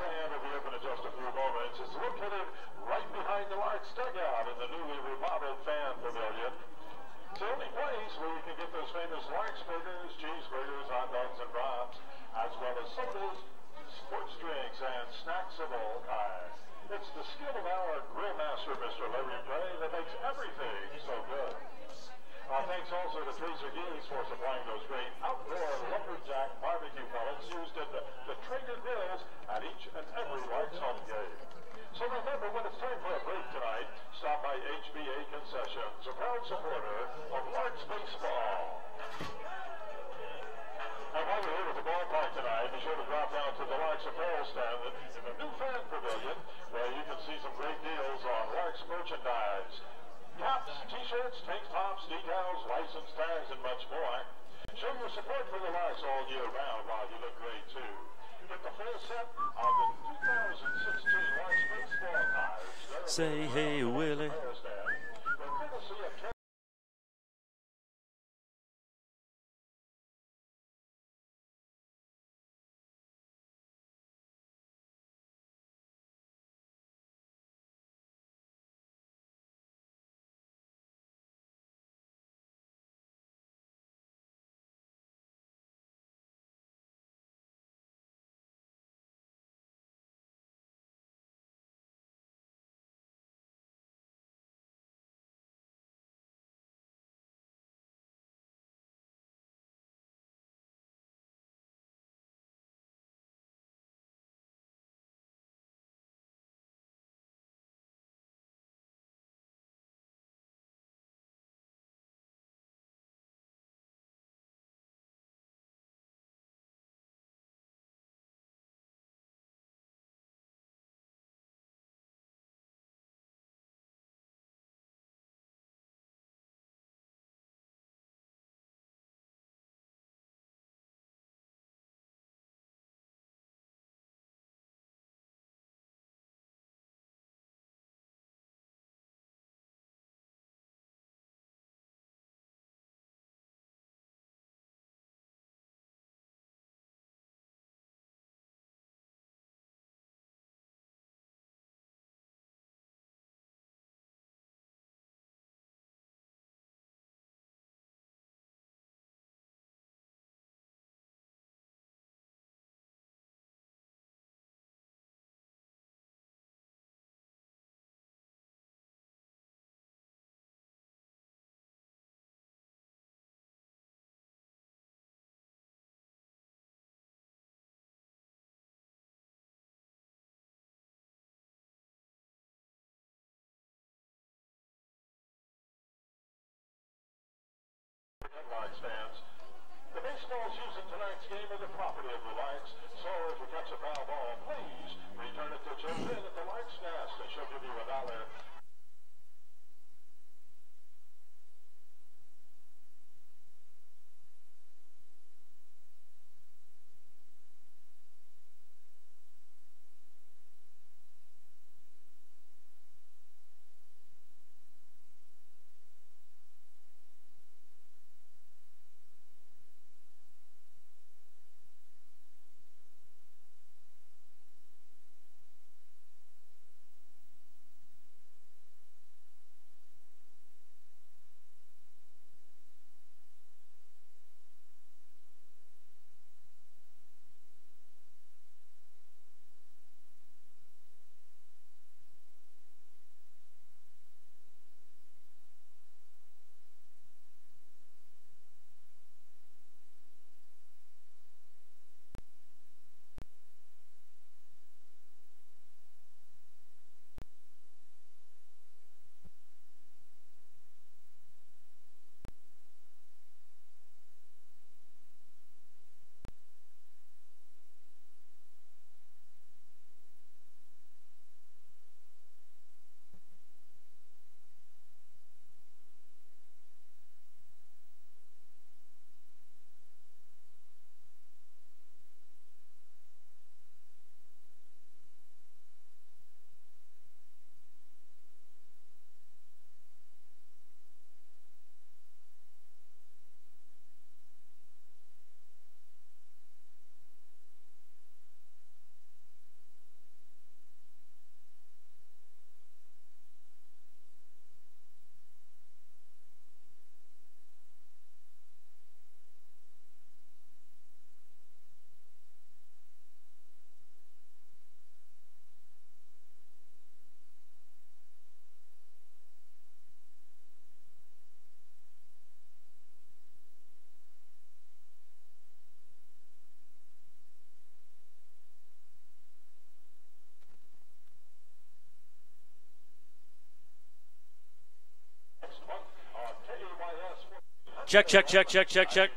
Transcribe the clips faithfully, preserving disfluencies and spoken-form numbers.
stand will be open in just a few moments. It's located right behind the Larks dugout in the newly remodeled fan pavilion. It's the only place where you can get those famous Larks burgers, cheeseburgers, hot dogs, and brats, as well as sodas, sports drinks, and snacks of all kinds. It's the skill of our grill master, Mister Larry Gray, that makes everything so good. Uh, thanks also to Tracer Geese for supplying those great outdoor lumberjack barbecue pellets used in the, the Traeger grills at each and every Larks home game. So remember, when it's time for a break tonight, stop by H B A Concessions, a proud supporter of Larks baseball. And while you're here at the ballpark tonight, be sure to drop down to the Larks apparel stand in the new fan pavilion, where you can see some great deals on Larks merchandise. Caps, t-shirts, tank tops, decals, license tags, and much more. Show your support for the Larks all year round while you look great too. Get the full set of the two thousand sixteen Larks baseball tires. Say hey, Willie. Larks fans, the baseballs used in tonight's game are the property of the Larks, so if you catch a foul ball, please return it to Joe Lynn at the Larks nest, and she'll give you a dollar. Check, check, check, check, check, check.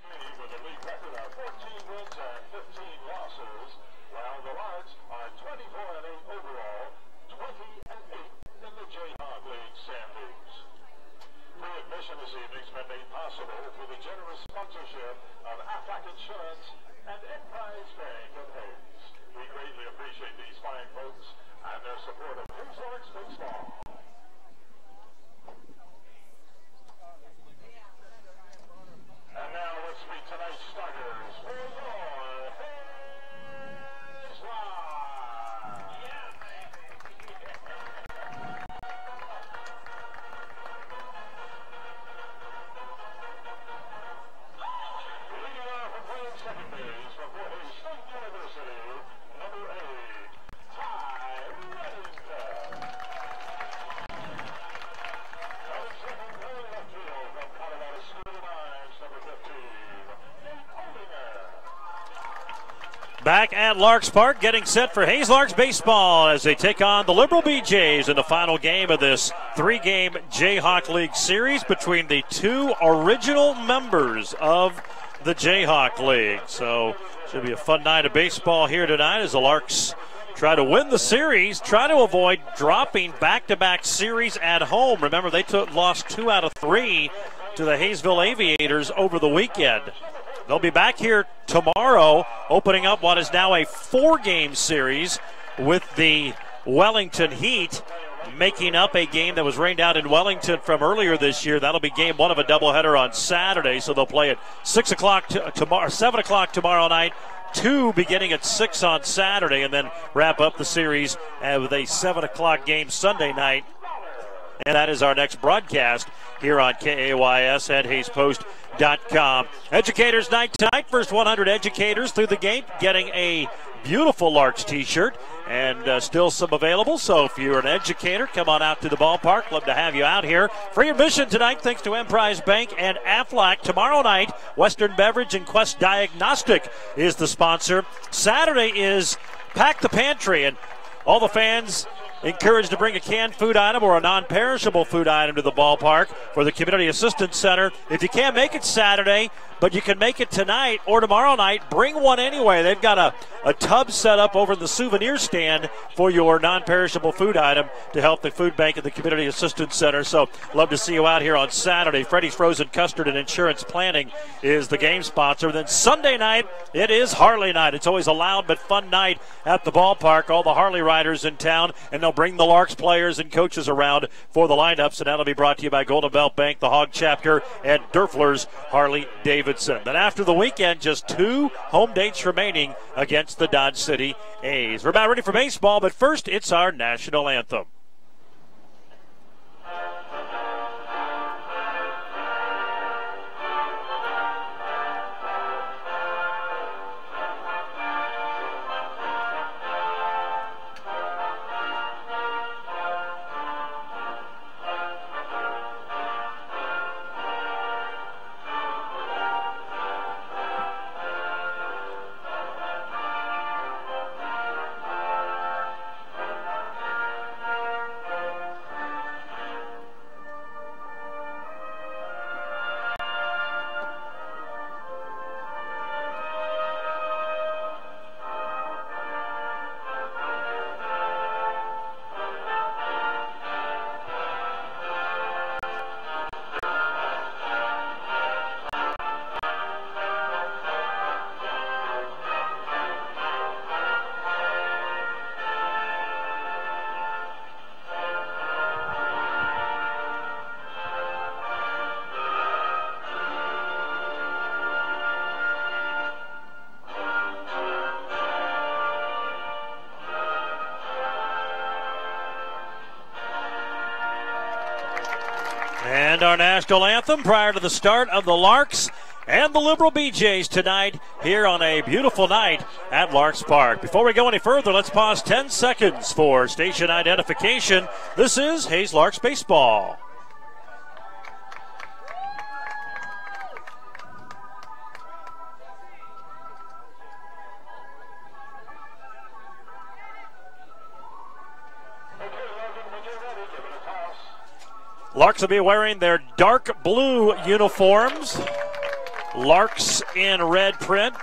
With a league record of fourteen wins and fifteen losses, while the Larks are twenty-four and eight overall, twenty and eight in the Jayhawk League standings. Free admission this evening's been made possible through the generous sponsorship of Aflac Insurance and Emprise Bank of Hayes. We greatly appreciate these fine folks and their support of Hayes Larks baseball. And now let's meet tonight's starters for your Hayes Larks. Leading off and playing second base for Fort Hays State University, number eight, Ty Reddington. Batting second, playing left field from Colorado School of Mines, number fifteen, Nate Oldinger. Back at Larks Park, getting set for Hayes Larks baseball as they take on the Liberal B Jays in the final game of this three-game Jayhawk League series between the two original members of the Jayhawk League. So should be a fun night of baseball here tonight as the Larks try to win the series, try to avoid dropping back-to-back series at home. Remember, they took, lost two out of three to the Hayesville Aviators over the weekend. They'll be back here tomorrow, opening up what is now a four-game series with the Wellington Heat, making up a game that was rained out in Wellington from earlier this year. That'll be game one of a doubleheader on Saturday, so they'll play at six o'clock t- tomorrow, seven o'clock tomorrow night, two beginning at six on Saturday, and then wrap up the series uh, with a seven o'clock game Sunday night. And that is our next broadcast here on K A Y S at Hayes Post dot com. Educators Night tonight. First one hundred educators through the gate getting a beautiful Larks t-shirt, and uh, still some available. So if you're an educator, come on out to the ballpark. Love to have you out here. Free admission tonight thanks to Emprise Bank and Aflac. Tomorrow night, Western Beverage and Quest Diagnostic is the sponsor. Saturday is Pack the Pantry, and all the fans encouraged to bring a canned food item or a non-perishable food item to the ballpark for the Community Assistance Center. If you can't make it Saturday, but you can make it tonight or tomorrow night, bring one anyway. They've got a, a tub set up over in the souvenir stand for your non-perishable food item to help the food bank at the Community Assistance Center. So love to see you out here on Saturday. Freddy's Frozen Custard and Insurance Planning is the game sponsor. Then Sunday night, it is Harley night. It's always a loud but fun night at the ballpark. All the Harley riders in town, and they'll bring the Larks players and coaches around for the lineups, and that'll be brought to you by Golden Belt Bank, the Hog Chapter, and Durfler's Harley Davidson. Then after the weekend, just two home dates remaining against the Dodge City A's. We're about ready for baseball, but first it's our national anthem. And our national anthem prior to the start of the Larks and the Liberal B Jays tonight here on a beautiful night at Larks Park. Before we go any further, let's pause ten seconds for station identification. This is Hayes Larks Baseball. Larks will be wearing their dark blue uniforms Larks in red print.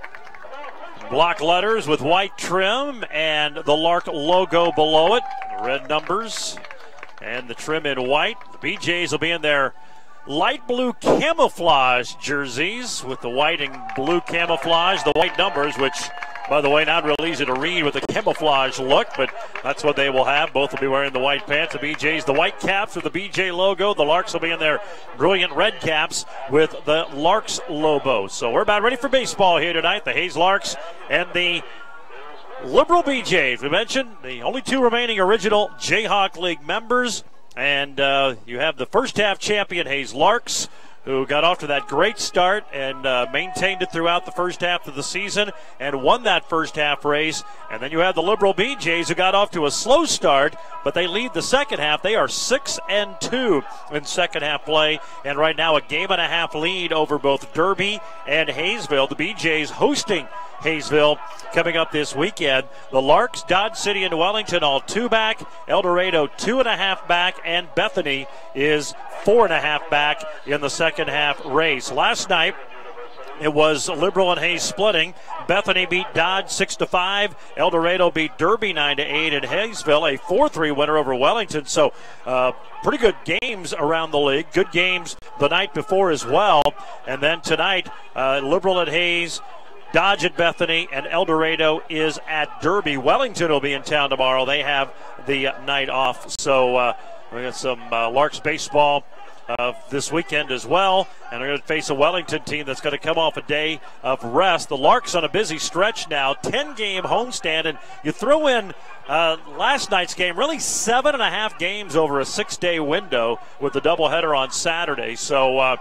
Block letters with white trim and the Lark logo below it. Red numbers and the trim in white. The B Jays will be in their light blue camouflage jerseys with the white and blue camouflage, the white numbers, which, by the way, not real easy to read with the camouflage look, but that's what they will have. Both will be wearing the white pants. The B Jays, the white caps with the B J logo. The Larks will be in their brilliant red caps with the Larks logo. So we're about ready for baseball here tonight. The Hayes Larks and the Liberal B Jays. We mentioned the only two remaining original Jayhawk League members. And uh, you have the first half champion Hayes Larks, who got off to that great start and uh, maintained it throughout the first half of the season and won that first half race. And then you have the Liberal B Jays, who got off to a slow start, but they lead the second half. They are six and two in second half play, and right now a game and a half lead over both Derby and Hayesville. The B Jays hosting Hayesville coming up this weekend. The Larks, Dodge City and Wellington all two back, El Dorado two and a half back, and Bethany is four and a half back in the second half race. Last night it was Liberal and Hayes splitting. Bethany beat Dodge six to five. El Dorado beat Derby nine to eight, and Hayesville a four three winner over Wellington. So uh, pretty good games around the league. Good games the night before as well. And then tonight, uh, Liberal at Hayes, Dodge at Bethany, and El Dorado is at Derby. Wellington will be in town tomorrow. They have the night off. So uh, we got some uh, Larks baseball uh, this weekend as well. And we're going to face a Wellington team that's going to come off a day of rest. The Larks on a busy stretch now, ten-game homestand. And you throw in uh, last night's game, really seven and a half games over a six-day window with the doubleheader on Saturday. So uh,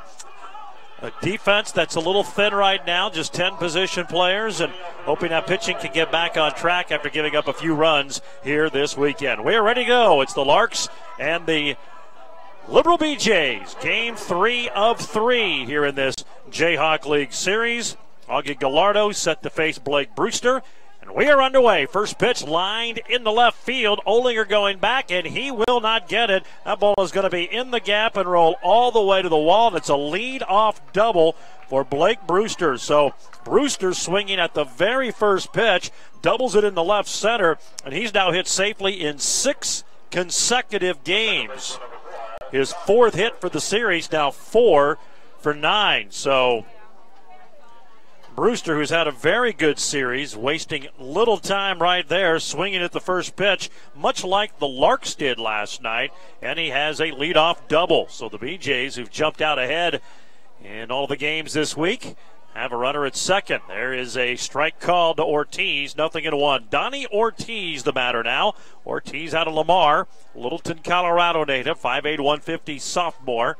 a defense that's a little thin right now, just ten position players, and hoping that pitching can get back on track after giving up a few runs here this weekend. We are ready to go. It's the Larks and the Liberal B Jays. Game three of three here in this Jayhawk League Series. Augie Gallardo set to face Blake Brewster. And we are underway. First pitch lined in the left field. Olinger going back, and he will not get it. That ball is going to be in the gap and roll all the way to the wall. And it's a lead-off double for Blake Brewster. So Brewster swinging at the very first pitch, doubles it in the left center, and he's now hit safely in six consecutive games. His fourth hit for the series, now four for nine. So Brewster, who's had a very good series, wasting little time right there, swinging at the first pitch, much like the Larks did last night, and he has a leadoff double. So the B Jays, who've jumped out ahead in all the games this week, have a runner at second. There is a strike call to Ortiz, nothing in one. Donnie Ortiz the batter now. Ortiz out of Lamar, Littleton, Colorado native, five eight, one fifty sophomore.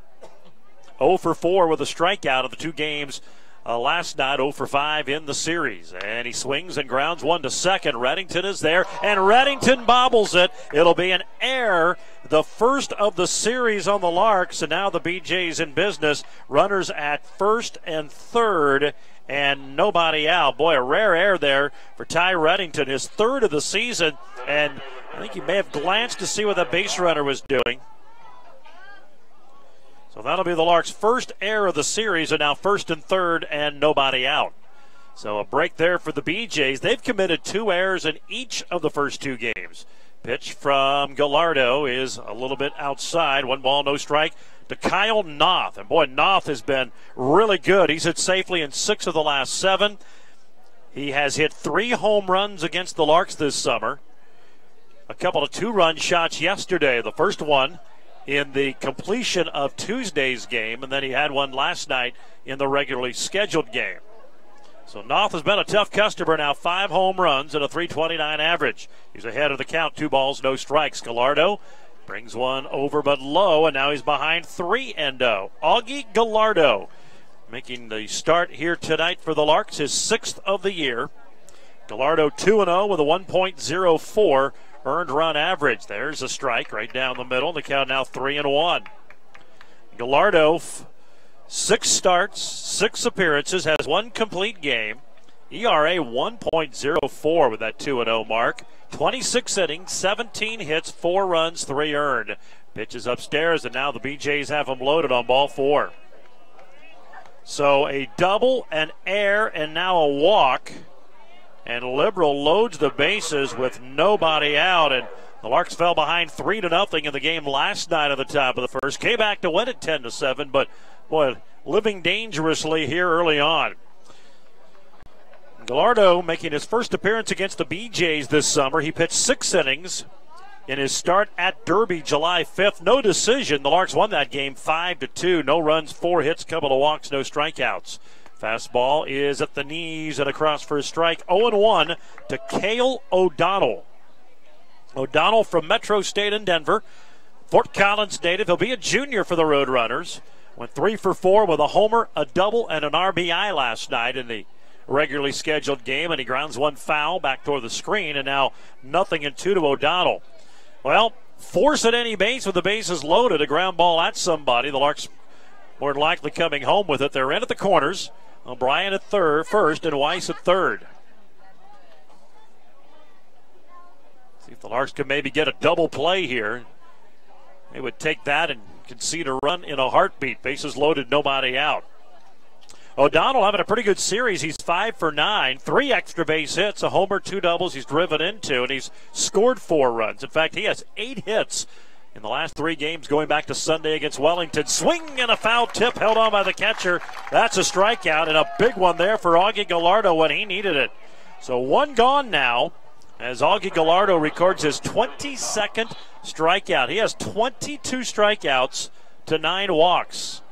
oh for four with a strikeout of the two games Uh, last night, oh for five in the series. And he swings and grounds one to second. Reddington is there, and Reddington bobbles it. It'll be an error, the first of the series on the Larks, and now the B Jays in business. Runners at first and third, and nobody out. Boy, a rare error there for Ty Reddington, his third of the season, and I think he may have glanced to see what the base runner was doing. So that'll be the Larks' first error of the series, and now first and third and nobody out. So a break there for the B Jays. They've committed two errors in each of the first two games. Pitch from Gallardo is a little bit outside. One ball, no strike to Kyle Noth. And boy, Noth has been really good. He's hit safely in six of the last seven. He has hit three home runs against the Larks this summer. A couple of two-run shots yesterday. The first one in the completion of Tuesday's game, and then he had one last night in the regularly scheduled game. So Noth has been a tough customer now, five home runs and a three twenty-nine average. He's ahead of the count, two balls, no strikes. Gallardo brings one over but low, and now he's behind three and oh. Augie Gallardo making the start here tonight for the Larks, his sixth of the year. Gallardo two and oh with a one point oh four earned run average. There's a strike right down the middle. The count now three and one. Gallardo, f- six starts, six appearances, has one complete game. E R A one point oh four with that two and oh mark. twenty-six innings, seventeen hits, four runs, three earned. Pitches upstairs, and now the B Jays have him loaded on ball four. So a double, an air, and now a walk. And Liberal loads the bases with nobody out. And the Larks fell behind three to nothing in the game last night at the top of the first. Came back to win it ten to seven, but boy, living dangerously here early on. Gallardo making his first appearance against the B Jays this summer. He pitched six innings in his start at Derby July fifth. No decision. The Larks won that game five to two. No runs, four hits, couple of walks, no strikeouts. Fastball is at the knees and across for a strike. oh and one to Cale O'Donnell. O'Donnell from Metro State in Denver. Fort Collins native. He'll be a junior for the Roadrunners. Went three for four with a homer, a double, and an R B I last night in the regularly scheduled game, and he grounds one foul back toward the screen, and now nothing and two to O'Donnell. Well, force at any base with the bases loaded, a ground ball at somebody. The Larks more than likely coming home with it. They're in at the corners. O'Brien at third, first, and Weiss at third. See if the Larks can maybe get a double play here. They would take that and concede a run in a heartbeat. Bases loaded, nobody out. O'Donnell having a pretty good series. He's five for nine, three extra base hits, a homer, two doubles he's driven into, and he's scored four runs. In fact, he has eight hits in the last three games going back to Sunday against Wellington. Swing and a foul tip held on by the catcher. That's a strikeout, and a big one there for Augie Gallardo when he needed it. So one gone now as Augie Gallardo records his twenty-second strikeout. He has twenty-two strikeouts to nine walks.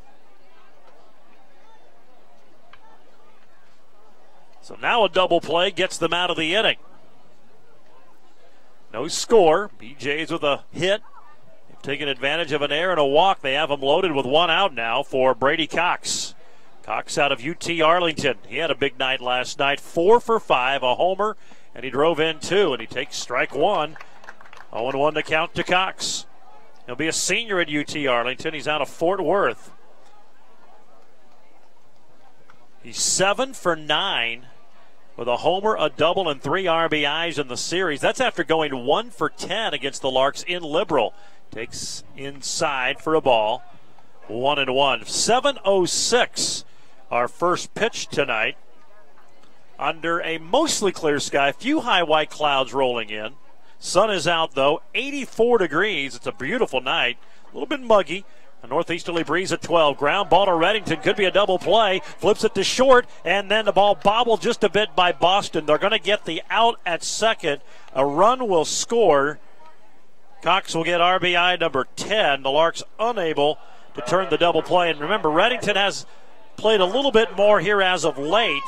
So now a double play gets them out of the inning. No score. B Jays with a hit. They've taken advantage of an error and a walk. They have them loaded with one out now for Brady Cox. Cox out of U T Arlington. He had a big night last night. Four for five, a homer, and he drove in two, and he takes strike one. oh and one to count to Cox. He'll be a senior at U T Arlington. He's out of Fort Worth. He's seven for nine. With a homer, a double, and three R B Is in the series. That's after going one for ten against the Larks in Liberal. Takes inside for a ball. One and one. seven oh six, our first pitch tonight. Under a mostly clear sky. Few high white clouds rolling in. Sun is out, though. eighty-four degrees. It's a beautiful night. A little bit muggy. A northeasterly breeze at twelve. Ground ball to Reddington. Could be a double play. Flips it to short. And then the ball bobbled just a bit by Boston. They're going to get the out at second. A run will score. Cox will get R B I number ten. The Larks unable to turn the double play. And remember, Reddington has played a little bit more here as of late.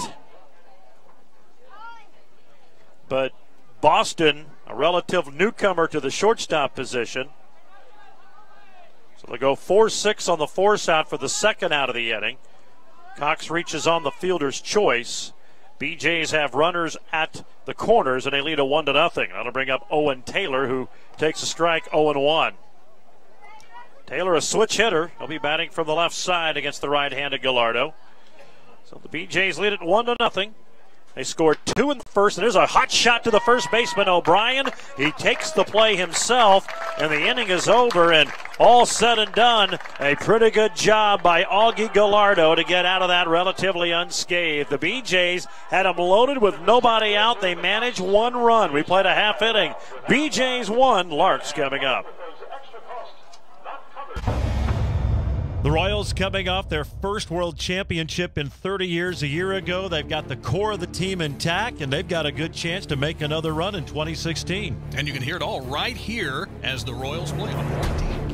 But Boston, a relative newcomer to the shortstop position. So they go four six on the force out for the second out of the inning. Cox reaches on the fielder's choice. B Jays have runners at the corners, and they lead a one to nothing. That'll bring up Owen Taylor, who takes a strike, oh and one. Taylor, a switch hitter. He'll be batting from the left side against the right-handed Gallardo. So the B Jays lead it one to nothing. They scored two in the first, and there's a hot shot to the first baseman, O'Brien. He takes the play himself, and the inning is over, and all said and done, a pretty good job by Augie Gallardo to get out of that relatively unscathed. The B Jays had them loaded with nobody out. They managed one run. We played a half inning. B Jays won. Larks coming up. The Royals coming off their first World Championship in thirty years a year ago. They've got the core of the team intact, and they've got a good chance to make another run in twenty sixteen. And you can hear it all right here as the Royals play on fourteen.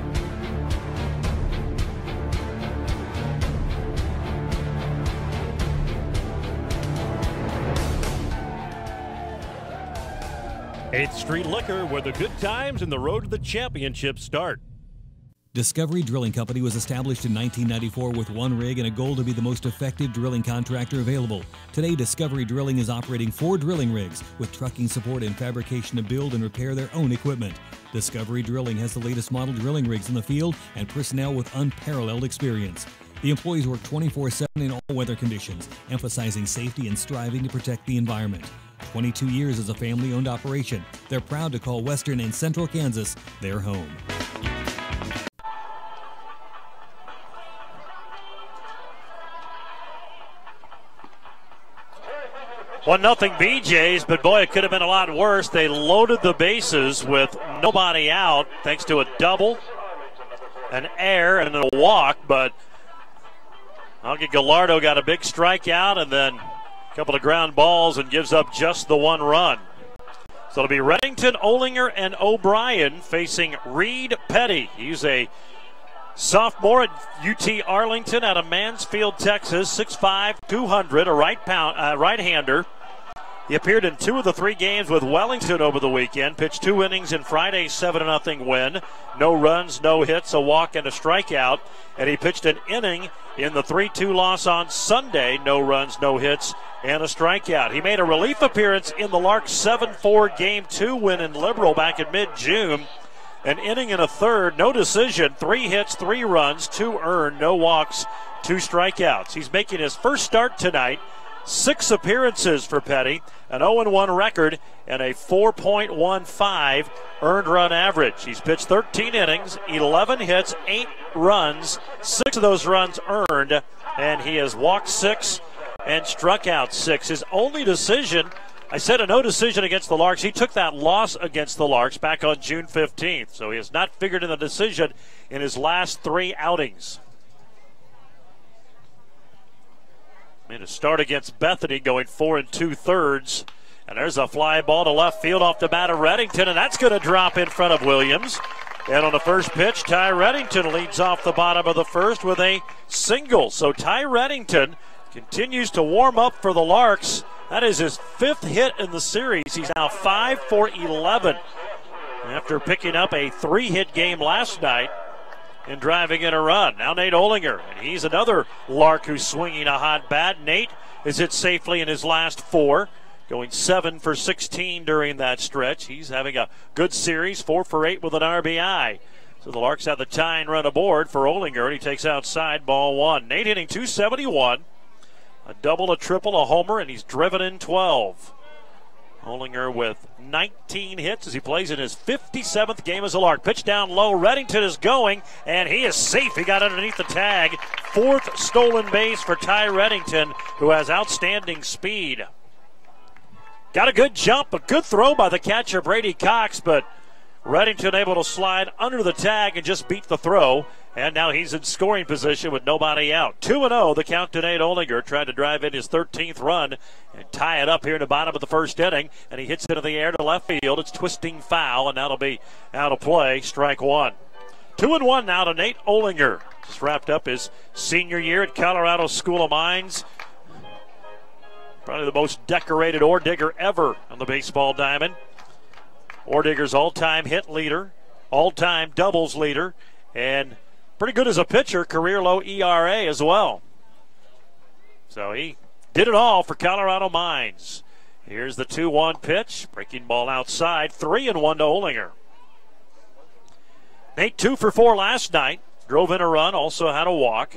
eighth Street Liquor, where the good times and the road to the championship start. Discovery Drilling Company was established in nineteen ninety-four with one rig and a goal to be the most effective drilling contractor available. Today, Discovery Drilling is operating four drilling rigs with trucking support and fabrication to build and repair their own equipment. Discovery Drilling has the latest model drilling rigs in the field and personnel with unparalleled experience. The employees work twenty-four seven in all weather conditions, emphasizing safety and striving to protect the environment. twenty-two years as a family-owned operation, they're proud to call Western and Central Kansas their home. one nothing B Js, but boy, it could have been a lot worse. They loaded the bases with nobody out thanks to a double, an error, and a walk, but Augie Gallardo got a big strikeout and then a couple of ground balls and gives up just the one run. So it'll be Reddington, Olinger, and O'Brien facing Reed Petty. He's a sophomore at U T Arlington out of Mansfield, Texas, six five, two hundred, a right pound, uh, right-hander. He appeared in two of the three games with Wellington over the weekend, pitched two innings in Friday's seven to nothing win. No runs, no hits, a walk, and a strikeout. And he pitched an inning in the three two loss on Sunday, no runs, no hits, and a strikeout. He made a relief appearance in the Larks seven four Game two win in Liberal back in mid-June. An inning and a third, no decision, three hits, three runs, two earned, no walks, two strikeouts. He's making his first start tonight. Six appearances for Petty, an oh and one record, and a four point one five earned run average. He's pitched thirteen innings, eleven hits, eight runs, six of those runs earned, and he has walked six and struck out six. His only decision, I said a no decision against the Larks. He took that loss against the Larks back on June fifteenth, so he has not figured in the decision in his last three outings. Made a start against Bethany, going four and two thirds. And there's a fly ball to left field off the bat of Reddington, and that's going to drop in front of Williams. And on the first pitch, Ty Reddington leads off the bottom of the first with a single. So Ty Reddington continues to warm up for the Larks. That is his fifth hit in the series. He's now five for eleven after picking up a three-hit game last night and driving in a run. Now Nate Olinger, and he's another Lark who's swinging a hot bat. Nate is hit safely in his last four, going seven for sixteen during that stretch. He's having a good series, four for eight with an R B I. So the Larks have the tying run aboard for Olinger, and he takes outside, ball one. Nate hitting two seventy-one, a double, a triple, a homer, and he's driven in twelve. Olinger with nineteen hits as he plays in his fifty-seventh game as a Lark. Pitch down low. Reddington is going, and he is safe. He got underneath the tag. Fourth stolen base for Ty Reddington, who has outstanding speed. Got a good jump, a good throw by the catcher, Brady Cox, but Reddington able to slide under the tag and just beat the throw. And now he's in scoring position with nobody out. two and oh, the count to Nate Olinger. Tried to drive in his thirteenth run and tie it up here in the bottom of the first inning. And he hits it in the air to left field. It's twisting foul, and that'll be out of play. Strike one. two and one now to Nate Olinger. Just wrapped up his senior year at Colorado School of Mines. Probably the most decorated ore digger ever on the baseball diamond. Ore digger's all-time hit leader, all-time doubles leader, and pretty good as a pitcher, career low E R A as well. So he did it all for Colorado Mines. Here's the two one pitch, breaking ball outside, three and one to Olinger. Nate two for four last night, drove in a run, also had a walk.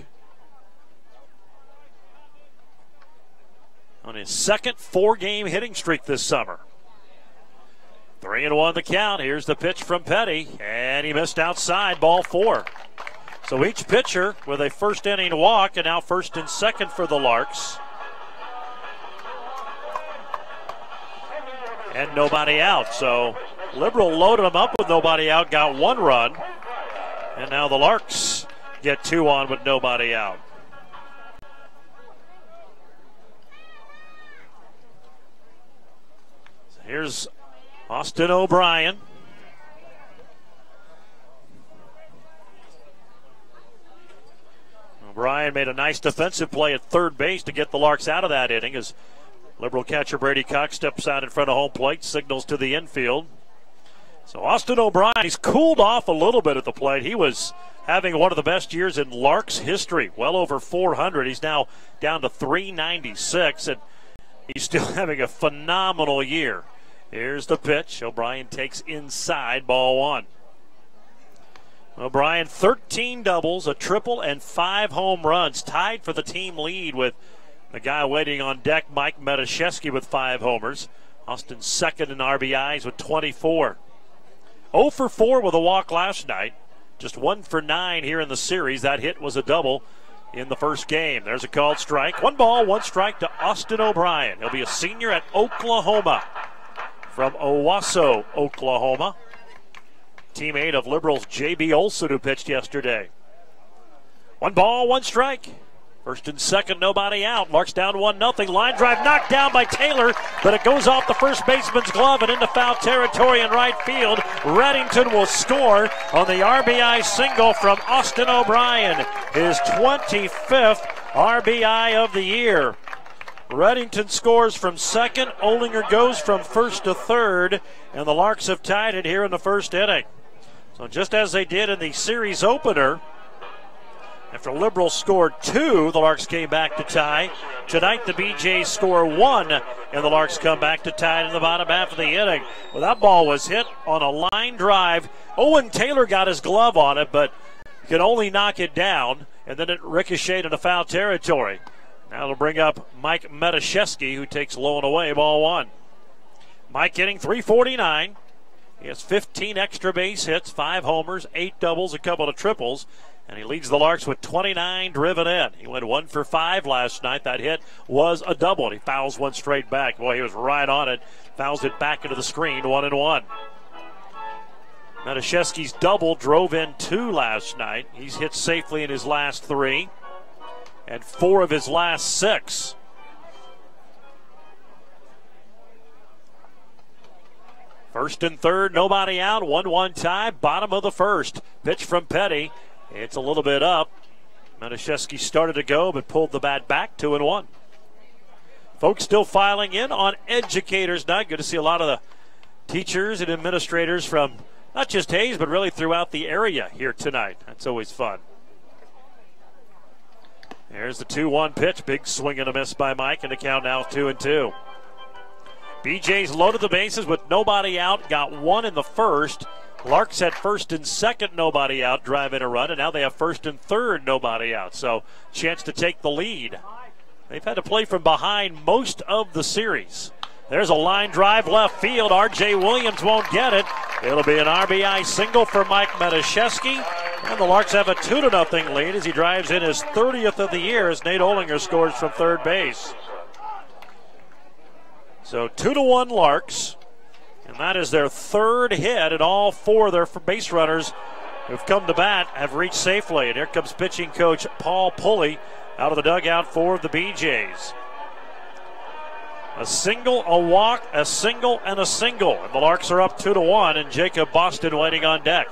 On his second four-game hitting streak this summer. Three and one the count. Here's the pitch from Petty, and he missed outside, ball four. So each pitcher with a first inning walk, and now first and second for the Larks. And nobody out. So Liberal loaded them up with nobody out, got one run. And now the Larks get two on with nobody out. So here's Austin O'Brien. O'Brien made a nice defensive play at third base to get the Larks out of that inning as Liberal catcher Brady Cox steps out in front of home plate, signals to the infield. So Austin O'Brien, he's cooled off a little bit at the plate. He was having one of the best years in Larks history, well over four hundred. He's now down to three ninety-six, and he's still having a phenomenal year. Here's the pitch. O'Brien takes inside, ball one. O'Brien, thirteen doubles, a triple, and five home runs. Tied for the team lead with the guy waiting on deck, Mike Metashevsky, with five homers. Austin second in R B Is with twenty-four. oh for four with a walk last night. Just one for nine here in the series. That hit was a double in the first game. There's a called strike. One ball, one strike to Austin O'Brien. He'll be a senior at Oklahoma from Owasso, Oklahoma. Teammate of Liberals J B Olson, who pitched yesterday. One ball, one strike. First and second, nobody out. Larks down one nothing. Line drive knocked down by Taylor, but it goes off the first baseman's glove and into foul territory in right field. Reddington will score on the R B I single from Austin O'Brien, his twenty-fifth R B I of the year. Reddington scores from second. Olinger goes from first to third, and the Larks have tied it here in the first inning. So just as they did in the series opener, after Liberals scored two, the Larks came back to tie. Tonight the B Jays score one, and the Larks come back to tie in the bottom half of the inning. Well, that ball was hit on a line drive. Owen Taylor got his glove on it, but could only knock it down, and then it ricocheted into foul territory. Now it'll bring up Mike Metashevsky, who takes low and away, ball one. Mike hitting three forty-nine. He has fifteen extra base hits, five homers, eight doubles, a couple of triples. And he leads the Larks with twenty-nine driven in. He went one for five last night. That hit was a double. He fouls one straight back. Boy, he was right on it. Fouls it back into the screen, one and one. Metashevsky's double drove in two last night. He's hit safely in his last three and four of his last six. First and third, nobody out. one one tie, bottom of the first. Pitch from Petty. It's a little bit up. Metashevsky started to go, but pulled the bat back, two and one. Folks still filing in on Educators Night. Good to see a lot of the teachers and administrators from not just Hayes, but really throughout the area here tonight. That's always fun. There's the two one pitch. Big swing and a miss by Mike, and the count now two and two. B J's loaded the bases with nobody out. Got one in the first. Larks had first and second, nobody out, drive in a run, and now they have first and third, nobody out. So, chance to take the lead. They've had to play from behind most of the series. There's a line drive left field. R J Williams won't get it. It'll be an R B I single for Mike Metashevsky, and the Larks have a two to nothing lead as he drives in his thirtieth of the year as Nate Olinger scores from third base. So, two to one Larks. And that is their third hit, and all four of their base runners who've come to bat have reached safely. And here comes pitching coach Paul Pulley out of the dugout for the B Jays. A single, a walk, a single, and a single. And the Larks are up two to one, and Jacob Boston waiting on deck.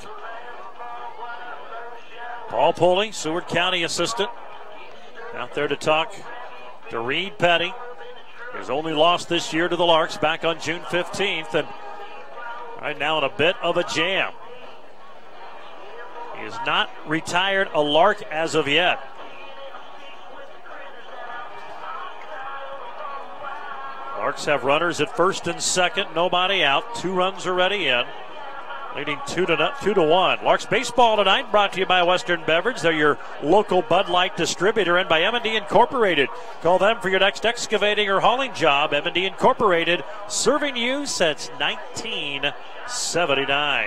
Paul Pulley, Seward County assistant, out there to talk to Reed Petty. His only loss this year to the Larks back on June fifteenth, and right now in a bit of a jam. He has not retired a Lark as of yet. Larks have runners at first and second, nobody out. Two runs already in, leading two to two to one. Larks baseball tonight brought to you by Western Beverage. They're your local Bud Light distributor, and by M and D Incorporated. Call them for your next excavating or hauling job. M and D Incorporated, serving you since nineteen seventy-nine.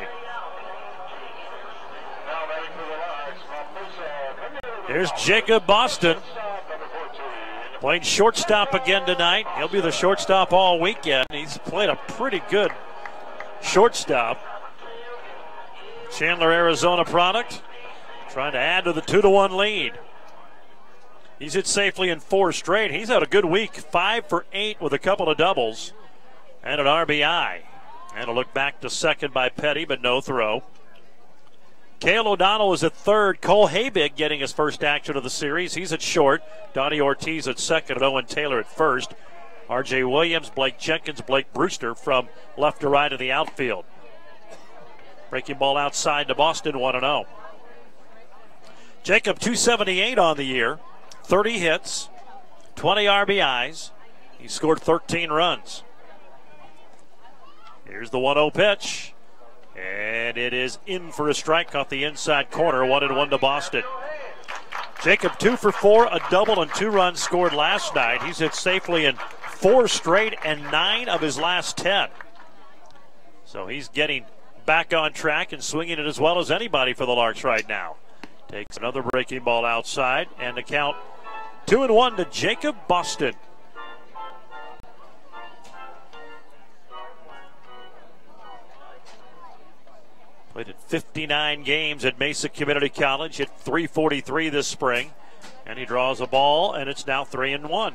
Here's Jacob Boston, playing shortstop again tonight. He'll be the shortstop all weekend. He's played a pretty good shortstop. Chandler, Arizona product, trying to add to the two to one lead. He's hit safely in four straight. He's had a good week, five for eight with a couple of doubles and an R B I. And a look back to second by Petty, but no throw. Cale O'Donnell is at third. Cole Habig getting his first action of the series. He's at short. Donnie Ortiz at second and Owen Taylor at first. R J Williams, Blake Jenkins, Blake Brewster from left to right of the outfield. Breaking ball outside to Boston, one and oh. Jacob, two seventy-eight on the year, thirty hits, twenty R B Is. He scored thirteen runs. Here's the one oh pitch. And it is in for a strike off the inside corner, one and one to Boston. Jacob, two for four, a double and two runs scored last night. He's hit safely in four straight and nine of his last ten. So he's getting back on track and swinging it as well as anybody for the Larks right now. Takes another breaking ball outside, and the count two and one to Jacob Boston. Played at fifty-nine games at Mesa Community College, hit three forty-three this spring, and he draws a ball, and it's now three and one.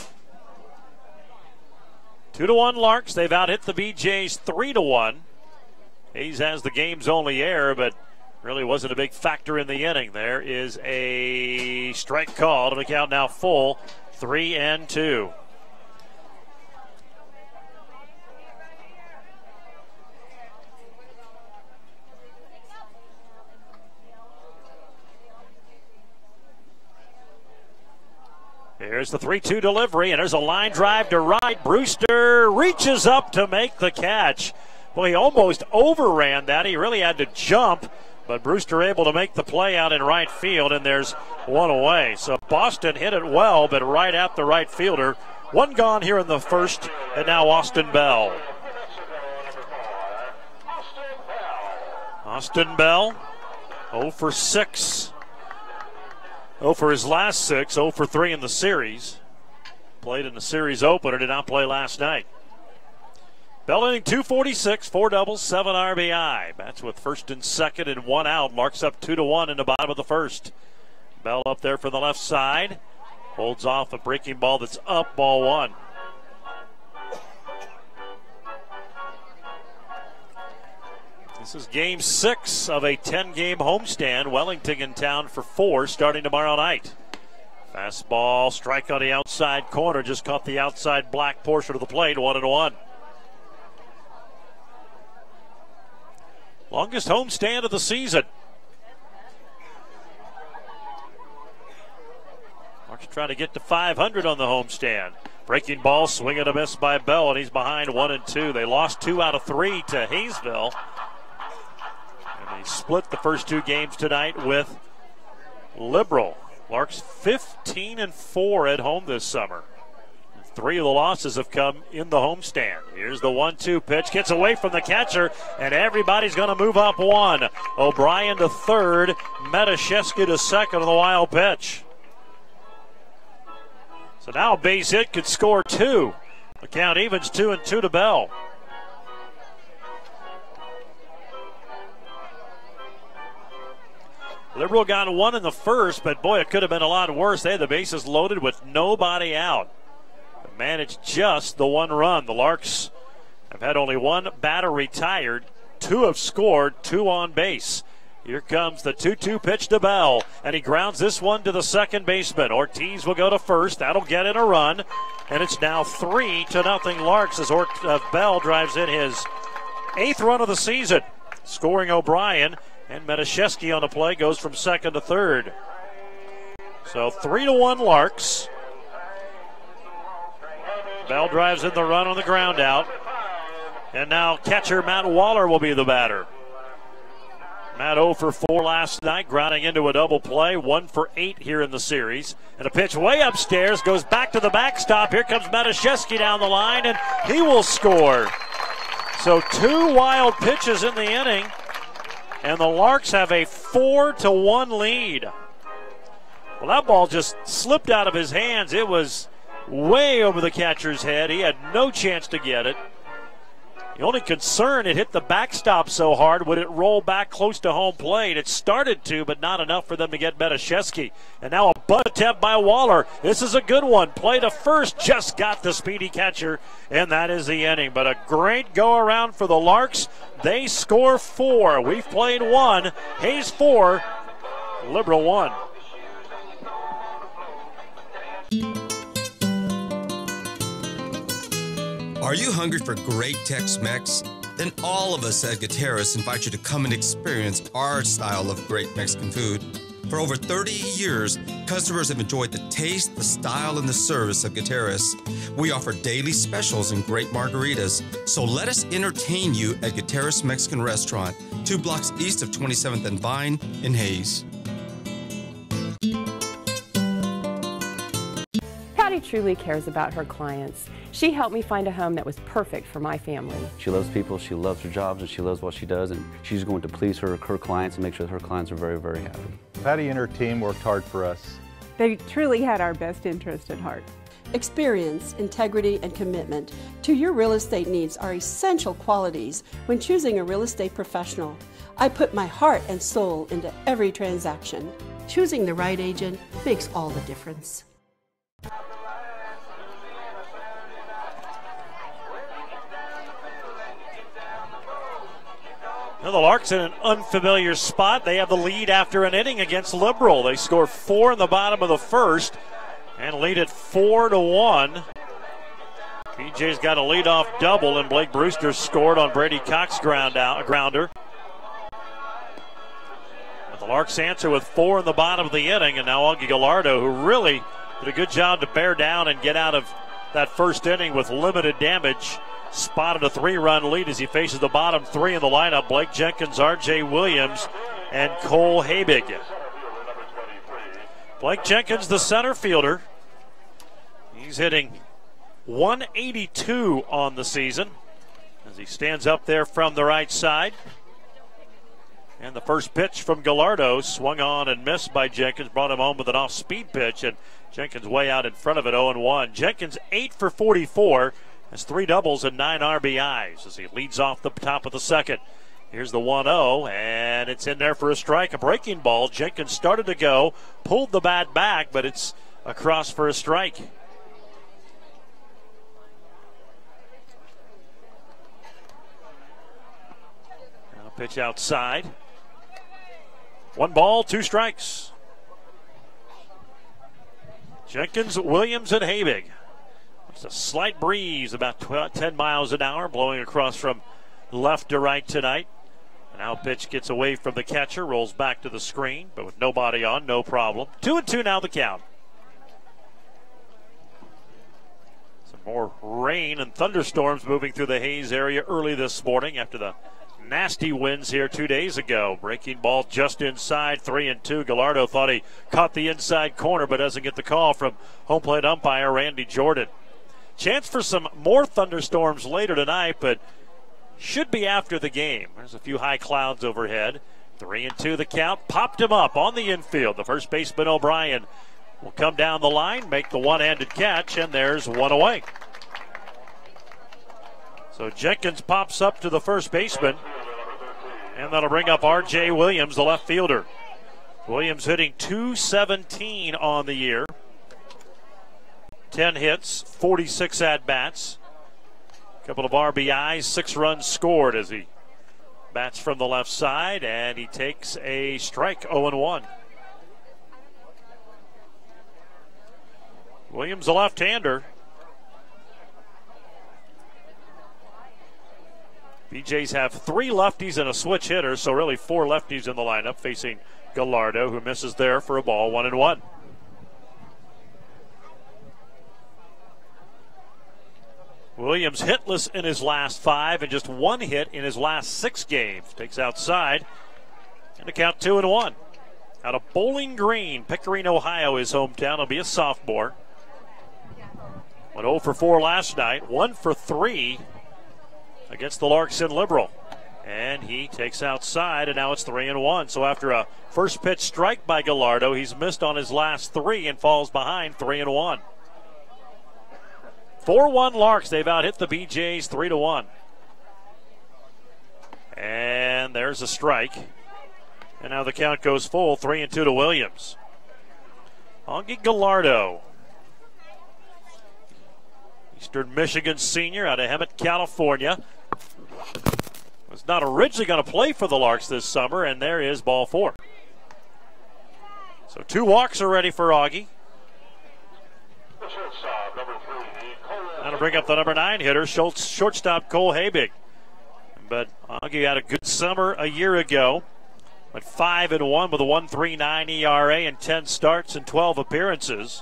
Two to one Larks. They've out hit the B Jays three to one. Hayes has the game's only error, but really wasn't a big factor in the inning. There is a strike call to the count now full, three and two. Here's the three two delivery, and there's a line drive to right. Brewster reaches up to make the catch. Well, he almost overran that. He really had to jump, but Brewster able to make the play out in right field, and there's one away. So Boston hit it well, but right at the right fielder. One gone here in the first, and now Austin Bell. Austin Bell, oh for six. oh for his last six, oh for three in the series. Played in the series opener, did not play last night. Bell inning two forty-six, four doubles, seven R B I. Bats with first and second and one out. Marks up two to one in the bottom of the first. Bell up there for the left side. Holds off a breaking ball that's up, ball one. This is game six of a ten-game homestand. Wellington in town for four starting tomorrow night. Fastball, strike on the outside corner. Just caught the outside black portion of the plate, one and one. Longest homestand of the season. Marks trying to get to five hundred on the homestand. Breaking ball, swing and a miss by Bell, and he's behind one and two. They lost two out of three to Hayesville. And they split the first two games tonight with Liberal. Larks fifteen and four at home this summer. Three of the losses have come in the homestand. Here's the one two pitch. Gets away from the catcher, and everybody's going to move up one. O'Brien to third. Metashevsky to second on the wild pitch. So now a base hit could score two. The count evens two and two to Bell. Liberal got one in the first, but boy, it could have been a lot worse. They had the bases loaded with nobody out. Managed just the one run. The Larks have had only one batter retired. Two have scored, two on base. Here comes the two two pitch to Bell, and he grounds this one to the second baseman. Ortiz will go to first. That'll get in a run, and it's now three to nothing Larks as Ort- uh, Bell drives in his eighth run of the season, scoring O'Brien, and Metashevsky on the play goes from second to third. So three to one Larks. Bell drives in the run on the ground out. And now catcher Matt Waller will be the batter. Matt oh for four last night, grounding into a double play, one for eight here in the series. And a pitch way upstairs, goes back to the backstop. Here comes Metashevsky down the line, and he will score. So two wild pitches in the inning, and the Larks have a four to one lead. Well, that ball just slipped out of his hands. It was way over the catcher's head. He had no chance to get it. The only concern, it hit the backstop so hard, would it roll back close to home plate? It started to, but not enough for them to get Metashevsky. And now a bunt attempt by Waller. This is a good one. Play to first, just got the speedy catcher, and that is the inning. But a great go-around for the Larks. They score four. We've played one. Hayes four, Liberal one. Are you hungry for great Tex-Mex? Then all of us at Gutierrez invite you to come and experience our style of great Mexican food. For over thirty years, customers have enjoyed the taste, the style, and the service of Gutierrez. We offer daily specials and great margaritas, so let us entertain you at Gutierrez Mexican Restaurant, two blocks east of twenty-seventh and Vine in Hayes. Patty truly cares about her clients. She helped me find a home that was perfect for my family. She loves people, she loves her jobs, and she loves what she does, and she's going to please her, her clients and make sure that her clients are very, very happy. Patty and her team worked hard for us. They truly had our best interest at heart. Experience, integrity, and commitment to your real estate needs are essential qualities when choosing a real estate professional. I put my heart and soul into every transaction. Choosing the right agent makes all the difference. Now the Larks in an unfamiliar spot. They have the lead after an inning against Liberal. They score four in the bottom of the first and lead it four to one. B J's got a leadoff double, and Blake Brewster scored on Brady Cox's ground out, a grounder. But the Larks answer with four in the bottom of the inning, and now Augie Gallardo, who really did a good job to bear down and get out of that first inning with limited damage, spotted a three-run lead as he faces the bottom three in the lineup: Blake Jenkins, R J Williams, and Cole Habig. Blake Jenkins, the center fielder. He's hitting one eighty-two on the season as he stands up there from the right side. And the first pitch from Gallardo swung on and missed by Jenkins, brought him home with an off-speed pitch, and Jenkins way out in front of it, oh and one. Jenkins eight for forty-four. Has three doubles and nine R B Is as he leads off the top of the second. Here's the one oh, and it's in there for a strike, a breaking ball. Jenkins started to go, pulled the bat back, but it's across for a strike. Now pitch outside. One ball, two strikes. Jenkins, Williams, and Habig. It's a slight breeze, about ten miles an hour, blowing across from left to right tonight. And now pitch gets away from the catcher, rolls back to the screen, but with nobody on, no problem. Two and two now the count. Some more rain and thunderstorms moving through the Hayes area early this morning after the nasty winds here two days ago. Breaking ball just inside, three and two. Gallardo thought he caught the inside corner, but doesn't get the call from home plate umpire Randy Jordan. Chance for some more thunderstorms later tonight, but should be after the game. There's a few high clouds overhead. Three and two the count. Popped him up on the infield. The first baseman O'Brien will come down the line, make the one-handed catch, and there's one away. So Jenkins pops up to the first baseman, and that'll bring up R J Williams, the left fielder. Williams hitting two seventeen on the year. ten hits, forty-six at-bats. A couple of R B Is, six runs scored as he bats from the left side, and he takes a strike, oh and one. Williams, a left-hander. B Js have three lefties and a switch hitter, so really four lefties in the lineup facing Gallardo, who misses there for a ball, one and one. Williams hitless in his last five and just one hit in his last six games. Takes outside and a count two and one. Out of Bowling Green, Pickering, Ohio, his hometown. He'll be a sophomore. Went oh for four last night, one for three against the Larks in Liberal. And he takes outside, and now it's three and one. So after a first pitch strike by Gallardo, he's missed on his last three and falls behind three and one. four one Larks. They've out-hit the B Js three to one. And there's a strike. And now the count goes full, three and two to Williams. Augie Gallardo, Eastern Michigan senior out of Hemet, California. Was not originally going to play for the Larks this summer, and there is ball four. So two walks are ready for Augie. That'll bring up the number nine hitter, Schultz, shortstop Cole Habig. But Augie had a good summer a year ago. Went five and one with a one point three nine E R A and ten starts and twelve appearances.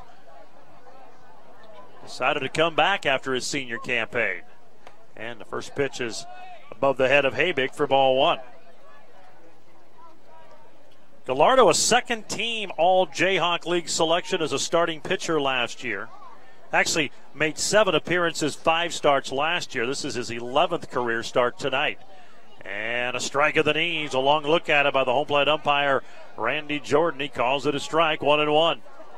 Decided to come back after his senior campaign. And the first pitch is above the head of Habig for ball one. Gallardo, a second team all Jayhawk League selection as a starting pitcher last year. Actually made seven appearances, five starts last year. This is his eleventh career start tonight. And a strike of the knees, a long look at it by the home plate umpire Randy Jordan. He calls it a strike, one and one.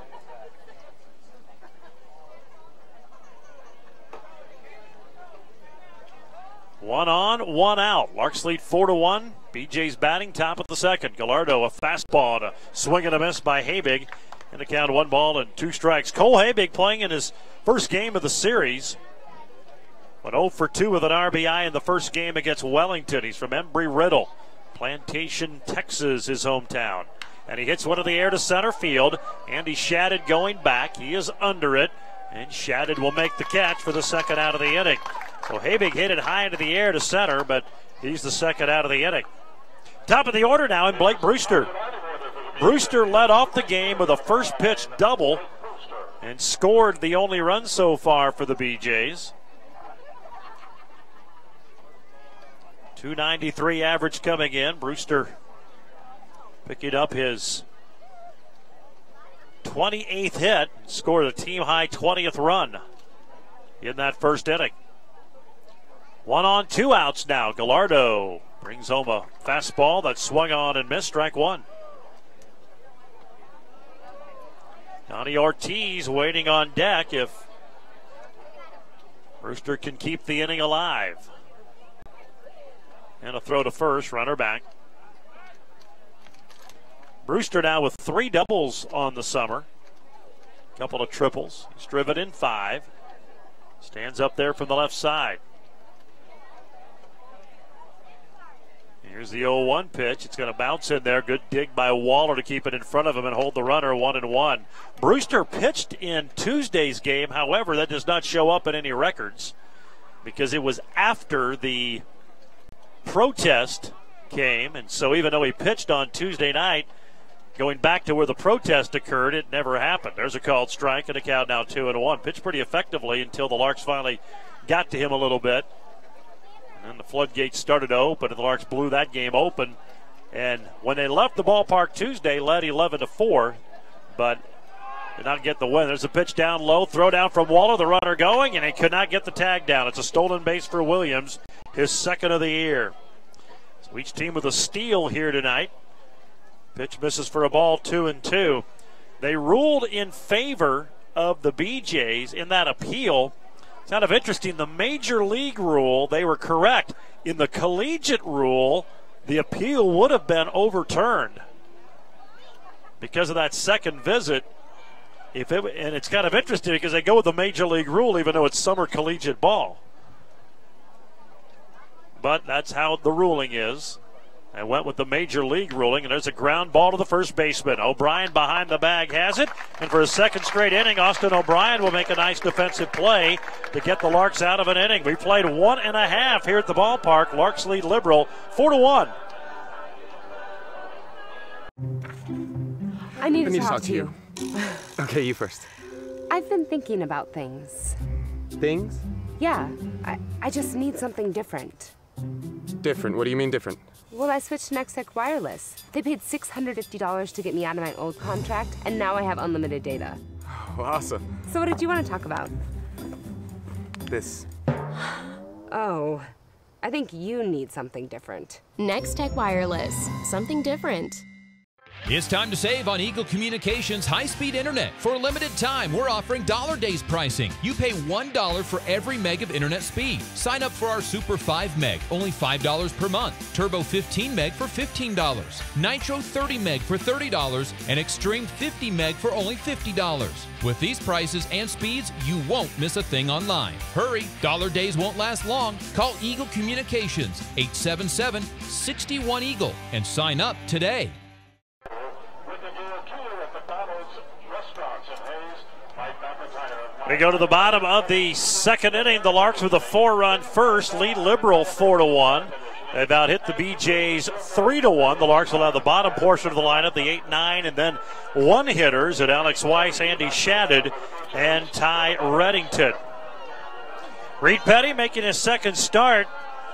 One on, one out. Larks lead four to one. B J's batting, top of the second. Gallardo, a fastball, and a swing and a miss by Habig. In the count, one ball and two strikes. Cole Habig playing in his first game of the series. Went oh for two with an R B I in the first game against Wellington. He's from Embry-Riddle, Plantation, Texas, his hometown. And he hits one in the air to center field. Andy Shadid going back. He is under it. And Shadid will make the catch for the second out of the inning. So Habig hit it high into the air to center, but he's the second out of the inning. Top of the order now in Blake Brewster. Brewster led off the game with a first pitch double and scored the only run so far for the B Jays. two ninety-three average coming in. Brewster picking up his twenty-eighth hit, scored a team-high twentieth run in that first inning. One on, two outs now. Gallardo brings home a fastball that swung on and missed, strike one. Donnie Ortiz waiting on deck if Brewster can keep the inning alive. And a throw to first, runner back. Brewster now with three doubles on the summer. A couple of triples. He's driven in five. Stands up there from the left side. Here's the oh one pitch. It's going to bounce in there. Good dig by Waller to keep it in front of him and hold the runner one and one. Brewster pitched in Tuesday's game. However, that does not show up in any records because it was after the protest came. And so even though he pitched on Tuesday night, going back to where the protest occurred, it never happened. There's a called strike and a count now two and one. Pitched pretty effectively until the Larks finally got to him a little bit. And the floodgates started to open, and the Larks blew that game open. And when they left the ballpark Tuesday, led eleven to four, but did not get the win. There's a pitch down low, throw down from Waller, the runner going, and he could not get the tag down. It's a stolen base for Williams, his second of the year. So each team with a steal here tonight. Pitch misses for a ball, two and two. They ruled in favor of the B Jays in that appeal. It's kind of interesting. The major league rule, they were correct. In the collegiate rule, the appeal would have been overturned because of that second visit. If it, and it's kind of interesting because they go with the major league rule even though it's summer collegiate ball. But that's how the ruling is. I went with the major league ruling, and there's a ground ball to the first baseman. O'Brien behind the bag has it, and for a second straight inning, Austin O'Brien will make a nice defensive play to get the Larks out of an inning. We played one and a half here at the ballpark. Larks lead Liberal four to one. I need I to need talk, to talk to you. you. Okay, you first. I've been thinking about things. Things? Yeah, I, I just need something different. Different? What do you mean different? Well, I switched to Nextech Wireless. They paid six hundred fifty dollars to get me out of my old contract, and now I have unlimited data. Oh, awesome. So what did you want to talk about? This. Oh, I think you need something different. Nextech Wireless. Something different. It's time to save on Eagle Communications high-speed internet. For a limited time, we're offering dollar days pricing. You pay one dollar for every meg of internet speed. Sign up for our Super five meg, only five dollars per month. Turbo fifteen meg for fifteen dollars. Nitro thirty meg for thirty dollars. And Extreme fifty meg for only fifty dollars. With these prices and speeds, you won't miss a thing online. Hurry, dollar days won't last long. Call Eagle Communications, eight seven seven, six one Eagle, and sign up today. We go to the bottom of the second inning. The Larks with a four-run first lead Liberal four to one. They about hit the B Jays three to one. The Larks will have the bottom portion of the lineup, the eight nine, and then one hitters at Alex Weiss, Andy Shadid, and Ty Reddington. Reed Petty making his second start.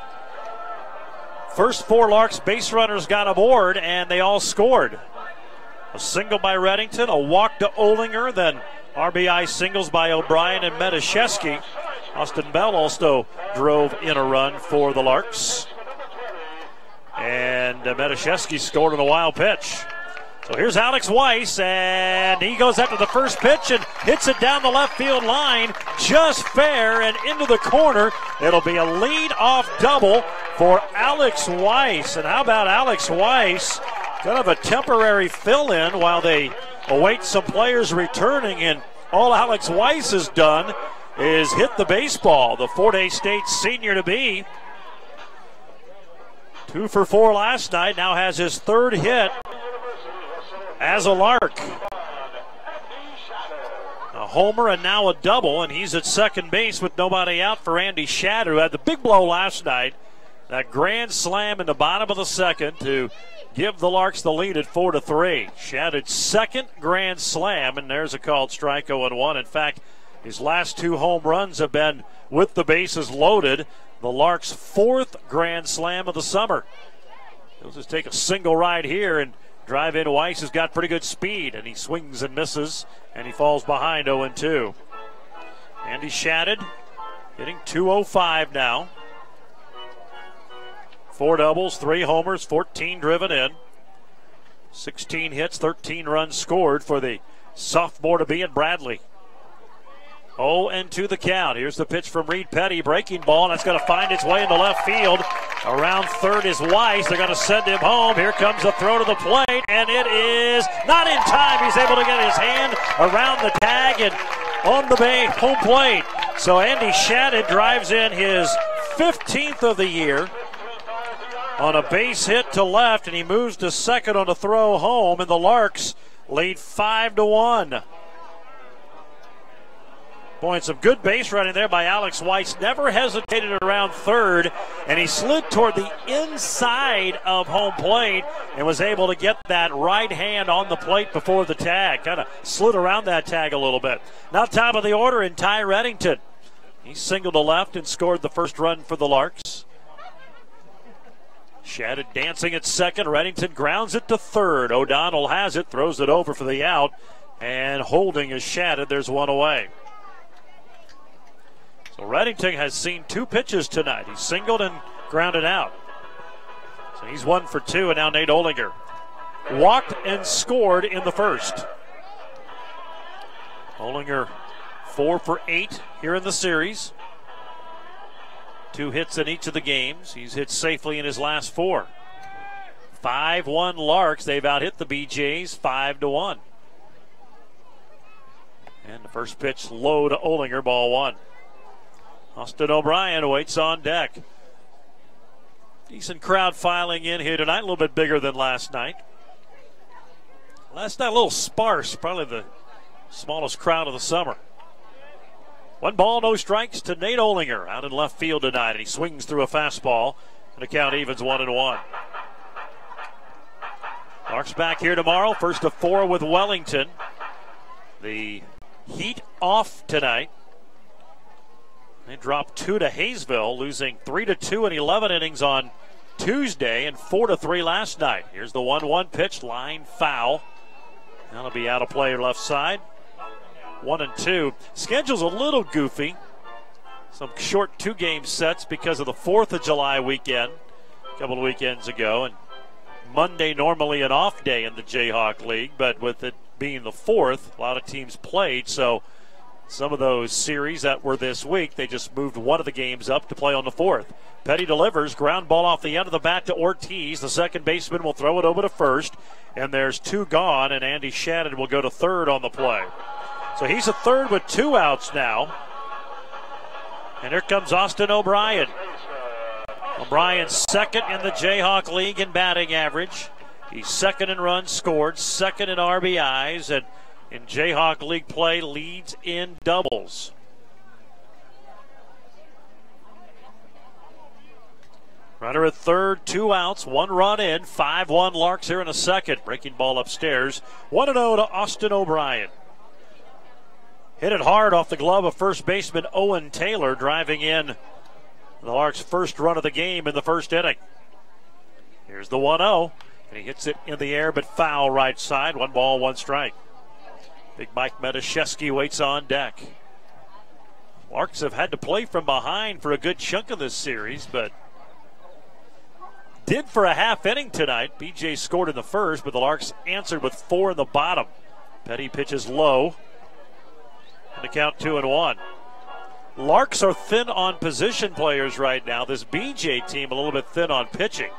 First four Larks base runners got aboard, and they all scored. A single by Reddington, a walk to Olinger, then R B I singles by O'Brien and Metashevsky. Austin Bell also drove in a run for the Larks. And uh, Metashevsky scored on a wild pitch. So here's Alex Weiss, and he goes after the first pitch and hits it down the left field line, just fair and into the corner. It'll be a lead-off double for Alex Weiss. And how about Alex Weiss? Kind of a temporary fill-in while they await some players returning, and all Alex Weiss has done is hit the baseball. The Fort Hays State senior to be. Two for four last night, now has his third hit as a Lark. A homer and now a double, and he's at second base with nobody out for Andy Shatter, who had the big blow last night. That grand slam in the bottom of the second to give the Larks the lead at four to three. Shatter's second grand slam, and there's a called strike, oh and one. In fact, his last two home runs have been with the bases loaded. The Larks' fourth grand slam of the summer. He'll just take a single ride here and drive in. Weiss has got pretty good speed, and he swings and misses, and he falls behind oh and two. Andy Shattuck hitting two oh five now. Four doubles, three homers, fourteen driven in. sixteen hits, thirteen runs scored for the sophomore to be in Bradley. oh and two the count. Here's the pitch from Reed Petty. Breaking ball, and that's going to find its way into left field. Around third is Weiss. They're going to send him home. Here comes the throw to the plate, and it is not in time. He's able to get his hand around the tag and on the bay, home plate. So Andy Shattuck drives in his fifteenth of the year on a base hit to left, and he moves to second on a throw home, and the Larks lead five to one. Boy, and some good base running there by Alex Weiss. Never hesitated around third, and he slid toward the inside of home plate and was able to get that right hand on the plate before the tag. Kind of slid around that tag a little bit. Now top of the order in Ty Reddington. He singled to left and scored the first run for the Larks. Shattuck dancing at second. Reddington grounds it to third. O'Donnell has it, throws it over for the out, and holding is Shattuck. There's one away. So Reddington has seen two pitches tonight. He's singled and grounded out. So he's one for two, and now Nate Olinger walked and scored in the first. Olinger four for eight here in the series. Two hits in each of the games. He's hit safely in his last four. five one Larks. They've out-hit the B Jays five to one. And the first pitch low to Olinger, ball one. Austin O'Brien waits on deck. Decent crowd filing in here tonight, a little bit bigger than last night. Last night a little sparse, probably the smallest crowd of the summer. One ball, no strikes to Nate Olinger out in left field tonight, and he swings through a fastball, and the count evens one and one. Larks back here tomorrow, first of four with Wellington. The heat off tonight. They dropped two to Hayesville, losing three to two in eleven innings on Tuesday and four to three last night. Here's the one one pitch, line foul. That'll be out of play left side. One and two. Schedule's a little goofy. Some short two-game sets because of the fourth of July weekend a couple of weekends ago. And Monday normally an off day in the Jayhawk League, but with it being the fourth, a lot of teams played. So some of those series that were this week, they just moved one of the games up to play on the fourth. Petty delivers, ground ball off the end of the bat to Ortiz. The second baseman will throw it over to first, and there's two gone, and Andy Shannon will go to third on the play. So he's a third with two outs now. And here comes Austin O'Brien. O'Brien's second in the Jayhawk League in batting average. He's second in runs scored, second in R B Is, and in Jayhawk League play leads in doubles. Runner at third, two outs, one run in, five one Larks here in a second. Breaking ball upstairs, one and oh to Austin O'Brien. Hit it hard off the glove of first baseman Owen Taylor, driving in the Larks' first run of the game in the first inning. Here's the one oh, and he hits it in the air but foul right side. One ball, one strike. Big Mike Metashevsky waits on deck. Larks have had to play from behind for a good chunk of this series, but did for a half inning tonight. B J scored in the first, but the Larks answered with four in the bottom. Petty pitches low. And the count two and one. Larks are thin on position players right now. This B J team a little bit thin on pitching.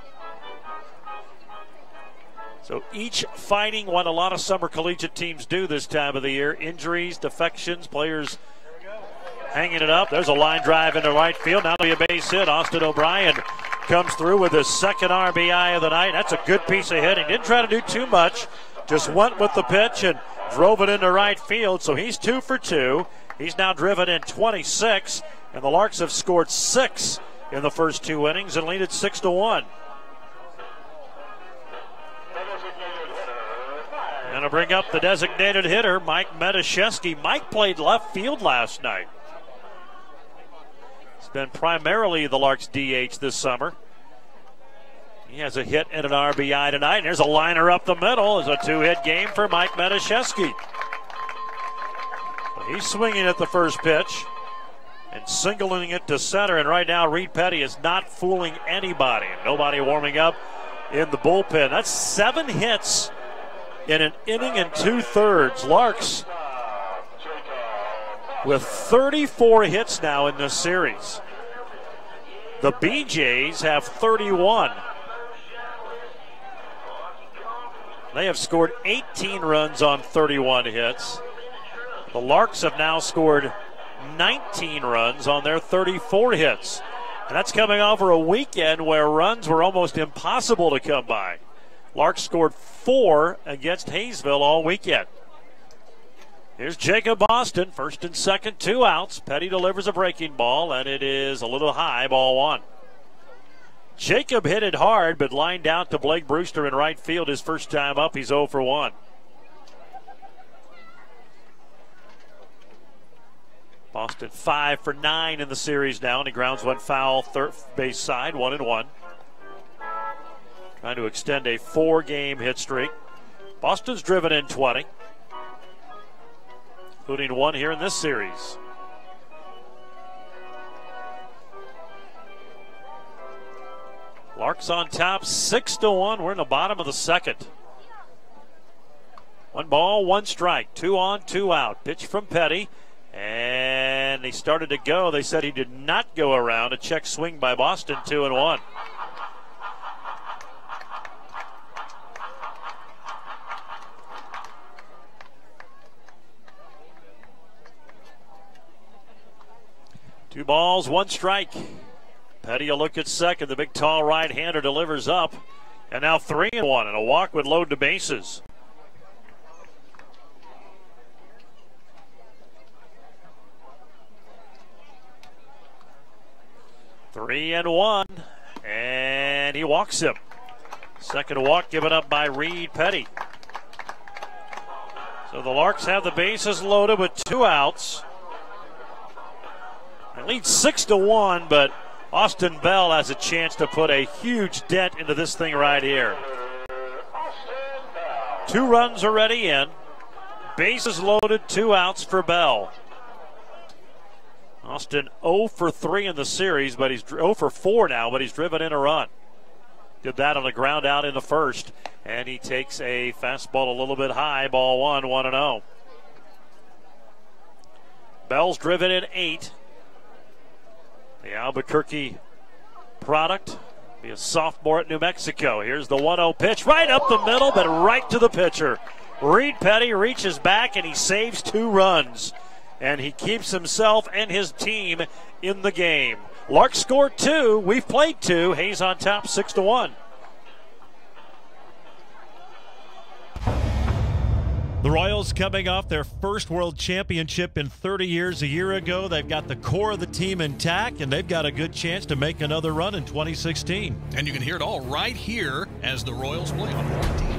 So each fighting what a lot of summer collegiate teams do this time of the year. Injuries, defections, players hanging it up. There's a line drive into right field. Now it'll be a base hit. Austin O'Brien comes through with his second R B I of the night. That's a good piece of hitting. Didn't try to do too much. Just went with the pitch and drove it into right field. So he's two for two. He's now driven in twenty-six. And the Larks have scored six in the first two innings and lead it six to one. And to bring up the designated hitter, Mike Metashevsky. Mike played left field last night. It's been primarily the Larks D H this summer. He has a hit and an R B I tonight. And there's a liner up the middle. It's a two-hit game for Mike Metashevsky. He's swinging at the first pitch and singling it to center. And right now, Reed Petty is not fooling anybody. Nobody warming up in the bullpen. That's seven hits in an inning and two-thirds. Larks with thirty-four hits now in this series. The B Jays have thirty-one. They have scored eighteen runs on thirty-one hits. The Larks have now scored nineteen runs on their thirty-four hits. And that's coming over a weekend where runs were almost impossible to come by. Larks scored four against Hayesville all weekend. Here's Jacob Boston, first and second, two outs. Petty delivers a breaking ball, and it is a little high, ball one. Jacob hit it hard, but lined out to Blake Brewster in right field his first time up. He's oh for one. Boston five for nine in the series now, and he grounds one foul, third base side, one and one. Trying to extend a four-game hit streak. Boston's driven in twenty, including one here in this series. Larks on top, six to one. We're in the bottom of the second. One ball, one strike, two on, two out. Pitch from Petty, and he started to go. They said he did not go around. A check swing by Boston, two and one. Two balls, one strike. Petty a look at second. The big tall right-hander delivers up. And now three and one, and a walk would load the bases. Three and one, and he walks him. Second walk given up by Reed Petty. So the Larks have the bases loaded with two outs. They lead six to one, but Austin Bell has a chance to put a huge dent into this thing right here. Two runs already in. Bases loaded, two outs for Bell. Austin oh for three in the series, but he's oh for four now, but he's driven in a run. Did that on a ground out in the first, and he takes a fastball a little bit high, ball one, one and oh. Bell's driven in eight. The Albuquerque product, be a sophomore at New Mexico. Here's the one oh pitch, right up the middle, but right to the pitcher. Reed Petty reaches back, and he saves two runs. And he keeps himself and his team in the game. Larks scored two. We've played two. Hayes on top, six to one. The Royals coming off their first World Championship in thirty years a year ago. They've got the core of the team intact, and they've got a good chance to make another run in twenty sixteen. And you can hear it all right here as the Royals play on fourteen.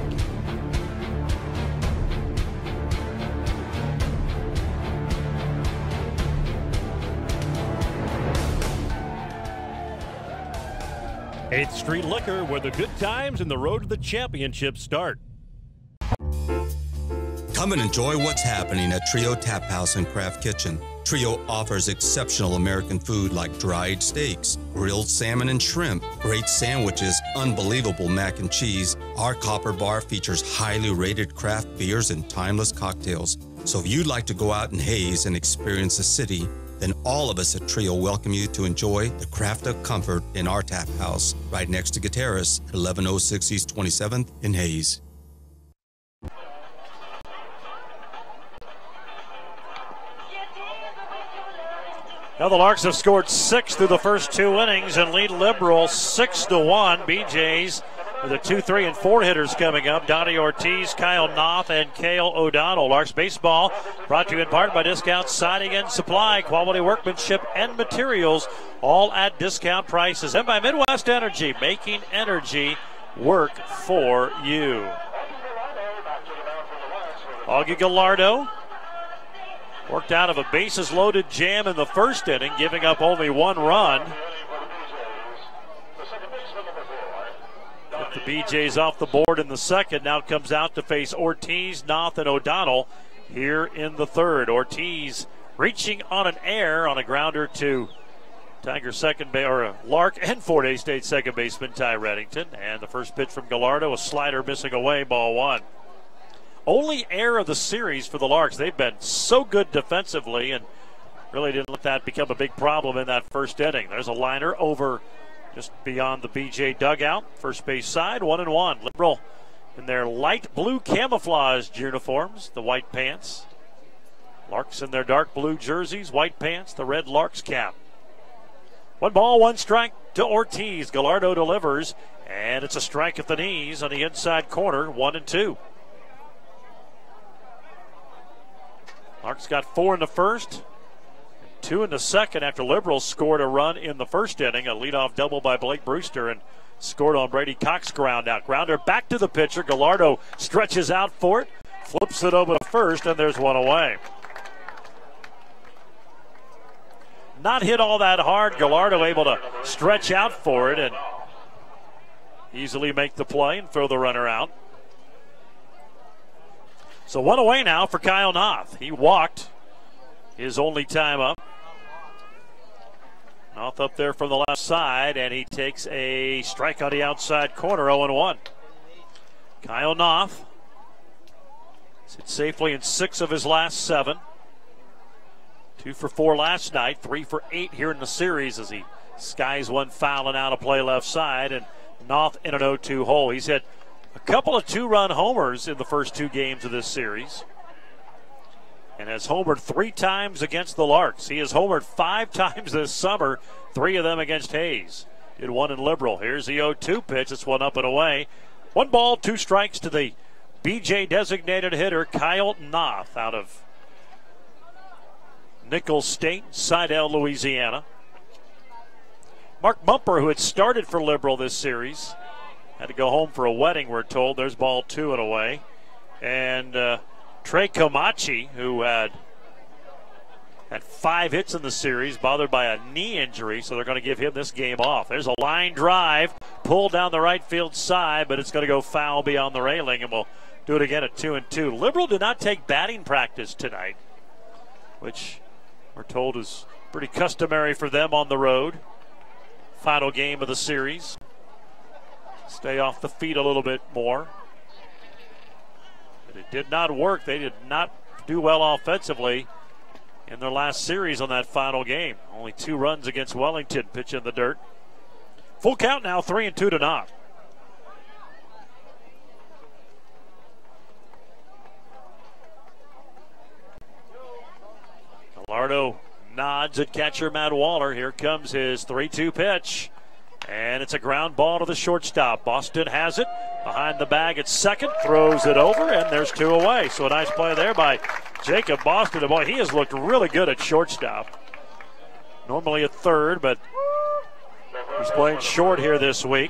eighth Street Liquor, where the good times and the road to the championship start. Come and enjoy what's happening at Trio Tap House and Craft Kitchen. Trio offers exceptional American food like dried steaks, grilled salmon and shrimp, great sandwiches, unbelievable mac and cheese. Our Copper Bar features highly rated craft beers and timeless cocktails. So if you'd like to go out in Hayes and experience the city, then all of us at Trio welcome you to enjoy the craft of comfort in our tap house right next to Gutierrez, eleven oh six East twenty-seventh in Hayes. Now the Larks have scored six through the first two innings and lead Liberal six to one. B J's with the two, three, and four hitters coming up. Donnie Ortiz, Kyle Knopf, and Cale O'Donnell. Larks baseball brought to you in part by Discount Siding and Supply. Quality workmanship and materials, all at discount prices. And by Midwest Energy, making energy work for you. Augie Gallardo worked out of a bases-loaded jam in the first inning, giving up only one run. Put the B J's off the board in the second. Now comes out to face Ortiz, Knopf, and O'Donnell here in the third. Ortiz reaching on an air on a grounder to Tiger second base, or a Lark and Fort Hays State second baseman Ty Reddington. And the first pitch from Gallardo, a slider missing away, ball one. Only error of the series for the Larks. They've been so good defensively and really didn't let that become a big problem in that first inning. There's a liner over just beyond the B J dugout. First base side, one and one. Liberal in their light blue camouflaged uniforms, the white pants. Larks in their dark blue jerseys, white pants, the red Larks cap. One ball, one strike to Ortiz. Gallardo delivers, and it's a strike at the knees on the inside corner, one and two. Larks got four in the first, two in the second after Liberal scored a run in the first inning, a leadoff double by Blake Brewster, and scored on Brady Cox ground out. Grounder back to the pitcher. Gallardo stretches out for it, flips it over to first, and there's one away. Not hit all that hard. Gallardo able to stretch out for it and easily make the play and throw the runner out. So one away now for Kyle Knopf. He walked his only time up. Knopf up there from the left side, and he takes a strike on the outside corner, oh and one. Kyle Knopf sits safely in six of his last seven. Two for four last night, three for eight here in the series as he skies one fouling out of play left side, and Knopf in an oh two hole. He's hit a couple of two-run homers in the first two games of this series and has homered three times against the Larks. He has homered five times this summer, three of them against Hayes. Did one in Liberal. Here's the oh two pitch. It's one up and away. One ball, two strikes to the B J designated hitter, Kyle Knopf, out of Nichols State, Sidell, Louisiana. Mark Bumper, who had started for Liberal this series, had to go home for a wedding, we're told. There's ball two and away. And uh, Trey Comachi, who had had five hits in the series, bothered by a knee injury, so they're going to give him this game off. There's a line drive, pulled down the right field side, but it's going to go foul beyond the railing, and we'll do it again at two and two. Liberal did not take batting practice tonight, which we're told is pretty customary for them on the road. Final game of the series. Stay off the feet a little bit more. But it did not work. They did not do well offensively in their last series on that final game. Only two runs against Wellington, pitch in the dirt. Full count now, three and two to Knopf. Gallardo nods at catcher Matt Waller. Here comes his three two pitch. And it's a ground ball to the shortstop. Boston has it. Behind the bag at second. Throws it over, and there's two away. So a nice play there by Jacob Boston. And boy, he has looked really good at shortstop. Normally at third, but he's playing short here this week.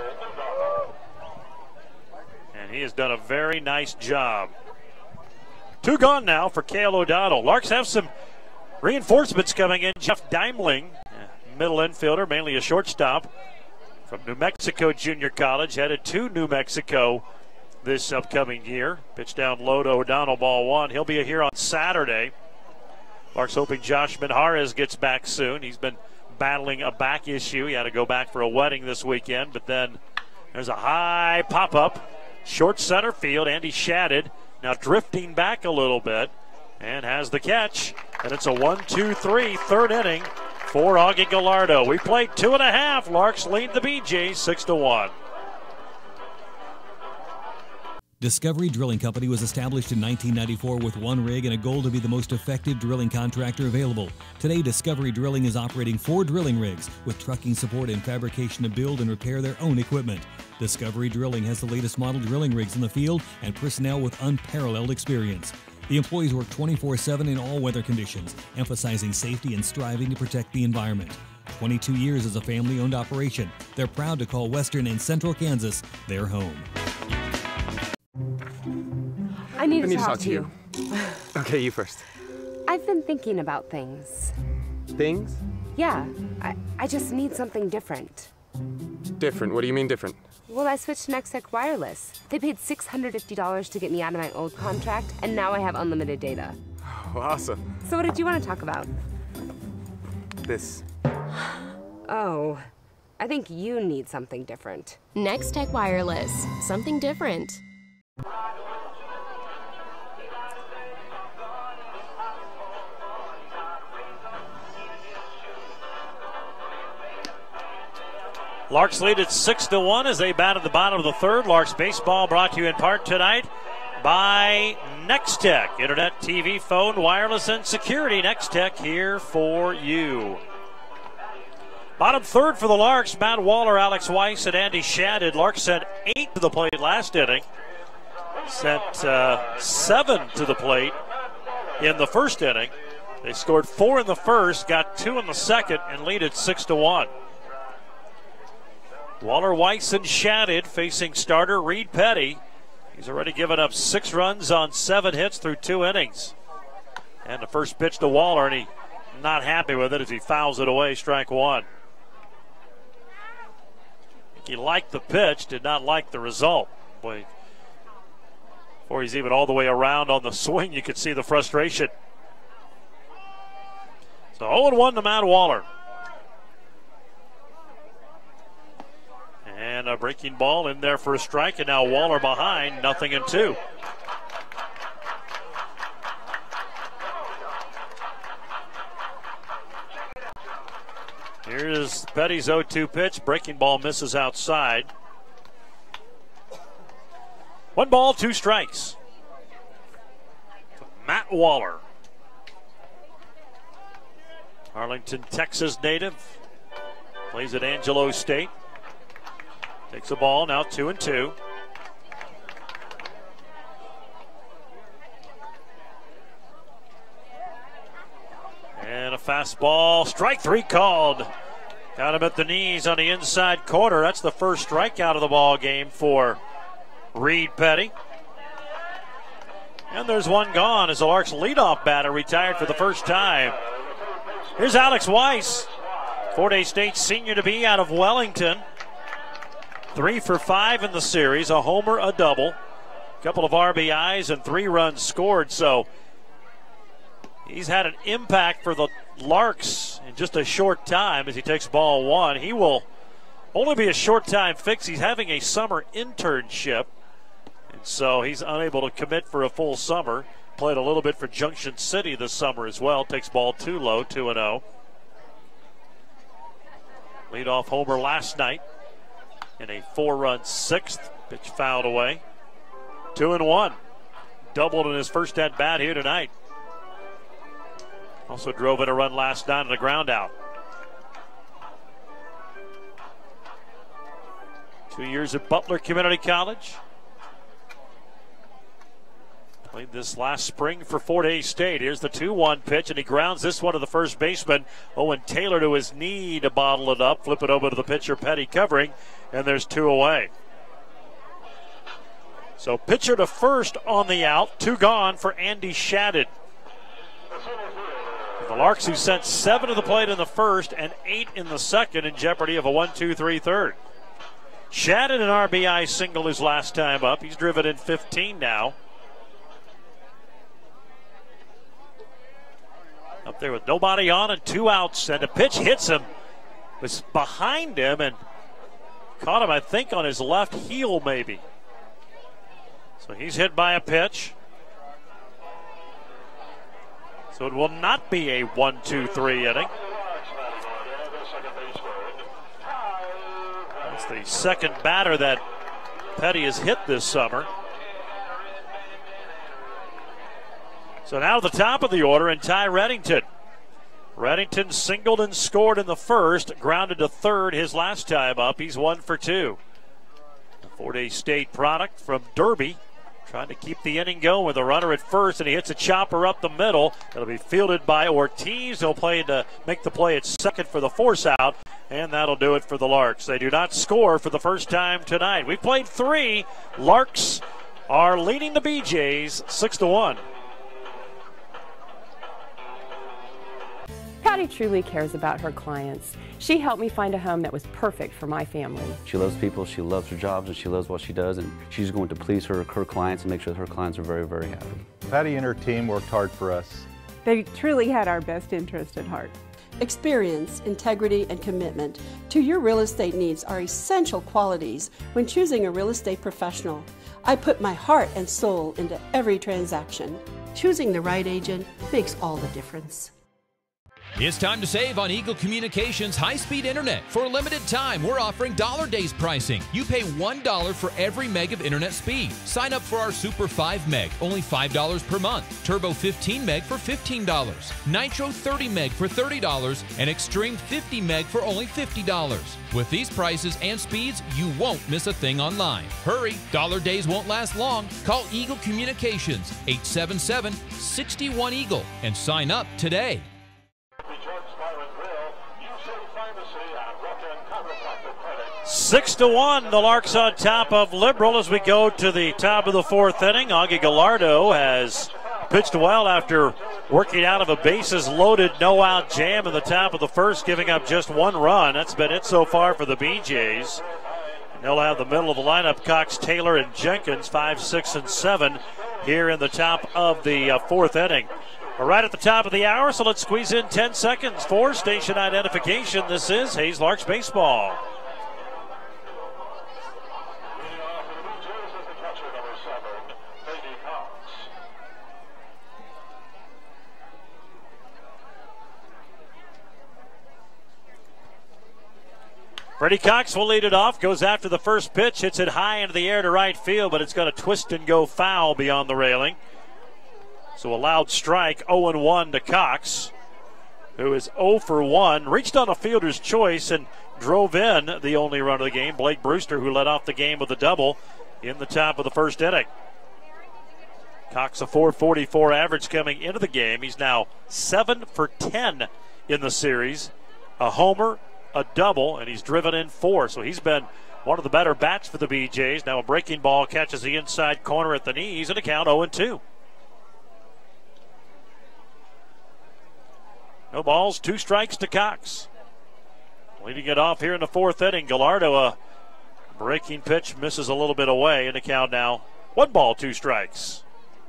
And he has done a very nice job. Two gone now for Cale O'Donnell. Larks have some reinforcements coming in. Jeff Daimling, middle infielder, mainly a shortstop, from New Mexico Junior College, headed to New Mexico this upcoming year. Pitch down low to O'Donnell, ball one. He'll be here on Saturday. Larks hoping Josh Minjarez gets back soon. He's been battling a back issue. He had to go back for a wedding this weekend, but then there's a high pop-up. Short center field. Andy Shadid now drifting back a little bit and has the catch. And it's a one two three third inning for Augie Gallardo. We played two and a half. Larks lead the B Jays six to one. Discovery Drilling Company was established in nineteen ninety-four with one rig and a goal to be the most effective drilling contractor available. Today, Discovery Drilling is operating four drilling rigs with trucking support and fabrication to build and repair their own equipment. Discovery Drilling has the latest model drilling rigs in the field and personnel with unparalleled experience. The employees work twenty-four seven in all weather conditions, emphasizing safety and striving to protect the environment. twenty-two years as a family-owned operation, they're proud to call Western and Central Kansas their home. I need, I to, need talk to talk to you. you. Okay, you first. I've been thinking about things. Things? Yeah, I, I just need something different. Different? What do you mean different? Well, I switched to Nextech Wireless. They paid six hundred fifty dollars to get me out of my old contract, and now I have unlimited data. Oh, awesome. So what did you want to talk about? This. Oh, I think you need something different. Nextech Wireless. Something different. Larks lead at six to one as they bat at the bottom of the third. Larks baseball brought to you in part tonight by Nextech. Internet, T V, phone, wireless, and security. Nextech here for you. Bottom third for the Larks. Matt Waller, Alex Weiss, and Andy Shadid. Larks sent eight to the plate last inning. Sent uh, seven to the plate in the first inning. They scored four in the first, got two in the second, and lead at six to one. Waller, Weiss, and Shadid facing starter Reed Petty. He's already given up six runs on seven hits through two innings. And the first pitch to Waller, and he not happy with it as he fouls it away, strike one. I think he liked the pitch, did not like the result. Boy, before he's even all the way around on the swing, you could see the frustration. So oh and one to Matt Waller. And a breaking ball in there for a strike, and now Waller behind, nothing and two. Here's Petty's oh two pitch. Breaking ball misses outside. One ball, two strikes. Matt Waller. Arlington, Texas native. Plays at Angelo State. Takes the ball, now two and two. And a fastball, strike three called. Got him at the knees on the inside corner. That's the first strikeout of the ball game for Reed Petty. And there's one gone as the Larks leadoff batter retired for the first time. Here's Alex Weiss, Fort Hays State senior to be out of Wellington. Three for five in the series, a homer, a double, a couple of R B Is, and three runs scored. So he's had an impact for the Larks in just a short time as he takes ball one. He will only be a short time fix. He's having a summer internship, and so he's unable to commit for a full summer. Played a little bit for Junction City this summer as well. Takes ball two low, two and oh. Leadoff homer last night in a four-run sixth. Pitch fouled away. Two and one. Doubled in his first at-bat here tonight. Also drove in a run last night on a ground out. Two years at Butler Community College. Played this last spring for Fort Hays State. Here's the two one pitch, and he grounds this one to the first baseman. Owen Taylor to his knee to bottle it up. Flip it over to the pitcher, Petty covering, and there's two away. So pitcher to first on the out. Two gone for Andy Shadid. The Larks, who sent seven to the plate in the first and eight in the second, in jeopardy of a one two three third. Shadid an R B I single his last time up. He's driven in fifteen now. Up there with nobody on and two outs, and a pitch hits him. Was behind him and caught him, I think, on his left heel maybe. So he's hit by a pitch. So it will not be a one two three inning. That's the second batter that Petty has hit this summer. So now to the top of the order, and Ty Reddington. Reddington singled and scored in the first, grounded to third his last time up. He's one for two. A four-day state product from Derby, trying to keep the inning going with a runner at first, and he hits a chopper up the middle. It'll be fielded by Ortiz. He'll play to make the play at second for the force out, and that'll do it for the Larks. They do not score for the first time tonight. We played three. Larks are leading the B Jays six to one. Patty truly cares about her clients. She helped me find a home that was perfect for my family. She loves people, she loves her jobs, and she loves what she does, and she's going to please her, her clients and make sure that her clients are very, very happy. Patty and her team worked hard for us. They truly had our best interest at heart. Experience, integrity, and commitment to your real estate needs are essential qualities when choosing a real estate professional. I put my heart and soul into every transaction. Choosing the right agent makes all the difference. It's time to save on Eagle Communications high-speed internet. For a limited time, we're offering dollar days pricing. You pay one dollar for every meg of internet speed. Sign up for our Super five meg, only five dollars per month. Turbo fifteen meg for fifteen dollars. Nitro thirty meg for thirty dollars. And Extreme fifty meg for only fifty dollars. With these prices and speeds, you won't miss a thing online. Hurry, dollar days won't last long. Call Eagle Communications, eight seven seven, six one Eagle, and sign up today. Six to one, the Larks on top of Liberal as we go to the top of the fourth inning. Augie Gallardo has pitched well after working out of a bases-loaded no-out jam in the top of the first, giving up just one run. That's been it so far for the B Jays. And they'll have the middle of the lineup, Cox, Taylor, and Jenkins, five, six, and seven here in the top of the uh, fourth inning. We're right at the top of the hour, so let's squeeze in ten seconds for station identification. This is Hayes Larks Baseball. Freddie Cox will lead it off, goes after the first pitch, hits it high into the air to right field, but it's going to twist and go foul beyond the railing. So a loud strike, oh and one to Cox, who is oh for one. Reached on a fielder's choice and drove in the only run of the game, Blake Brewster, who led off the game with a double in the top of the first inning. Cox a four forty-four average coming into the game. He's now seven for ten in the series. A homer, a double, and he's driven in four. So he's been one of the better bats for the B Jays. Now a breaking ball catches the inside corner at the knees, and a count oh and two. No balls, two strikes to Cox. Leading it off here in the fourth inning. Gallardo, a breaking pitch, misses a little bit away, and the count now one ball, two strikes.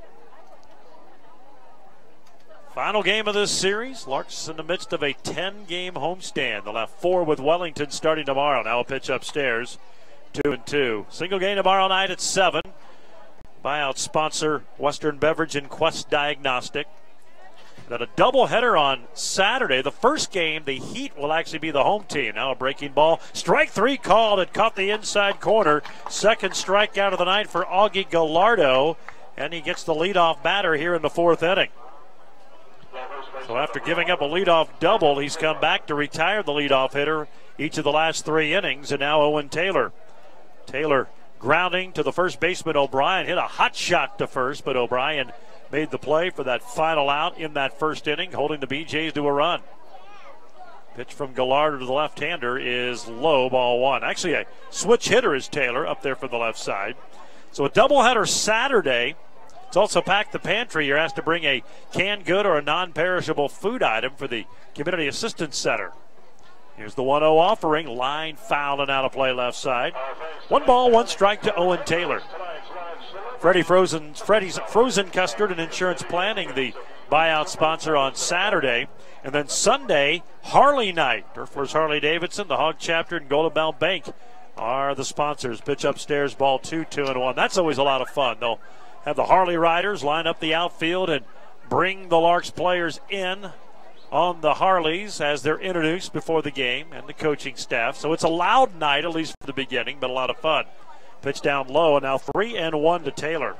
Final game of this series. Larks in the midst of a ten-game homestand. They'll have four with Wellington starting tomorrow. Now a pitch upstairs, two and two. Single game tomorrow night at seven. Buyout sponsor Western Beverage and Quest Diagnostic. Then a doubleheader on Saturday. The first game, the Heat will actually be the home team. Now a breaking ball. Strike three called. It caught the inside corner. Second strikeout of the night for Augie Gallardo. And he gets the leadoff batter here in the fourth inning. So after giving up a leadoff double, he's come back to retire the leadoff hitter each of the last three innings. And now Owen Taylor. Taylor grounding to the first baseman, O'Brien. Hit a hot shot to first, but O'Brien made the play for that final out in that first inning, holding the B Jays to a run. Pitch from Gallardo to the left-hander is low, ball one. Actually, a switch hitter is Taylor up there for the left side. So a doubleheader Saturday. It's also packed the pantry. You're asked to bring a canned good or a non-perishable food item for the Community Assistance Center. Here's the one oh offering. Line foul and out of play left side. One ball, one strike to Owen Taylor. Freddie Frozen, Freddie's Frozen Custard and Insurance Planning, the buyout sponsor on Saturday. And then Sunday, Harley Night. Durfler's Harley-Davidson, the Hog Chapter, and Golden Bell Bank are the sponsors. Pitch upstairs, ball two, two and one. That's always a lot of fun. They'll have the Harley riders line up the outfield and bring the Larks players in on the Harleys as they're introduced before the game, and the coaching staff. So it's a loud night, at least for the beginning, but a lot of fun. Pitch down low, and now three and one to Taylor.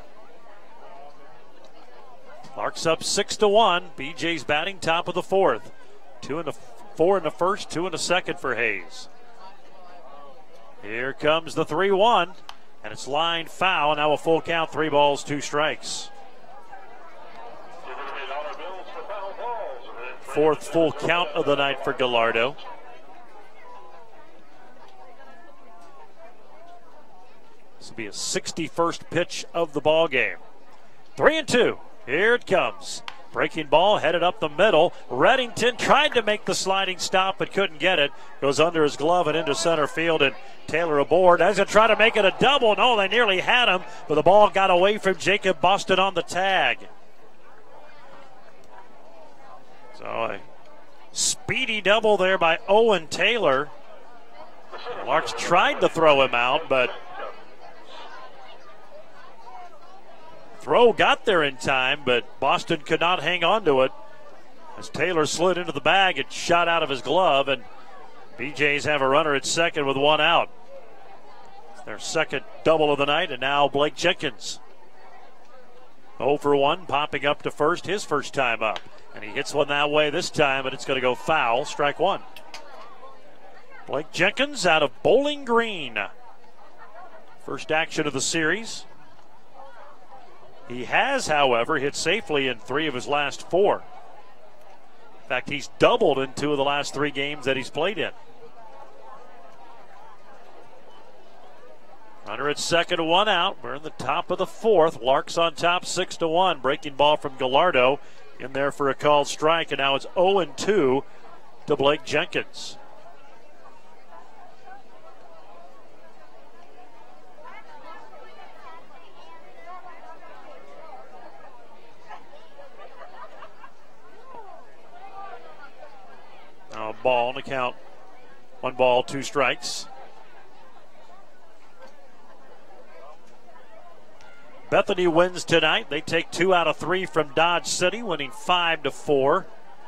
Larks up six to one. B J's batting top of the fourth. Two in the four in the first, two in the second for Hayes. Here comes the three one, and it's lined foul. Now a full count, three balls, two strikes. Fourth full count of the night for Gallardo. This will be his sixty-first pitch of the ball game. Three and two. Here it comes. Breaking ball headed up the middle. Reddington tried to make the sliding stop but couldn't get it. Goes under his glove and into center field, and Taylor aboard. He's going to try to make it a double. No, they nearly had him, but the ball got away from Jacob Boston on the tag. So a speedy double there by Owen Taylor. Larks tried to throw him out, but throw got there in time, but Boston could not hang on to it as Taylor slid into the bag and shot out of his glove, and B J's have a runner at second with one out. It's their second double of the night, and now Blake Jenkins oh for one, popping up to first, his first time up. And he hits one that way this time, but it's going to go foul. Strike one. Blake Jenkins out of Bowling Green. First action of the series. He has, however, hit safely in three of his last four. In fact, he's doubled in two of the last three games that he's played in. Runner at second, one out. We're in the top of the fourth. Larks on top, six to one. Breaking ball from Gallardo. In there for a called strike, and now it's oh and two to Blake Jenkins. Now a ball on the count. One ball, two strikes. Bethany wins tonight. They take two out of three from Dodge City, winning five to four.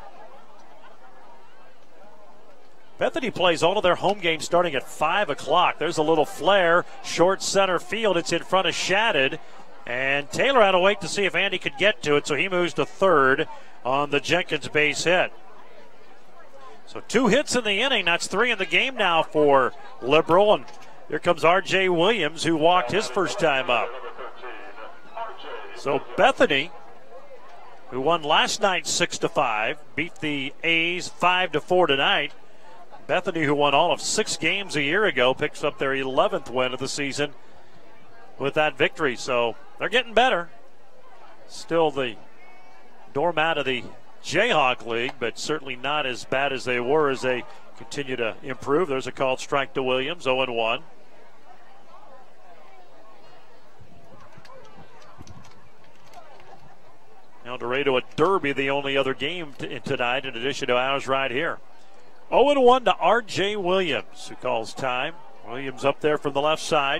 Bethany plays all of their home games starting at five o'clock. There's a little flare, short center field. It's in front of Shatted, and Taylor had to wait to see if Andy could get to it, so he moves to third on the Jenkins base hit. So two hits in the inning. That's three in the game now for Liberal, and here comes R J Williams, who walked his first time up. So Bethany, who won last night six to five, beat the A's five to four tonight. Bethany, who won all of six games a year ago, picks up their eleventh win of the season with that victory. So they're getting better. Still the doormat of the Jayhawk League, but certainly not as bad as they were as they continue to improve. There's a called strike to Williams, oh and one. El Dorado at Derby, the only other game t- tonight in addition to ours right here. oh and one to R J Williams, who calls time. Williams up there from the left side.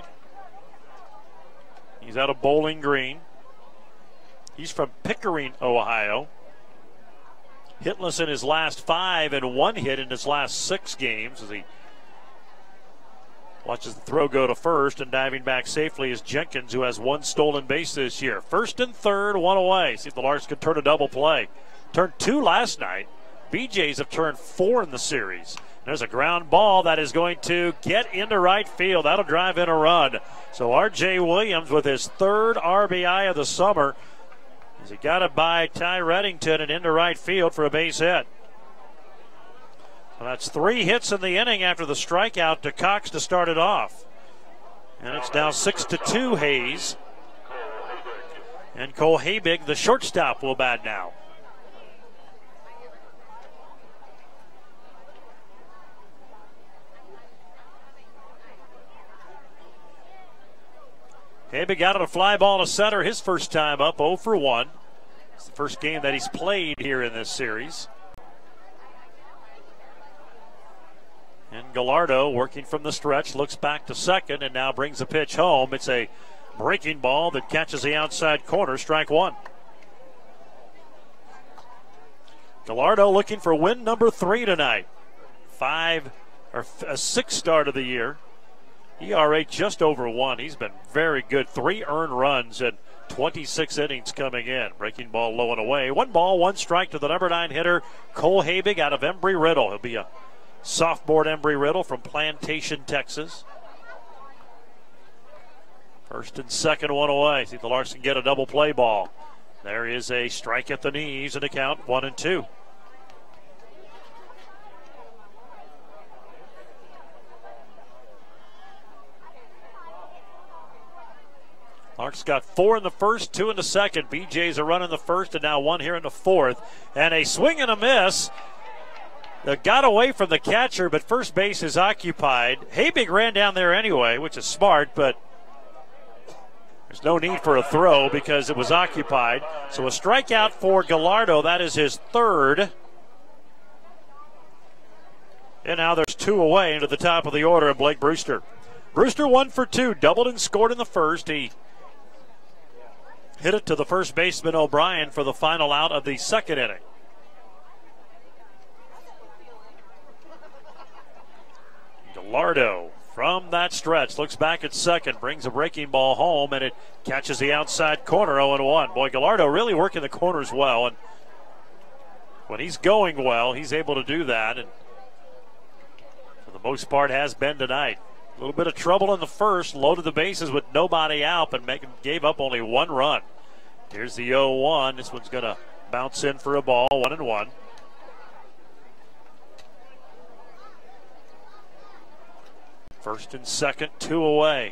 He's out of Bowling Green. He's from Pickering, Ohio. Hitless in his last five and one hit in his last six games as he watches the throw go to first, and diving back safely is Jenkins, who has one stolen base this year. First and third, one away. See if the Larks can turn a double play. Turned two last night. B J's have turned four in the series. There's a ground ball that is going to get into right field. That'll drive in a run. So R J Williams with his third R B I of the summer, as he got it by Ty Reddington and into right field for a base hit. Well, that's three hits in the inning after the strikeout to Cox to start it off. And it's now six to two Hayes. And Cole Habig, the shortstop, will bat now. Habig got it a fly ball to center his first time up, oh for one. It's the first game that he's played here in this series. And Gallardo working from the stretch, looks back to second and now brings the pitch home. It's a breaking ball that catches the outside corner, strike one. Gallardo looking for win number three tonight. Five or a six start of the year. E R A just over one. He's been very good. Three earned runs and twenty-six innings coming in. Breaking ball low and away. One ball, one strike to the number nine hitter, Cole Habig out of Embry-Riddle. He'll be a sophomore at Embry-Riddle from Plantation, Texas. First and second, one away. See if the Larks can get a double play ball. There is a strike at the knees and a count, one and two. Larks got four in the first, two in the second. B J's a run in the first and now one here in the fourth. And a swing and a miss. That got away from the catcher, but first base is occupied. Habig ran down there anyway, which is smart, but there's no need for a throw because it was occupied. So a strikeout for Gallardo. That is his third. And now there's two away into the top of the order of Blake Brewster. Brewster one for two, doubled and scored in the first. He hit it to the first baseman O'Brien for the final out of the second inning. Gallardo from that stretch looks back at second, brings a breaking ball home, and it catches the outside corner, oh and one. Boy, Gallardo really working the corners well, and when he's going well, he's able to do that, and for the most part has been tonight. A little bit of trouble in the first, loaded the bases with nobody out, but make, gave up only one run. Here's the oh one. This one's going to bounce in for a ball, one and one. First and second, two away.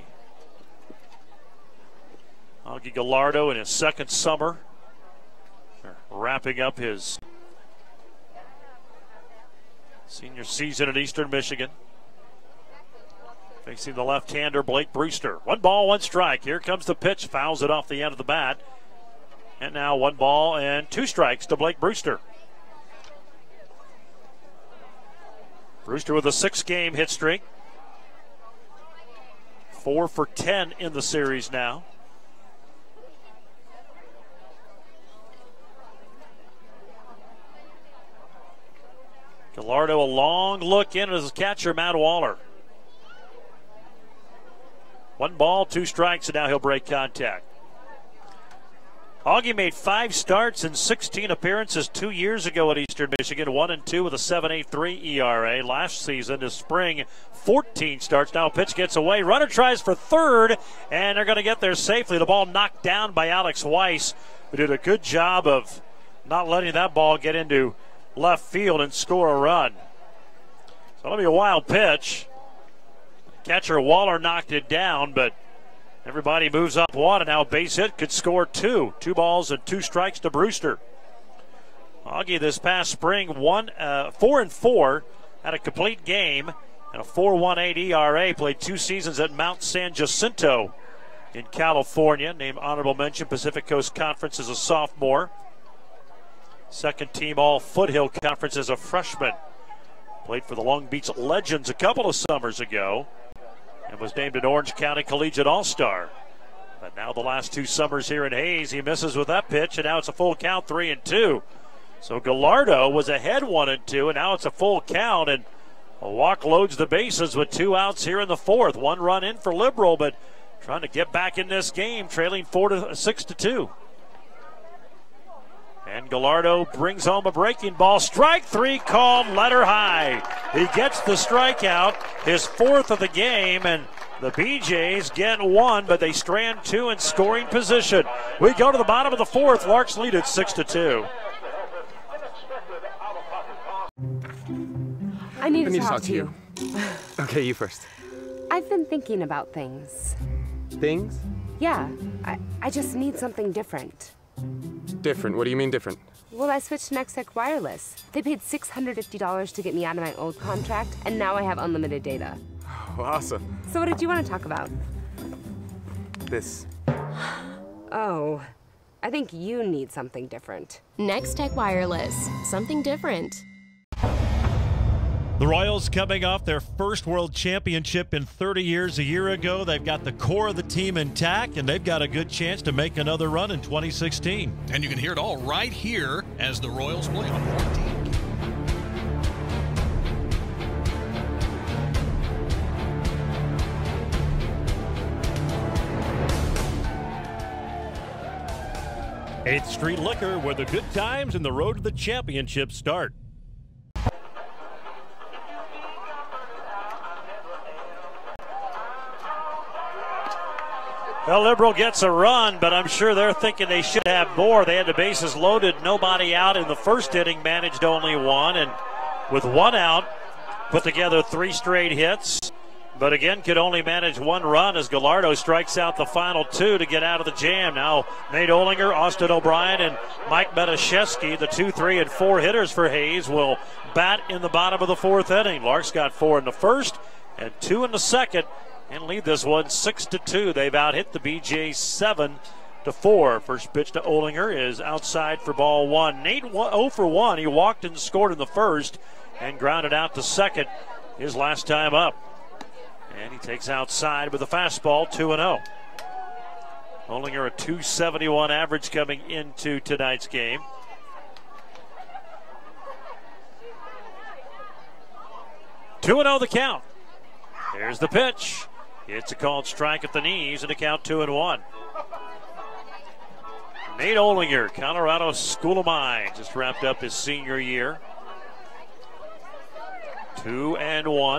Augie Gallardo in his second summer, wrapping up his senior season at Eastern Michigan. Facing the left-hander, Blake Brewster. One ball, one strike. Here comes the pitch, fouls it off the end of the bat. And now one ball and two strikes to Blake Brewster. Brewster with a six-game hit streak. Four for ten in the series now. Gallardo, a long look in as his catcher, Matt Waller. One ball, two strikes, and now he'll break contact. Augie made five starts and sixteen appearances two years ago at Eastern Michigan, one and two with a seven point eight three E R A. Last season, this spring, fourteen starts. Now a pitch gets away. Runner tries for third, and they're going to get there safely. The ball knocked down by Alex Weiss, who did a good job of not letting that ball get into left field and score a run. So it'll be a wild pitch. Catcher Waller knocked it down, but everybody moves up one, and now a base hit could score two. Two balls and two strikes to Brewster. Augie this past spring, one, uh, four and four, had a complete game and a four point one eight E R A. Played two seasons at Mount San Jacinto in California. Named honorable mention Pacific Coast Conference as a sophomore. Second team All Foothill Conference as a freshman. Played for the Long Beach Legends a couple of summers ago, and was named an Orange County Collegiate All-Star. But now the last two summers here in Hayes, he misses with that pitch, and now it's a full count, three and two. So Gallardo was ahead one and two, and now it's a full count, and a walk loads the bases with two outs here in the fourth. One run in for Liberal, but trying to get back in this game, trailing four to six to two. And Gallardo brings home a breaking ball. Strike three called, letter high. He gets the strikeout, his fourth of the game, and the B Jays get one, but they strand two in scoring position. We go to the bottom of the fourth. Larks lead at six to two. I need, I to, need talk to talk to to you. you. Okay, you first. I've been thinking about things. Things? Yeah, I, I just need something different. Different? What do you mean different? Well, I switched to Nextech Wireless. They paid six hundred fifty dollars to get me out of my old contract, and now I have unlimited data. Oh, awesome. So what did you want to talk about? This. Oh, I think you need something different. Next Tech Wireless. Something different. The Royals coming off their first World Championship in thirty years a year ago. They've got the core of the team intact, and they've got a good chance to make another run in twenty sixteen. And you can hear it all right here as the Royals play on fourteen. eighth Street Liquor, where the good times and the road to the championship start. Well, Liberal gets a run, but I'm sure they're thinking they should have more. They had the bases loaded, nobody out in the first inning, managed only one, and with one out, put together three straight hits, but again could only manage one run as Gallardo strikes out the final two to get out of the jam. Now Nate Olinger, Austin O'Brien, and Mike Metashevsky, the two, three, and four hitters for Hayes, will bat in the bottom of the fourth inning. Larks got four in the first and two in the second, and lead this one six to two. They've out-hit the B Jays seven to four. First pitch to Olinger is outside for ball one. Nate oh for one. He walked and scored in the first and grounded out to second his last time up. And he takes outside with a fastball, two and oh. Olinger a two seventy-one average coming into tonight's game. two and oh the count. There's the pitch. It's a called strike at the knees and a count two and one. Nate Olinger, Colorado School of Mines, just wrapped up his senior year. Two and one.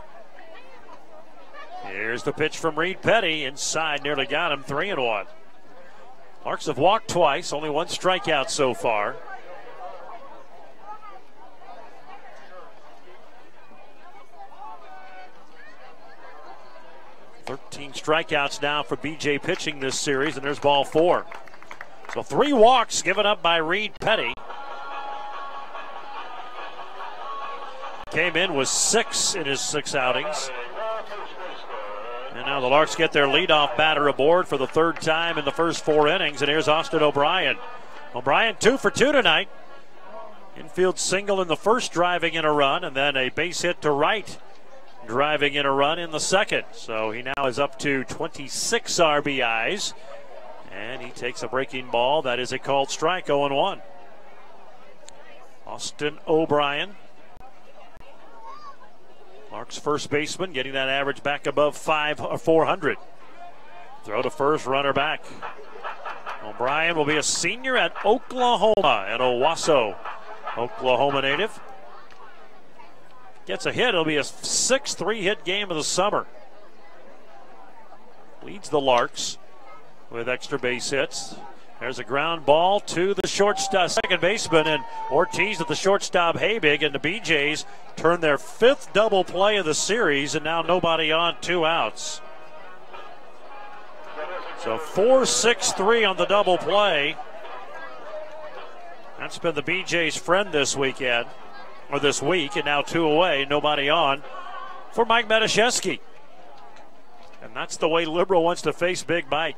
Here's the pitch from Reed Petty. Inside, nearly got him. Three and one. Larks have walked twice, only one strikeout so far. thirteen strikeouts now for B J pitching this series, and there's ball four. So three walks given up by Reed Petty. Came in with six in his six outings. And now the Larks get their leadoff batter aboard for the third time in the first four innings, and here's Austin O'Brien. O'Brien two for two tonight. Infield single in the first, driving in a run, and then a base hit to right, driving in a run in the second. So he now is up to twenty-six R B Is, and he takes a breaking ball. That is a called strike, oh and one. Austin O'Brien, Larks first baseman, getting that average back above five or four hundred. Throw to first, runner back. O'Brien will be a senior at Oklahoma, at Owasso, Oklahoma native. Gets a hit, it'll be a sixth three-hit game of the summer. Leads the Larks with extra base hits. There's a ground ball to the shortstop, second baseman, and Ortiz at the shortstop, Habig, and the B Jays turn their fifth double play of the series, and now nobody on, two outs. So four six three on the double play. That's been the B Jays' friend this weekend, or this week, and now two away, nobody on for Mike Metashevsky. And that's the way Liberal wants to face Big Mike.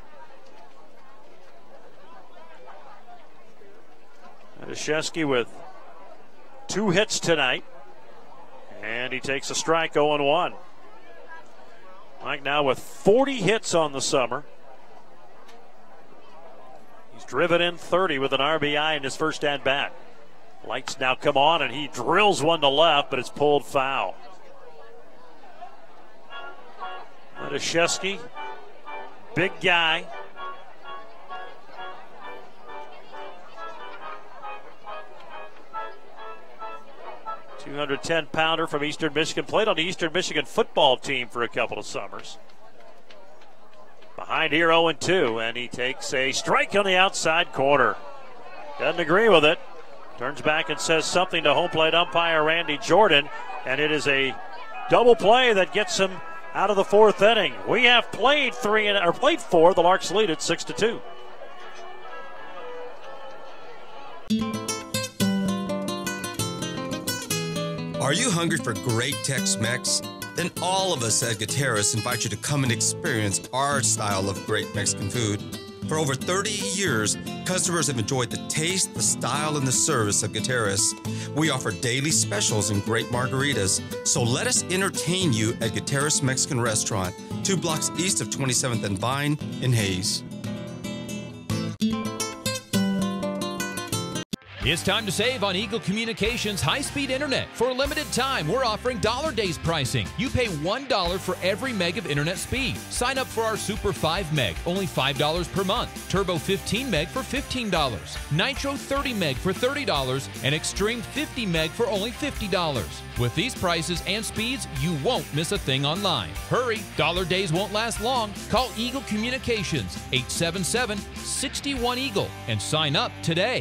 Metashevsky with two hits tonight, and he takes a strike, oh and one. Mike now with forty hits on the summer. He's driven in thirty with an R B I in his first at-bat. Lights now come on, and he drills one to left, but it's pulled foul. Metashevsky, big guy. two hundred ten pounder from Eastern Michigan. Played on the Eastern Michigan football team for a couple of summers. Behind here oh and two, and he takes a strike on the outside corner. Doesn't agree with it. Turns back and says something to home plate umpire Randy Jordan, and it is a double play that gets him out of the fourth inning. We have played three and or played four. The Larks lead at six to two. Are you hungry for great Tex-Mex? Then all of us at Gutierrez invite you to come and experience our style of great Mexican food. For over thirty years, customers have enjoyed the taste, the style, and the service of Gutierrez. We offer daily specials and great margaritas, so let us entertain you at Gutierrez Mexican Restaurant, two blocks east of twenty-seventh and Vine in Hayes. It's time to save on Eagle Communications high-speed internet. For a limited time, we're offering dollar days pricing. You pay one dollar for every meg of internet speed. Sign up for our Super five meg, only five dollars per month. Turbo fifteen meg for fifteen dollars. Nitro thirty meg for thirty dollars. And Extreme fifty meg for only fifty dollars. With these prices and speeds, you won't miss a thing online. Hurry, dollar days won't last long. Call Eagle Communications, eight seven seven, six one Eagle, and sign up today.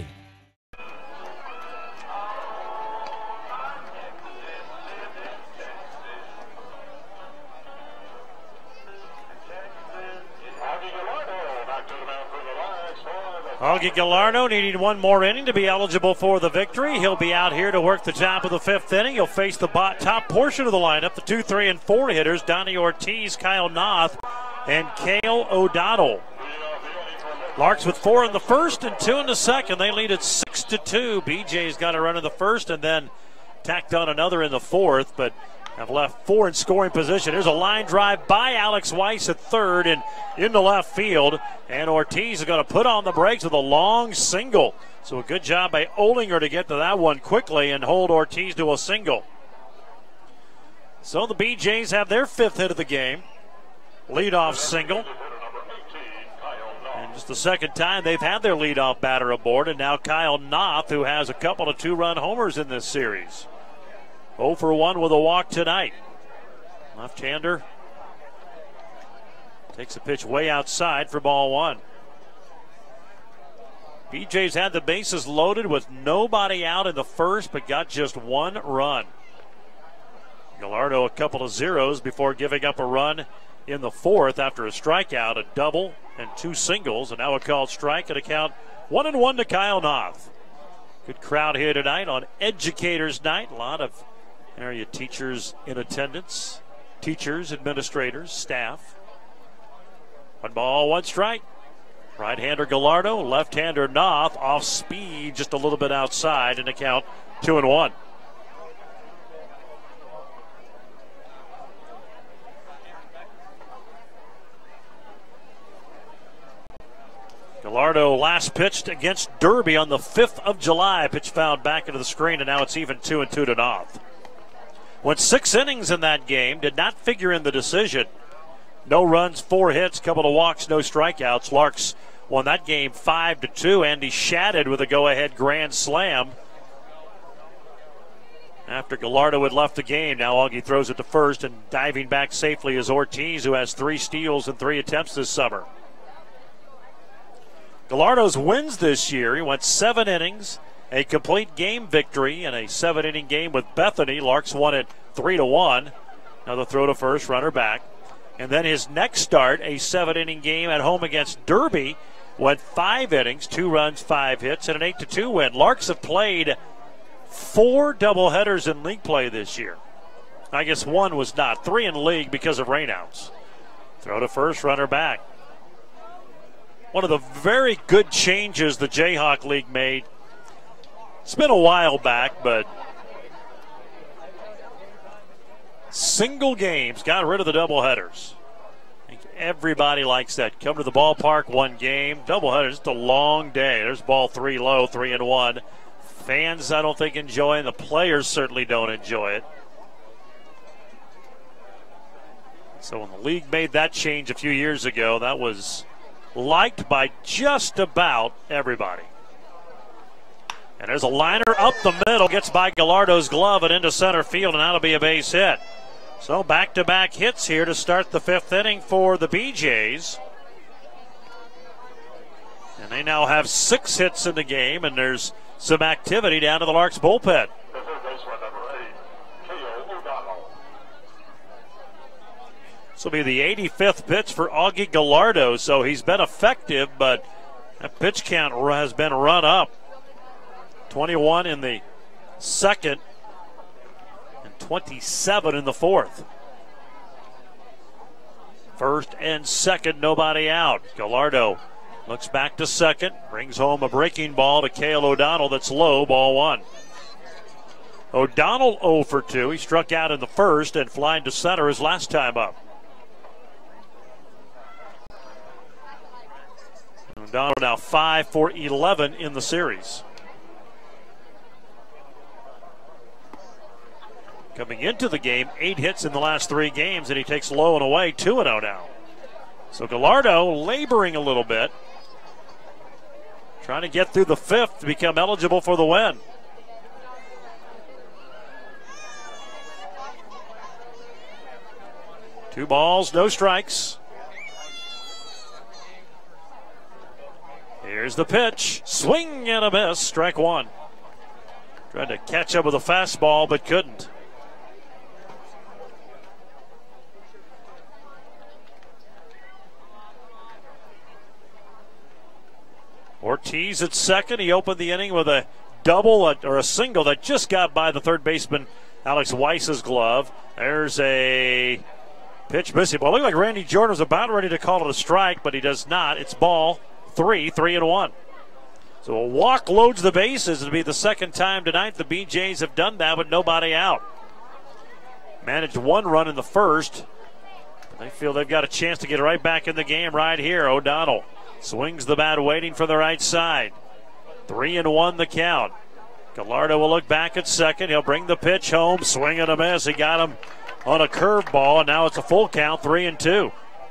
Augie Gallardo needing one more inning to be eligible for the victory. He'll be out here to work the top of the fifth inning. He'll face the top portion of the lineup, the two, three, and four hitters, Donnie Ortiz, Kyle Noth, and Cale O'Donnell. Larks with four in the first and two in the second. They lead at six to two. B J's got a run in the first and then tacked on another in the fourth, but have left four in scoring position. Here's a line drive by Alex Weiss at third and into left field. And Ortiz is going to put on the brakes with a long single. So a good job by Olinger to get to that one quickly and hold Ortiz to a single. So the B Js have their fifth hit of the game. Leadoff single. And just the second time they've had their leadoff batter aboard. And now Kyle Noth, who has a couple of two-run homers in this series. oh for one with a walk tonight. Left-hander takes a pitch way outside for ball one. B J's had the bases loaded with nobody out in the first, but got just one run. Gallardo a couple of zeros before giving up a run in the fourth after a strikeout, a double, and two singles, and now a called strike and a count one and one to Kyle Noth. Good crowd here tonight on Educators Night. A lot of area teachers in attendance, teachers, administrators, staff. One ball, one strike. Right-hander Gallardo, left-hander Noth, off speed, just a little bit outside, and a count two and one. Gallardo last pitched against Derby on the fifth of July. Pitch fouled back into the screen, and now it's even two and two to Noth. Went six innings in that game, did not figure in the decision. No runs, four hits, couple of walks, no strikeouts. Larks won that game five to two. Andy Shatted with a go-ahead grand slam. After Gallardo had left the game, now Augie throws it to first, and diving back safely is Ortiz, who has three steals and three attempts this summer. Gallardo's wins this year. He went seven innings, a complete game victory, and a seven-inning game with Bethany. Larks won it three to one. Another throw to first, runner back. And then his next start, a seven-inning game at home against Derby, went five innings, two runs, five hits, and an eight to two win. Larks have played four doubleheaders in league play this year. I guess one was not. Three in league because of rainouts. Throw to first, runner back. One of the very good changes the Jayhawk League made. It's been a while back, but single games got rid of the doubleheaders. I think everybody likes that. Come to the ballpark, one game, doubleheader, just a long day. There's ball three low, three and one. Fans, I don't think, enjoy it. The players certainly don't enjoy it. So when the league made that change a few years ago, that was liked by just about everybody. And there's a liner up the middle, gets by Gallardo's glove and into center field, and that'll be a base hit. So back-to-back hits here to start the fifth inning for the B Js. And they now have six hits in the game, and there's some activity down to the Larks bullpen. This will be the eighty-fifth pitch for Augie Gallardo, so he's been effective, but that pitch count has been run up. twenty-one in the second and twenty-seven in the fourth. First and second, nobody out. Gallardo Looks back to second. Brings home a breaking ball to Cale O'Donnell that's low, ball one. O'Donnell oh for two. He struck out in the first and flying to center his last time up. O'Donnell now five for eleven in the series. Coming into the game, eight hits in the last three games, and he takes low and away, two and oh now. So Gallardo laboring a little bit, trying to get through the fifth to become eligible for the win. Two balls, no strikes. Here's the pitch. Swing and a miss. Strike one. Tried to catch up with a fastball, but couldn't. Ortiz at second. He opened the inning with a double or a single that just got by the third baseman, Alex Weiss's glove. There's a pitch missing ball. Looked like Randy Jordan was about ready to call it a strike, but he does not. It's ball three, three and one. So a walk loads the bases. It'll be the second time tonight the B Jays have done that with nobody out. Managed one run in the first. They feel they've got a chance to get right back in the game right here. O'Donnell swings the bat, waiting for the right side. Three and one the count. Gallardo will look back at second. He'll bring the pitch home. Swing and a miss. He got him on a curveball, and now it's a full count, three and two.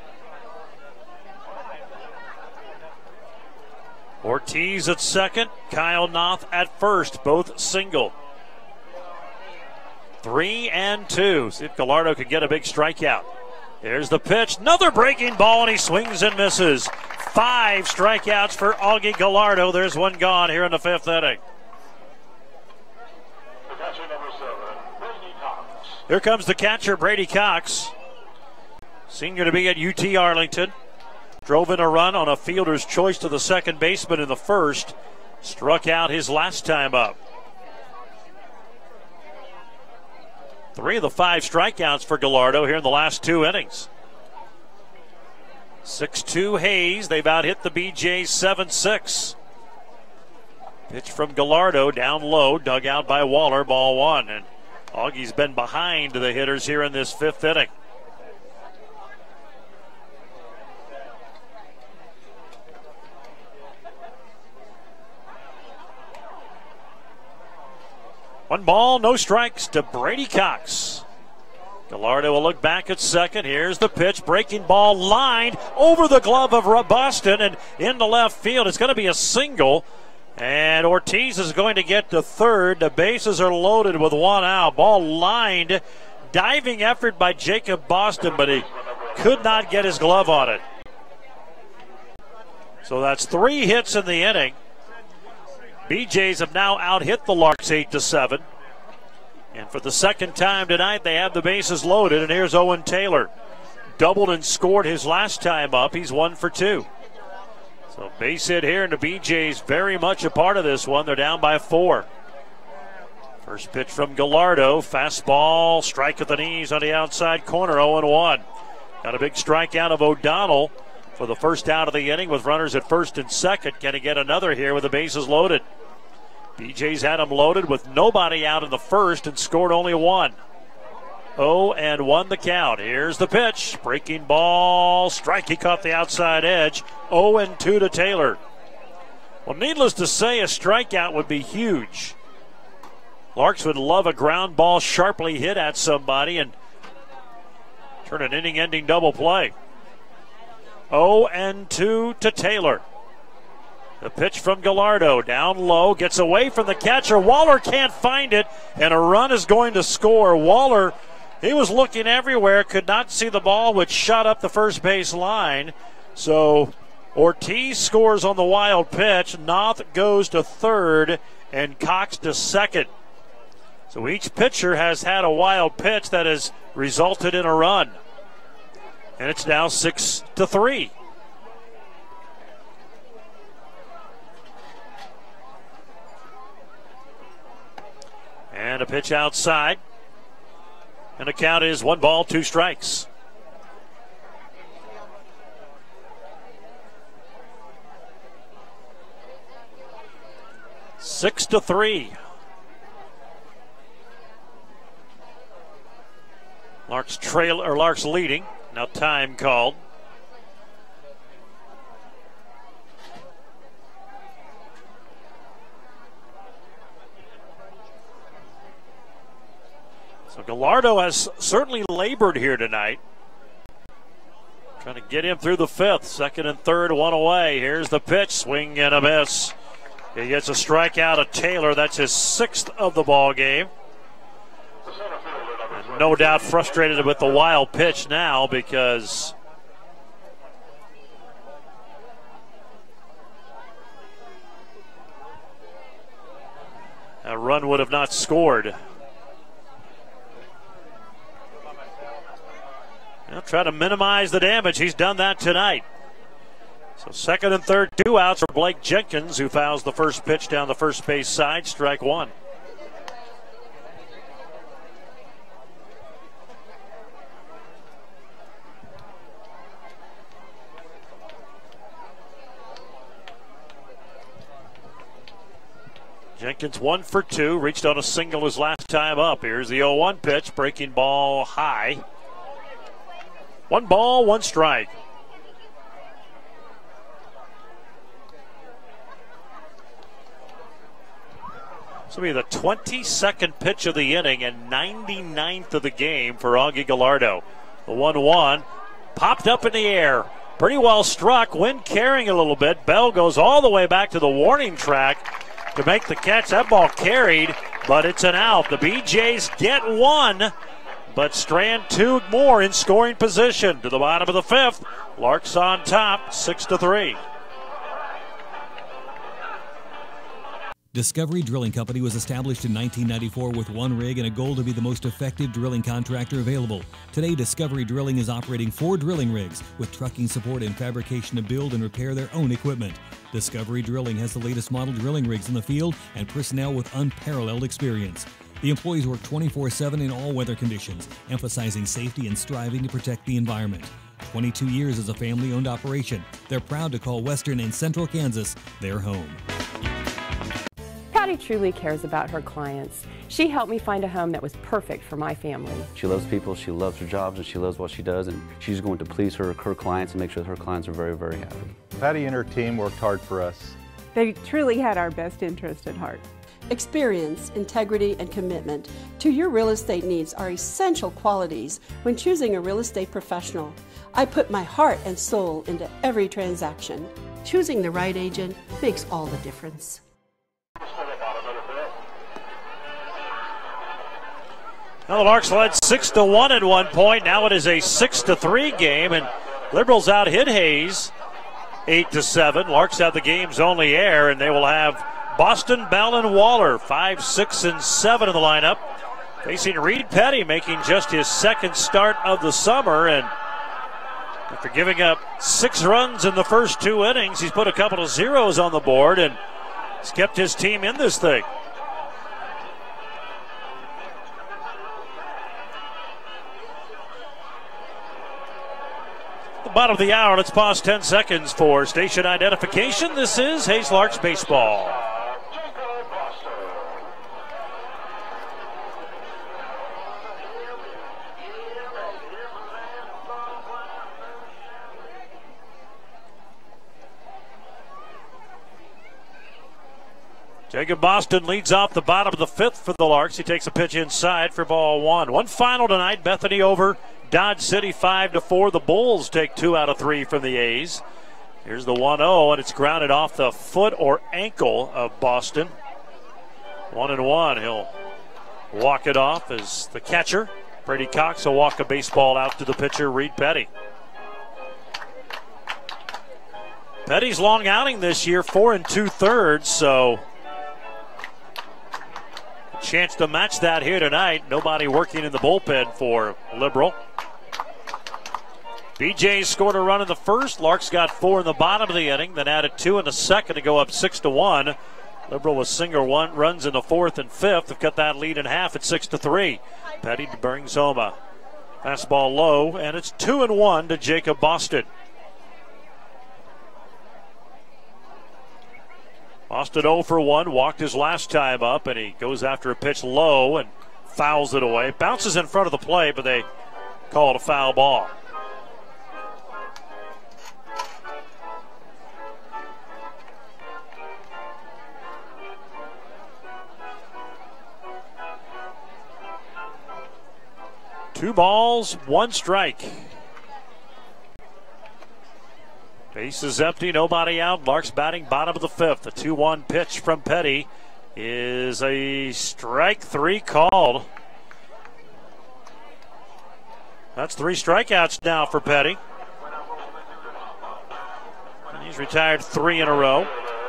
Ortiz at second. Kyle Noth at first. Both single. Three and two. See if Gallardo can get a big strikeout. There's the pitch. Another breaking ball, and he swings and misses. Five strikeouts for Augie Gallardo. There's one gone here in the fifth inning. The catcher, number seven, Brady Cox. Here comes the catcher, Brady Cox. Senior to be at U T Arlington. Drove in a run on a fielder's choice to the second baseman in the first. Struck out his last time up. Three of the five strikeouts for Gallardo here in the last two innings. six two Hayes. They've out-hit the B Jays seven six. Pitch from Gallardo down low, dug out by Waller, ball one. And Augie's been behind the hitters here in this fifth inning. One ball, no strikes to Brady Cox. Gallardo will look back at second. Here's the pitch. Breaking ball lined over the glove of Boston and into left field. It's going to be a single. And Ortiz is going to get to third. The bases are loaded with one out. Ball lined. Diving effort by Jacob Boston, but he could not get his glove on it. So that's three hits in the inning. B Jays have now out-hit the Larks eight to seven. And for the second time tonight, they have the bases loaded. And here's Owen Taylor. Doubled and scored his last time up. He's one for two. So base hit here, and the B Jays very much a part of this one. They're down by four. First pitch from Gallardo. Fastball, strike at the knees on the outside corner, oh and one. Got a big strikeout of O'Donnell for the first out of the inning with runners at first and second. Can he get another here with the bases loaded? B Jays had him loaded with nobody out in the first and scored only one. oh and one the count. Here's the pitch. Breaking ball. Strike. He caught the outside edge. oh and two to Taylor. Well, needless to say, a strikeout would be huge. Larks would love a ground ball sharply hit at somebody and turn an inning-ending double play. oh and two to Taylor. The pitch from Gallardo, down low, gets away from the catcher. Waller can't find it, and a run is going to score. Waller, he was looking everywhere, could not see the ball, which shot up the first base line. So Ortiz scores on the wild pitch. Noth goes to third, and Cox to second. So each pitcher has had a wild pitch that has resulted in a run. And it's now six to three. And a pitch outside. And the count is one ball, two strikes. Six to three. Larks trail or Larks leading. Now time called. So Gallardo has certainly labored here tonight. Trying to get him through the fifth. Second and third, one away. Here's the pitch. Swing and a miss. He gets a strikeout of Taylor. That's his sixth of the ball game. And no doubt frustrated with the wild pitch now because a run would have not scored. He'll try to minimize the damage. He's done that tonight. So second and third, two outs for Blake Jenkins, who fouls the first pitch down the first base side, strike one. Jenkins one for two, reached on a single his last time up. Here's the oh one pitch, breaking ball high. One ball, one strike. This will be the twenty-second pitch of the inning and ninety-ninth of the game for Augie Gallardo. The one one popped up in the air. Pretty well struck, wind carrying a little bit. Bell goes all the way back to the warning track to make the catch. That ball carried, but it's an out. The B Jays get one, but strand two more in scoring position. To the bottom of the fifth, Larks on top, six to three. Discovery Drilling Company was established in nineteen ninety-four with one rig and a goal to be the most effective drilling contractor available. Today, Discovery Drilling is operating four drilling rigs with trucking support and fabrication to build and repair their own equipment. Discovery Drilling has the latest model drilling rigs in the field and personnel with unparalleled experience. The employees work twenty-four seven in all weather conditions, emphasizing safety and striving to protect the environment. twenty-two years as a family-owned operation, they're proud to call Western and Central Kansas their home. Patty truly cares about her clients. She helped me find a home that was perfect for my family. She loves people, she loves her jobs, and she loves what she does, and she's going to please her, her clients and make sure that her clients are very, very happy. Patty and her team worked hard for us. They truly had our best interest at heart. Experience, integrity, and commitment to your real estate needs are essential qualities when choosing a real estate professional. I put my heart and soul into every transaction. Choosing the right agent makes all the difference. Now the Larks led six to one at one point. Now it is a six to three game, and Liberals out hit Hayes eight to seven. Larks have the game's only air, and they will have Boston, Bell, and Waller five, six, and seven in the lineup. Facing Reed Petty, making just his second start of the summer, and after giving up six runs in the first two innings, he's put a couple of zeros on the board and he's kept his team in this thing. Bottom of the hour, let's pause ten seconds for station identification. This is Hayes Larks Baseball. Jacob Boston leads off the bottom of the fifth for the Larks. He takes a pitch inside for ball one. One final tonight, Bethany over Dodge City five to four. The Bulls take two out of three from the A's. Here's the one oh, and it's grounded off the foot or ankle of Boston. One and one. He'll walk it off as the catcher, Brady Cox, will walk a baseball out to the pitcher, Reed Petty. Petty's long outing this year, four and two thirds, so a chance to match that here tonight. Nobody working in the bullpen for Liberal. B Jays scored a run in the first. Larks got four in the bottom of the inning, then added two in the second to go up six to one. Liberal with single one runs in the fourth and fifth have cut that lead in half at six to three. Petty brings home a fastball low, and it's two and one to Jacob Boston. Austin oh for one, walked his last time up, and he goes after a pitch low and fouls it away. Bounces in front of the plate, but they call it a foul ball. Two balls, one strike. Base is empty, nobody out. Larks batting bottom of the fifth. The two one pitch from Petty is a strike three called. That's three strikeouts now for Petty. And he's retired three in a row.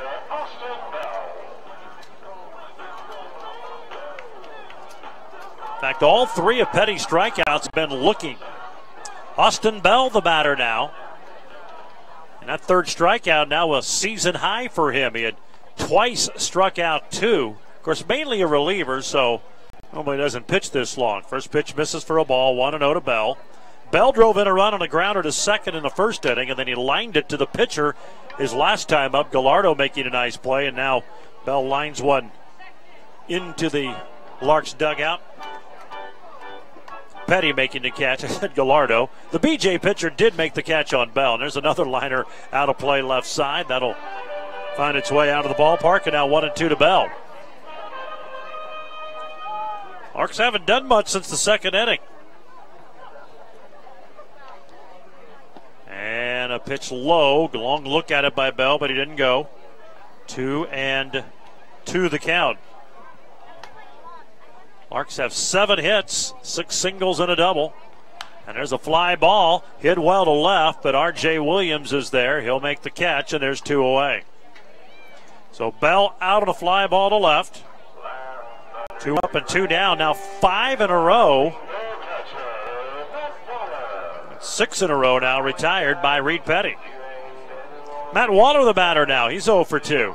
In fact, all three of Petty's strikeouts have been looking. Austin Bell, the batter now. And that third strikeout now a season high for him. He had twice struck out two. Of course, mainly a reliever, so normally doesn't pitch this long. First pitch misses for a ball, one and oh to Bell. Bell drove in a run on a grounder to second in the first inning, and then he lined it to the pitcher his last time up. Gallardo making a nice play, and now Bell lines one into the Larks dugout. Petty making the catch. I said Gallardo. The B J pitcher did make the catch on Bell. And there's another liner out of play left side. That'll find its way out of the ballpark. And now one and two to Bell. Larks haven't done much since the second inning. And a pitch low. Long look at it by Bell, but he didn't go. Two and two the count. Larks have seven hits, six singles and a double. And there's a fly ball, hit well to left, but R J Williams is there. He'll make the catch, and there's two away. So Bell out on a fly ball to left. Two up and two down, now five in a row. Six in a row now, retired by Reed Petty. Matt Waller the batter now, he's oh for two.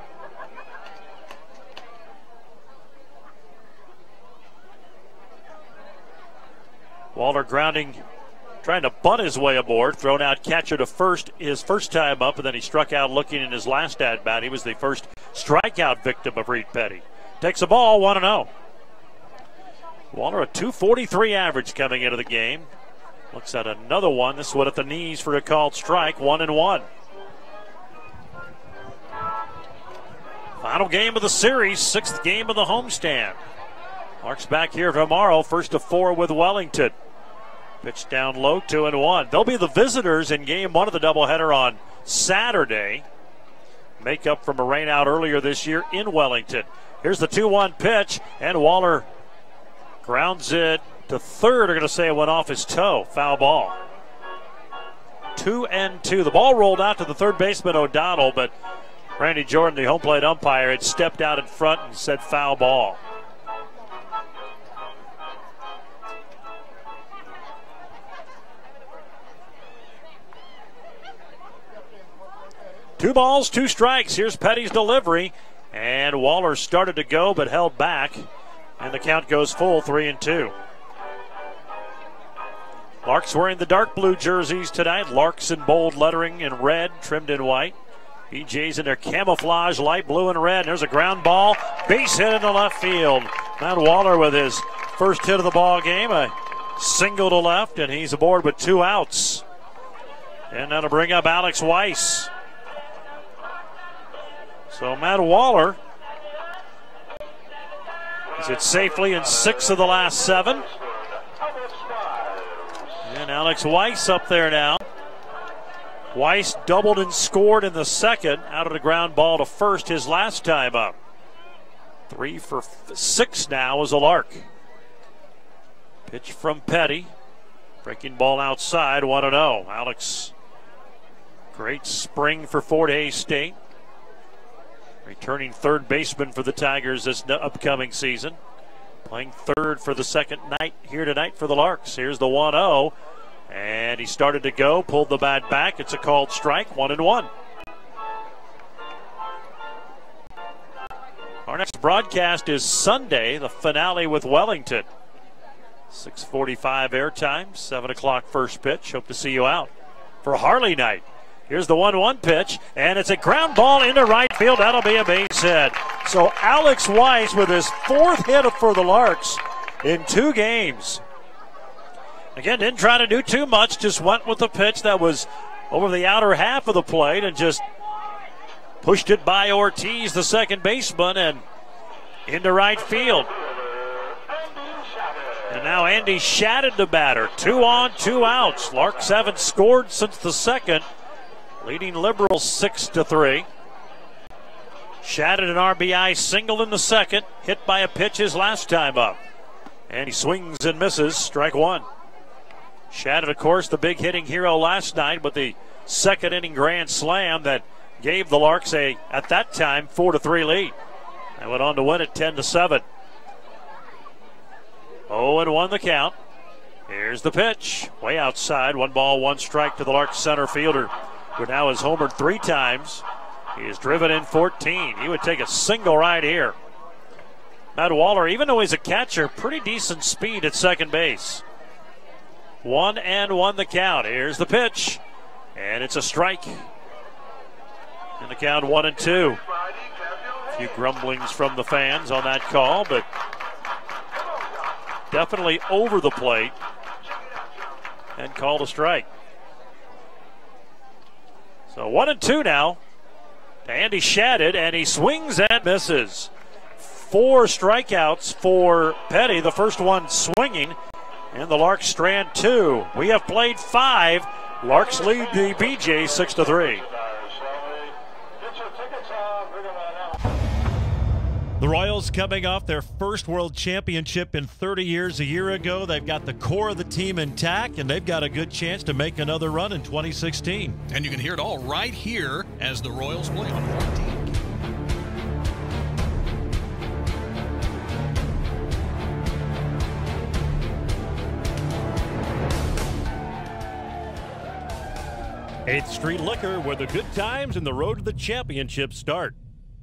Waller grounding, trying to bunt his way aboard. Thrown out catcher to first his first time up, and then he struck out looking in his last at-bat. He was the first strikeout victim of Reed Petty. Takes a ball, one and oh. Waller a two forty-three average coming into the game. Looks at another one. This one at the knees for a called strike, one and one. Final game of the series, sixth game of the homestand. Larks back here tomorrow, first of four with Wellington. Pitch down low, two and one. They'll be the visitors in game one of the doubleheader on Saturday. Make up from a rain out earlier this year in Wellington. Here's the two one pitch, and Waller grounds it to third. They're going to say it went off his toe. Foul ball. Two and two. The ball rolled out to the third baseman, O'Donnell, but Randy Jordan, the home plate umpire, had stepped out in front and said foul ball. Two balls, two strikes. Here's Petty's delivery. And Waller started to go but held back. And the count goes full, three and two. Larks wearing the dark blue jerseys tonight. Larks in bold lettering in red, trimmed in white. B J's in their camouflage, light blue and red. There's a ground ball. Base hit in the left field. Matt Waller with his first hit of the ball game. A single to left, and he's aboard with two outs. And that'll bring up Alex Weiss. So Matt Waller is it safely in six of the last seven. And Alex Weiss up there now. Weiss doubled and scored in the second out of the ground ball to first his last time up. Three for f- six now as a Lark. Pitch from Petty. Breaking ball outside, one and oh. Alex, great spring for Fort Hays State. Returning third baseman for the Tigers this upcoming season. Playing third for the second night here tonight for the Larks. Here's the one oh. And he started to go, pulled the bat back. It's a called strike, one and one. Our next broadcast is Sunday, the finale with Wellington. six forty-five airtime, seven o'clock first pitch. Hope to see you out for Harley night Here's the one one pitch, and it's a ground ball into right field. That'll be a base hit. So Alex Weiss with his fourth hit for the Larks in two games. Again, didn't try to do too much, just went with the pitch that was over the outer half of the plate and just pushed it by Ortiz, the second baseman, and into right field. And now Andy Shadid the batter. Two on, two outs. Larks haven't scored since the second, leading Liberals six to three. Shadid an R B I single in the second, hit by a pitch his last time up. And he swings and misses, strike one. Shadid, of course, the big hitting hero last night with the second inning grand slam that gave the Larks a, at that time, four to three lead. They went on to win it ten to seven. oh and one the count. Here's the pitch. Way outside. One ball, one strike to the Larks center fielder, who now has homered three times. He has driven in fourteen. He would take a single right here. Matt Waller, even though he's a catcher, pretty decent speed at second base. One and one the count. Here's the pitch. And it's a strike. In the count, one and two. A few grumblings from the fans on that call, but definitely over the plate and called a strike. So one and two now to Andy Shadid, and he swings and misses. Four strikeouts for Petty, the first one swinging, and the Larks strand two. We have played five. Larks lead the B J six to three. The Royals coming off their first World Championship in thirty years a year ago. They've got the core of the team intact, and they've got a good chance to make another run in twenty sixteen. And you can hear it all right here as the Royals play on fourteen. eighth Street Liquor, where the good times and the road to the championship start.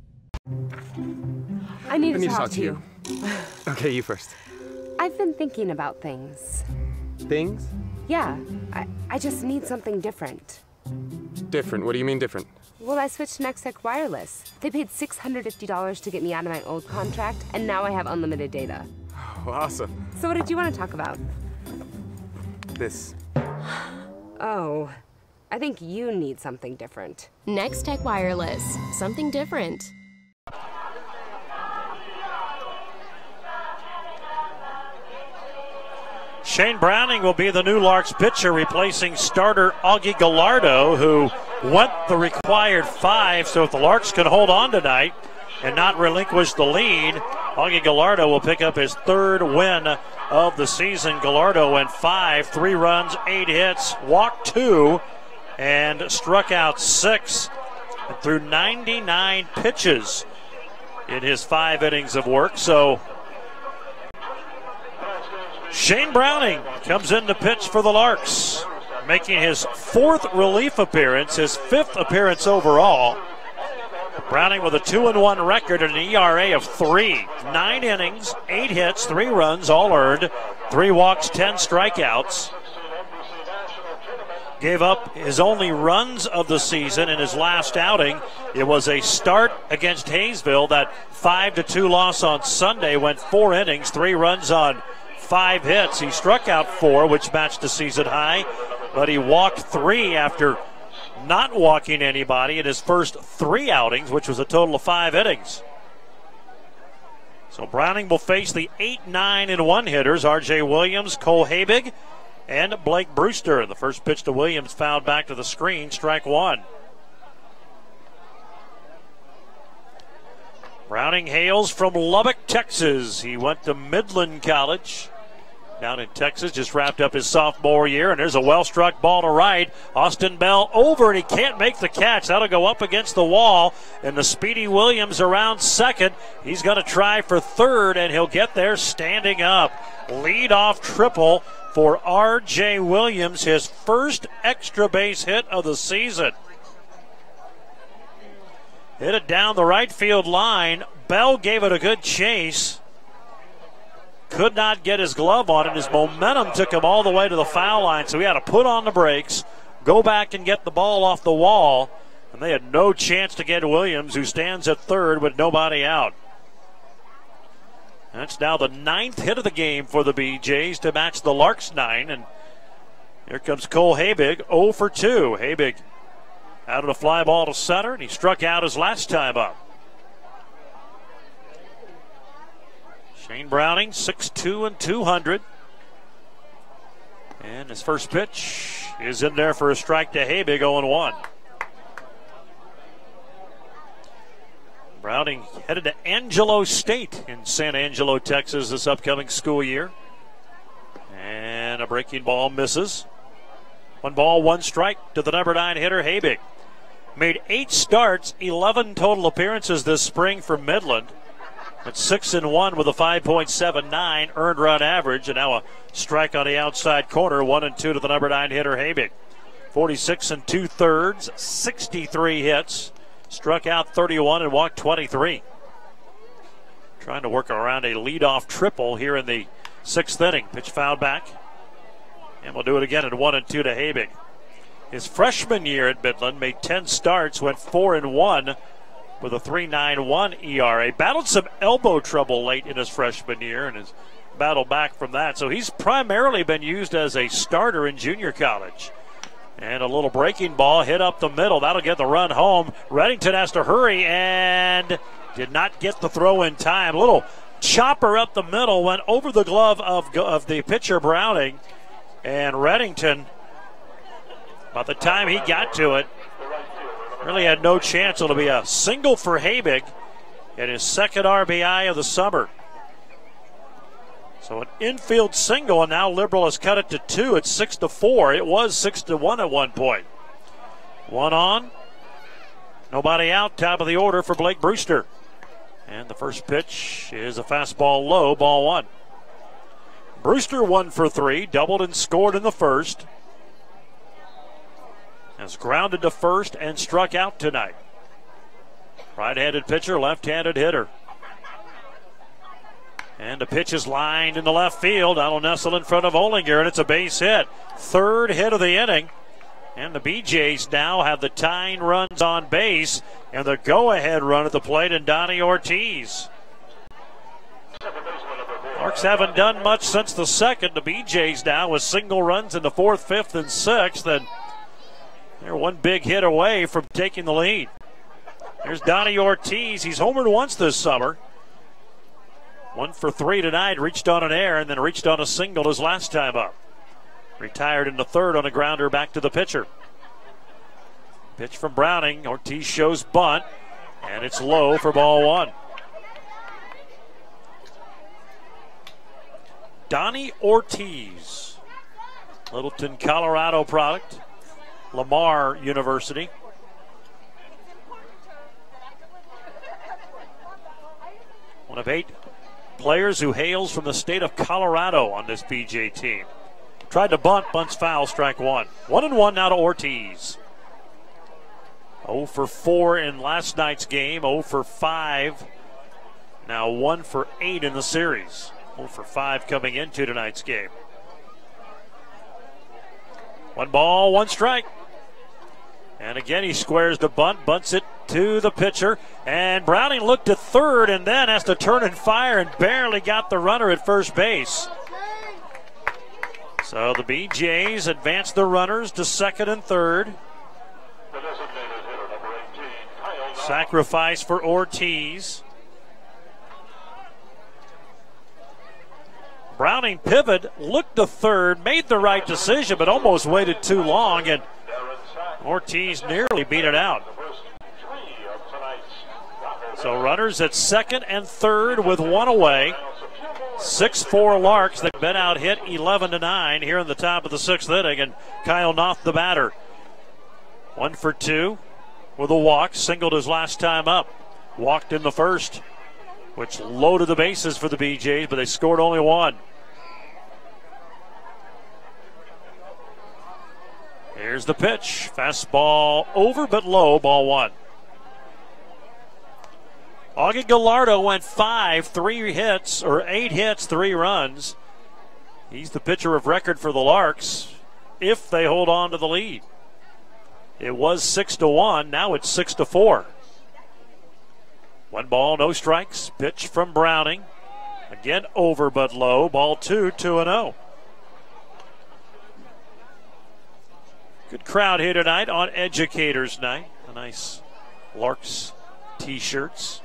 I need, I to, need talk to talk to you. you. Okay, you first. I've been thinking about things. Things? Yeah, I, I just need something different. Different? What do you mean different? Well, I switched to Nextech Wireless. They paid six hundred fifty dollars to get me out of my old contract, and now I have unlimited data. Oh, awesome. So what did you want to talk about? This. Oh, I think you need something different. Nextech Wireless. Something different. Shane Browning will be the new Larks pitcher, replacing starter Augie Gallardo, who went the required five. So if the Larks can hold on tonight and not relinquish the lead, Augie Gallardo will pick up his third win of the season. Gallardo went five, three runs, eight hits, walked two, and struck out six, and threw ninety-nine pitches in his five innings of work. So Shane Browning comes in to pitch for the Larks, making his fourth relief appearance, his fifth appearance overall. Browning with a two and one record and an E R A of three. Nine innings, eight hits, three runs, all earned, three walks, ten strikeouts. Gave up his only runs of the season in his last outing. It was a start against Hayesville. That five to two loss on Sunday went four innings, three runs on five hits. He struck out four, which matched the season high, but he walked three after not walking anybody in his first three outings, which was a total of five innings. So Browning will face the eight, nine, and one hitters, R J Williams, Cole Habig, and Blake Brewster. The first pitch to Williams fouled back to the screen, strike one. Browning hails from Lubbock, Texas. He went to Midland College down in Texas, just wrapped up his sophomore year, and there's a well-struck ball to right. Austin Bell over, and he can't make the catch. That'll go up against the wall, and the speedy Williams around second. He's going to try for third, and he'll get there standing up. Lead-off triple for R J Williams, his first extra base hit of the season. Hit it down the right field line. Bell gave it a good chase. Could not get his glove on it. His momentum took him all the way to the foul line, so he had to put on the brakes, go back and get the ball off the wall, and they had no chance to get Williams, who stands at third with nobody out. That's now the ninth hit of the game for the B Jays to match the Larks' nine. And here comes Cole Habig, oh for two. Habig out of the fly ball to center, and he struck out his last time up. Shane Browning, six two and two hundred. And his first pitch is in there for a strike to Habig, oh and one. Browning headed to Angelo State in San Angelo, Texas this upcoming school year. And a breaking ball misses. One ball, one strike to the number nine hitter, Habig. Made eight starts, eleven total appearances this spring for Midland. At six and one with a five point seven nine earned run average, and now a strike on the outside corner, one and two to the number nine hitter, Habig. forty-six and two thirds, sixty-three hits. Struck out thirty-one and walked twenty-three. Trying to work around a leadoff triple here in the sixth inning. Pitch fouled back. And we'll do it again at one and two to Habig. His freshman year at Midland made ten starts, went four and one with a three point nine one E R A. Battled some elbow trouble late in his freshman year and has battled back from that. So he's primarily been used as a starter in junior college. And a little breaking ball hit up the middle. That'll get the run home. Reddington has to hurry and did not get the throw in time. A little chopper up the middle, went over the glove of, of the pitcher Browning. And Reddington, by the time he got to it, really had no chance. It'll be a single for Habig and his second R B I of the summer. So an infield single, and now Liberal has cut it to two. It's six to four. It was six to one at one point. One on, nobody out. Top of the order for Blake Brewster. And the first pitch is a fastball low, ball one. Brewster one for three, doubled and scored in the first. Has grounded to first and struck out tonight. Right-handed pitcher, left-handed hitter. And the pitch is lined in the left field. That'll nestle in front of Olinger, and it's a base hit. Third hit of the inning. And the B Jays now have the tying runs on base and the go-ahead run at the plate in Donnie Ortiz. Larks haven't done much since the second. The B Jays now with single runs in the fourth, fifth, and sixth. And they're one big hit away from taking the lead. There's Donnie Ortiz. He's homered once this summer. One for three tonight, reached on an air and then reached on a single his last time up. Retired in the third on a grounder back to the pitcher. Pitch from Browning. Ortiz shows bunt, and it's low for ball one. Donnie Ortiz, Littleton, Colorado product, Lamar University. One of eight players who hails from the state of Colorado on this B J team. Tried to bunt, bunts foul, strike one. One and one now to Ortiz. oh for four in last night's game, oh for five. Now one for eight in the series. oh for five coming into tonight's game. One ball, one strike. And again, he squares the bunt, bunts it to the pitcher. And Browning looked at third and then has to turn and fire and barely got the runner at first base. So the B Jays advance the runners to second and third. Sacrifice for Ortiz. Browning pivoted, looked to third, made the right decision, but almost waited too long, and Ortiz nearly beat it out. So runners at second and third with one away. six four Larks. They've been out hit eleven to nine here in the top of the sixth inning, and Kyle Noth the batter. One for two with a walk, singled his last time up. Walked in the first, which loaded the bases for the B Jays, but they scored only one. Here's the pitch. Fastball over but low, ball one. Augie Gallardo went five, three hits, or eight hits, three runs. He's the pitcher of record for the Larks if they hold on to the lead. It was six to one. Now it's six to four. One ball, no strikes. Pitch from Browning. Again over but low. Ball two, two and oh. Good crowd here tonight on Educators Night. A nice Larks t-shirts.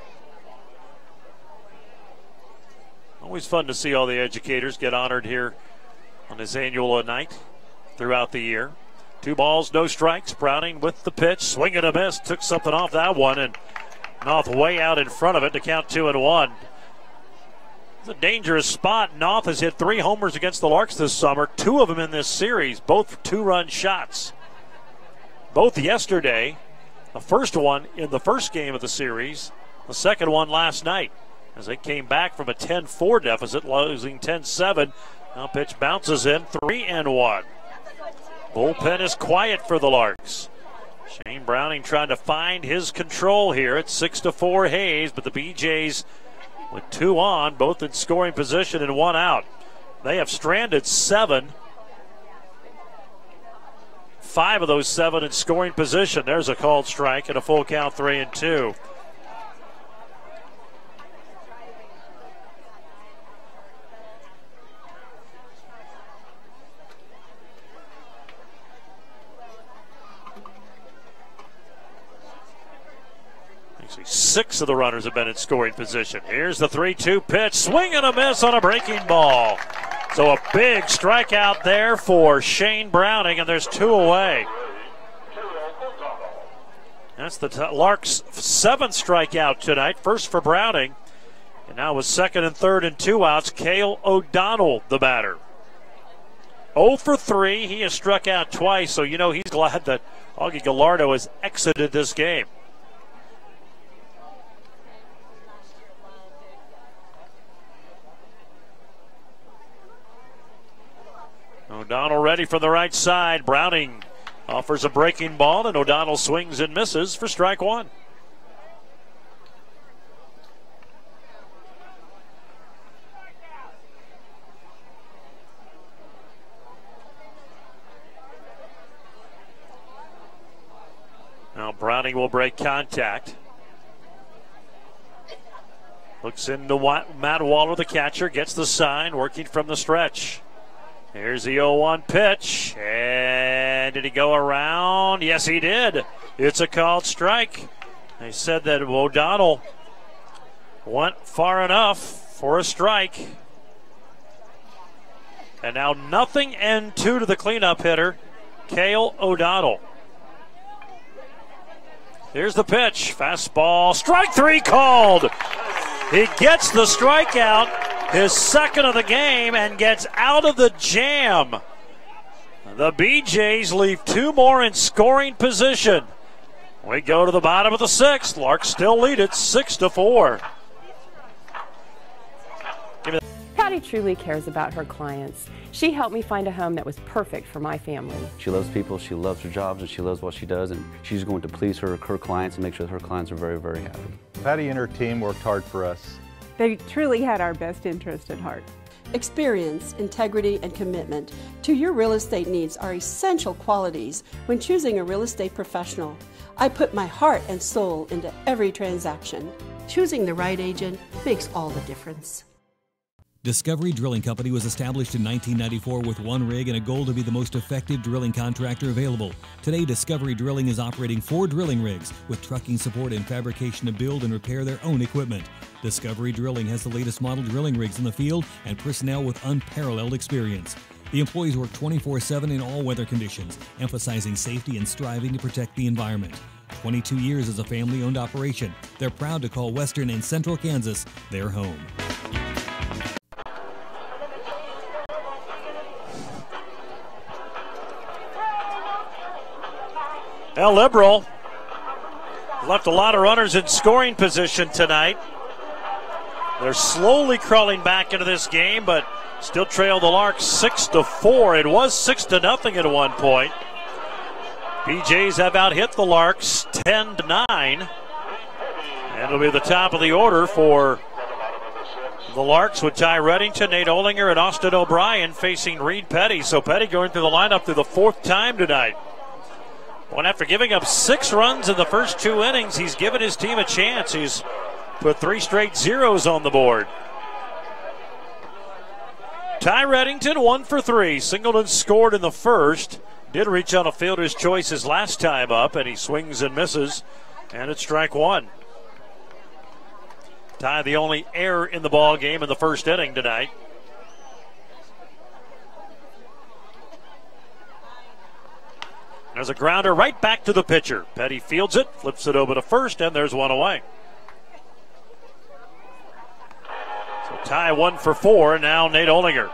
Always fun to see all the educators get honored here on this annual night throughout the year. Two balls, no strikes. Browning with the pitch. Swing and a miss. Took something off that one, and Noth way out in front of it to count two and one. It's a dangerous spot. Noth has hit three homers against the Larks this summer, two of them in this series, both two-run shots. Both yesterday, the first one in the first game of the series, the second one last night, as they came back from a ten four deficit, losing ten seven. Now pitch bounces in, three and one. Bullpen is quiet for the Larks. Shane Browning trying to find his control here. It's six to four Hayes, but the B Jays with two on, both in scoring position and one out. They have stranded seven. Five of those seven in scoring position. There's a called strike and a full count, three and two. Six of the runners have been in scoring position. Here's the three two pitch. Swing and a miss on a breaking ball. So a big strikeout there for Shane Browning, and there's two away. That's the t- Larks' seventh strikeout tonight. First for Browning. And now with second and third and two outs, Cale O'Donnell, the batter. oh for three. He has struck out twice, so you know he's glad that Augie Gallardo has exited this game. O'Donnell ready from the right side. Browning offers a breaking ball, and O'Donnell swings and misses for strike one. Now Browning will break contact. Looks into Matt Waller, the catcher, gets the sign, working from the stretch. Here's the oh one pitch, and did he go around? Yes, he did. It's a called strike. They said that O'Donnell went far enough for a strike. And now nothing and two to the cleanup hitter, Cale O'Donnell. Here's the pitch, fastball, strike three called. He gets the strikeout, his second of the game, and gets out of the jam. The B Jays leave two more in scoring position. We go to the bottom of the sixth. Larks still lead it six to four. Patty truly cares about her clients. She helped me find a home that was perfect for my family. She loves people, she loves her jobs, and she loves what she does, and she's going to please her, her clients and make sure that her clients are very, very happy. Patty and her team worked hard for us. They truly had our best interest at heart. Experience, integrity, and commitment to your real estate needs are essential qualities when choosing a real estate professional. I put my heart and soul into every transaction. Choosing the right agent makes all the difference. Discovery Drilling Company was established in nineteen ninety-four with one rig and a goal to be the most effective drilling contractor available. Today, Discovery Drilling is operating four drilling rigs with trucking support and fabrication to build and repair their own equipment. Discovery Drilling has the latest model drilling rigs in the field and personnel with unparalleled experience. The employees work twenty-four seven in all weather conditions, emphasizing safety and striving to protect the environment. twenty-two years as a family-owned operation, they're proud to call Western and Central Kansas their home. El Liberal left a lot of runners in scoring position tonight. They're slowly crawling back into this game, but still trail the Larks six to four. It was six to nothing at one point. B Jays have out-hit the Larks ten to nine. And it'll be the top of the order for the Larks with Ty Reddington, Nate Olinger, and Austin O'Brien facing Reed Petty. So Petty going through the lineup through the fourth time tonight. Well, after giving up six runs in the first two innings, he's given his team a chance. He's put three straight zeros on the board. Ty Reddington, one for three. Singleton scored in the first. Did reach on a fielder's choice his last time up, and he swings and misses, and it's strike one. Ty, the only error in the ball game in the first inning tonight. There's a grounder right back to the pitcher. Petty fields it, flips it over to first, and there's one away. So Ty one for four, and now Nate Olinger.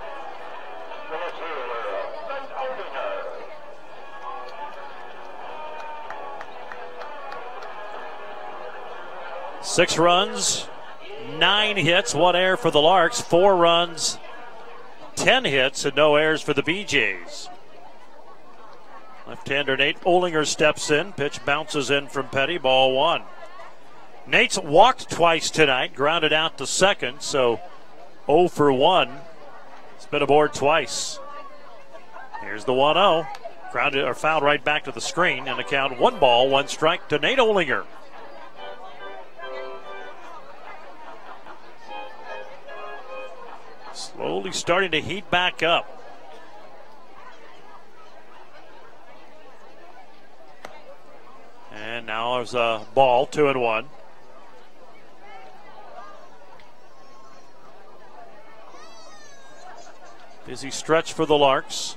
Six runs, nine hits, one error for the Larks, four runs, ten hits, and no errors for the B Jays. Left-hander Nate Olinger steps in. Pitch bounces in from Petty. Ball one. Nate's walked twice tonight, grounded out to second, so oh for one. He's been aboard twice. Here's the one oh. Grounded or fouled right back to the screen, and the count one ball, one strike to Nate Olinger. Slowly starting to heat back up. And now there's a ball, two and one. Busy stretch for the Larks.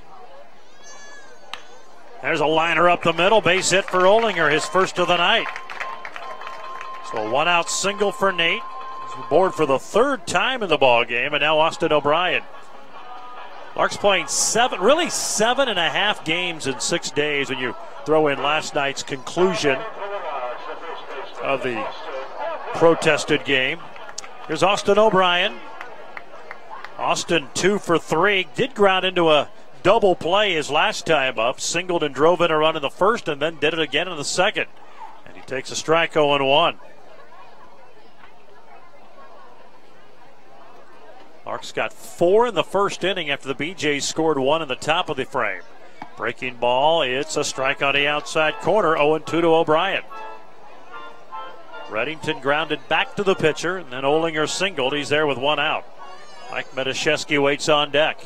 There's a liner up the middle, base hit for Olinger, his first of the night. So one out single for Nate. He's aboard for the third time in the ball game, and now Austin O'Brien. Larks playing seven, really seven and a half games in six days when you throw in last night's conclusion of the protested game. Here's Austin O'Brien. Austin two for three. Did ground into a double play his last time up. Singled and drove in a run in the first and then did it again in the second. And he takes a strike oh and one. Larks got four in the first inning after the B Jays scored one in the top of the frame. Breaking ball, it's a strike on the outside corner, oh and two to O'Brien. Reddington grounded back to the pitcher, and then Olinger singled. He's there with one out. Mike Medashevsky waits on deck.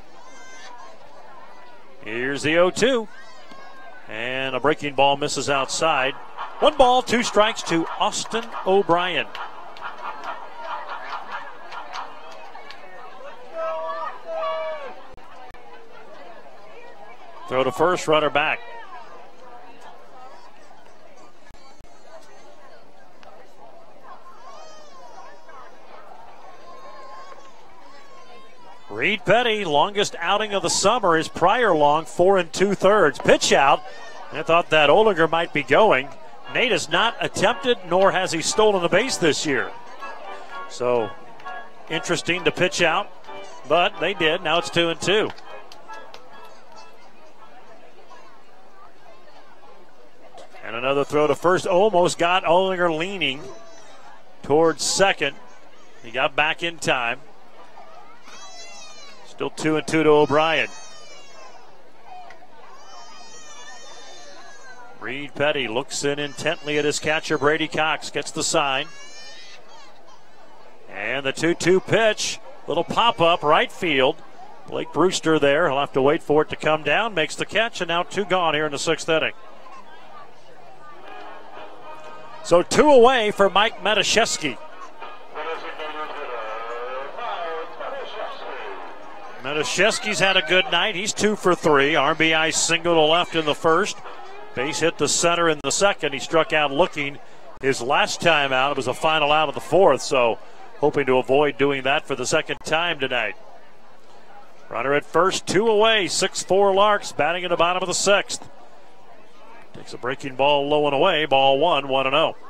Here's the oh two. And a breaking ball misses outside. One ball, two strikes to Austin O'Brien. Throw to first, runner back. Reed Petty, longest outing of the summer, his prior long, four and two thirds. Pitch out. I thought that Olinger might be going. Nate has not attempted, nor has he stolen a base this year. So, interesting to pitch out, but they did. Now it's two and two. And another throw to first. Almost got Olinger leaning towards second. He got back in time. Still two and two to O'Brien. Reed Petty looks in intently at his catcher, Brady Cox. Gets the sign. And the two two pitch. Little pop-up right field. Blake Brewster there. He'll have to wait for it to come down. Makes the catch, and now two gone here in the sixth inning. So two away for Mike Medashevsky. Medashevsky's had a good night. He's two for three. R B I single to left in the first. Base hit to center in the second. He struck out looking his last time out. It was a final out of the fourth, so hoping to avoid doing that for the second time tonight. Runner at first, two away. six four Larks batting in the bottom of the sixth. Takes a breaking ball low and away. Ball one, one and oh.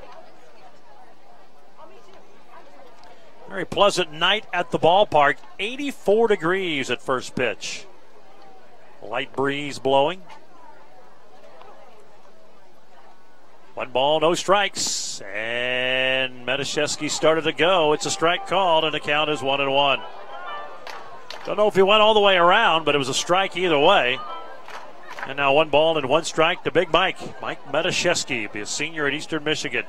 Very pleasant night at the ballpark. eighty-four degrees at first pitch. Light breeze blowing. One ball, no strikes. And Medashevsky started to go. It's a strike called, and the count is one and one. Don't know if he went all the way around, but it was a strike either way. And now one ball and one strike to Big Mike. Mike Metashevsky, a senior at Eastern Michigan.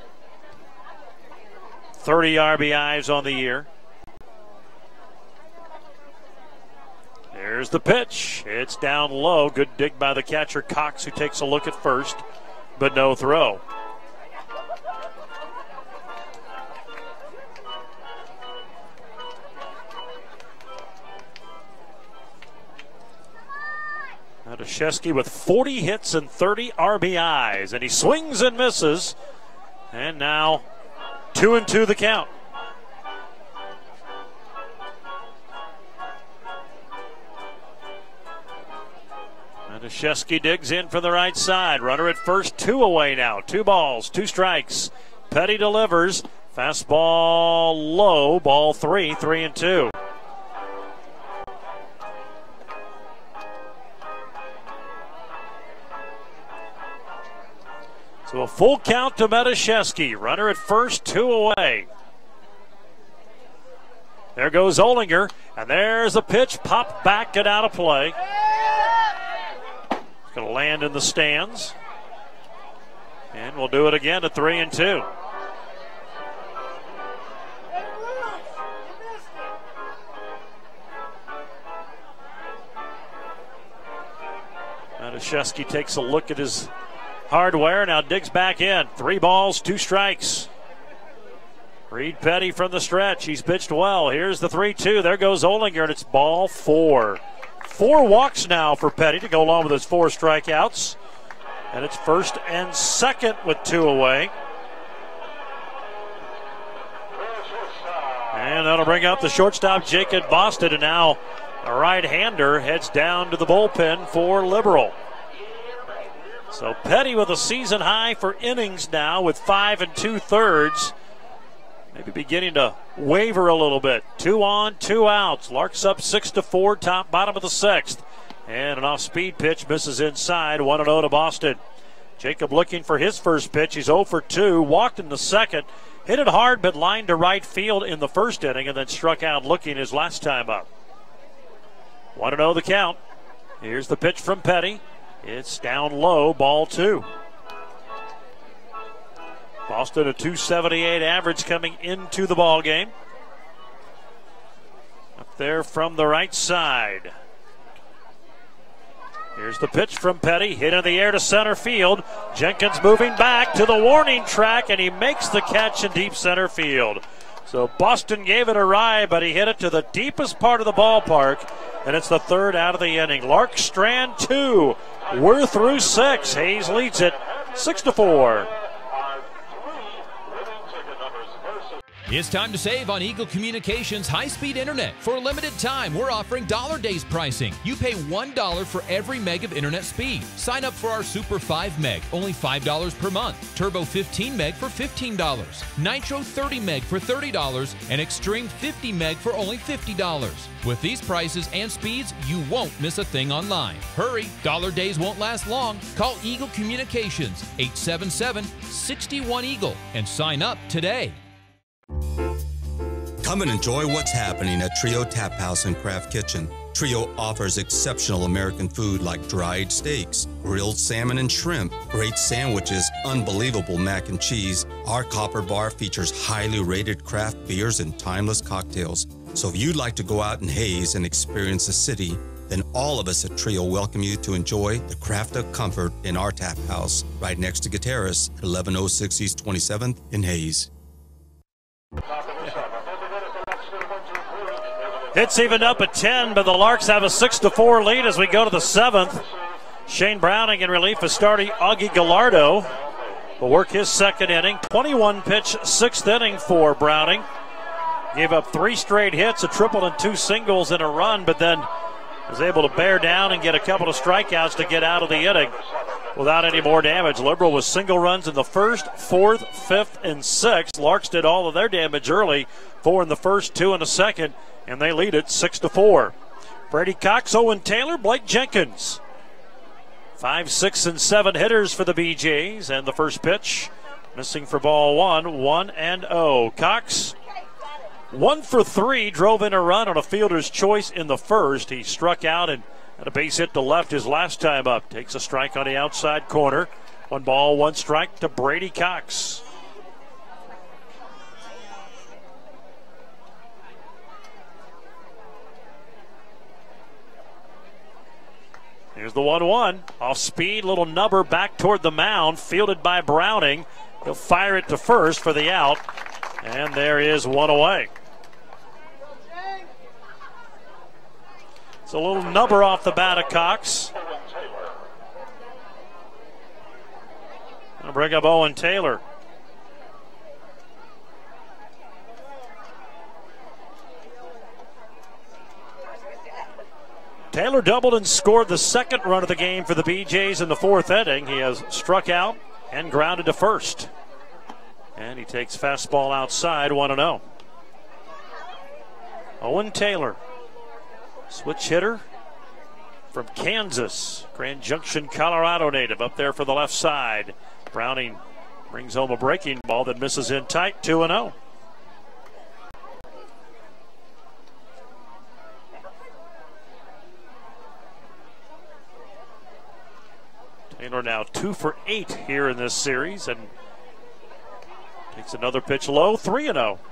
thirty R B Is on the year. There's the pitch. It's down low. Good dig by the catcher, Cox, who takes a look at first, but no throw. Metashevsky with forty hits and thirty R B Is, and he swings and misses. And now two and two the count. Metashevsky digs in for the right side. Runner at first, two away now. Two balls, two strikes. Petty delivers. Fastball low, ball three, three and two. So a full count to Metashevsky. Runner at first, two away. There goes Olinger, and there's a pitch, popped back and out of play. It's going to land in the stands. And we'll do it again at three and two. Metashevsky takes a look at his hardware, now digs back in. Three balls, two strikes. Reed Petty from the stretch. He's pitched well. Here's the three two. There goes Olinger, and it's ball four. Four walks now for Petty to go along with his four strikeouts. And it's first and second with two away. And that'll bring up the shortstop, Jacob Boston. And now a right-hander heads down to the bullpen for Liberal. So Petty with a season high for innings now with five and two-thirds. Maybe beginning to waver a little bit. Two on, two outs. Larks up six to four, top bottom of the sixth. And an off-speed pitch misses inside, one and oh to Boston. Jacob looking for his first pitch. He's oh for two, walked in the second. Hit it hard, but lined to right field in the first inning, and then struck out looking his last time up. one and oh the count. Here's the pitch from Petty. It's down low, ball two. Boston a two seventy-eight average coming into the ball game. Up there from the right side. Here's the pitch from Petty, hit in the air to center field. Jenkins moving back to the warning track, and he makes the catch in deep center field. So Boston gave it a ride, but he hit it to the deepest part of the ballpark, and it's the third out of the inning. Larks strand two. We're through six. Hayes leads it six to four. It's time to save on Eagle Communications high-speed internet. For a limited time, we're offering dollar days pricing. You pay one dollar for every meg of internet speed. Sign up for our Super five meg, only five dollars per month. Turbo fifteen meg for fifteen dollars. Nitro thirty meg for thirty dollars. And Extreme fifty meg for only fifty dollars. With these prices and speeds, you won't miss a thing online. Hurry, dollar days won't last long. Call Eagle Communications, eight seven seven, six one Eagle, and sign up today. Come and enjoy what's happening at Trio Tap House and Craft Kitchen. Trio offers exceptional American food like dried steaks, grilled salmon and shrimp, great sandwiches, unbelievable mac and cheese. Our Copper Bar features highly rated craft beers and timeless cocktails. So if you'd like to go out in Hayes and experience the city, then all of us at Trio welcome you to enjoy the craft of comfort in our tap house right next to Gutierrez at eleven oh six East twenty-seventh in Hayes. It's evened up at ten, but the Larks have a six to four lead as we go to the seventh. Shane Browning in relief of starting Augie Gallardo will work his second inning. twenty-one pitch, sixth inning for Browning. Gave up three straight hits, a triple and two singles and a run, but then was able to bear down and get a couple of strikeouts to get out of the inning without any more damage. Liberal with single runs in the first, fourth, fifth, and sixth. Larks did all of their damage early, four in the first, two in the second, and they lead it six to four. Brady Cox, Owen Taylor, Blake Jenkins. Five, six, and seven hitters for the B Jays, and the first pitch missing for ball one, one and oh. Cox, one for three, drove in a run on a fielder's choice in the first. He struck out and Had a base hit to left his last time up. Takes a strike on the outside corner. One ball, one strike to Brady Cox. Here's the one one. Off speed, little nubber back toward the mound. Fielded by Browning. He'll fire it to first for the out. And there is one away. It's a little nubber off the bat of Cox. I'll bring up Owen Taylor. Taylor doubled and scored the second run of the game for the B Jays in the fourth inning. He has struck out and grounded to first. And he takes fastball outside, one and oh. Owen Taylor, switch hitter from Kansas. Grand Junction, Colorado native, up there for the left side. Browning brings home a breaking ball that misses in tight, two and oh. Taylor now two for eight here in this series and takes another pitch low, three and oh.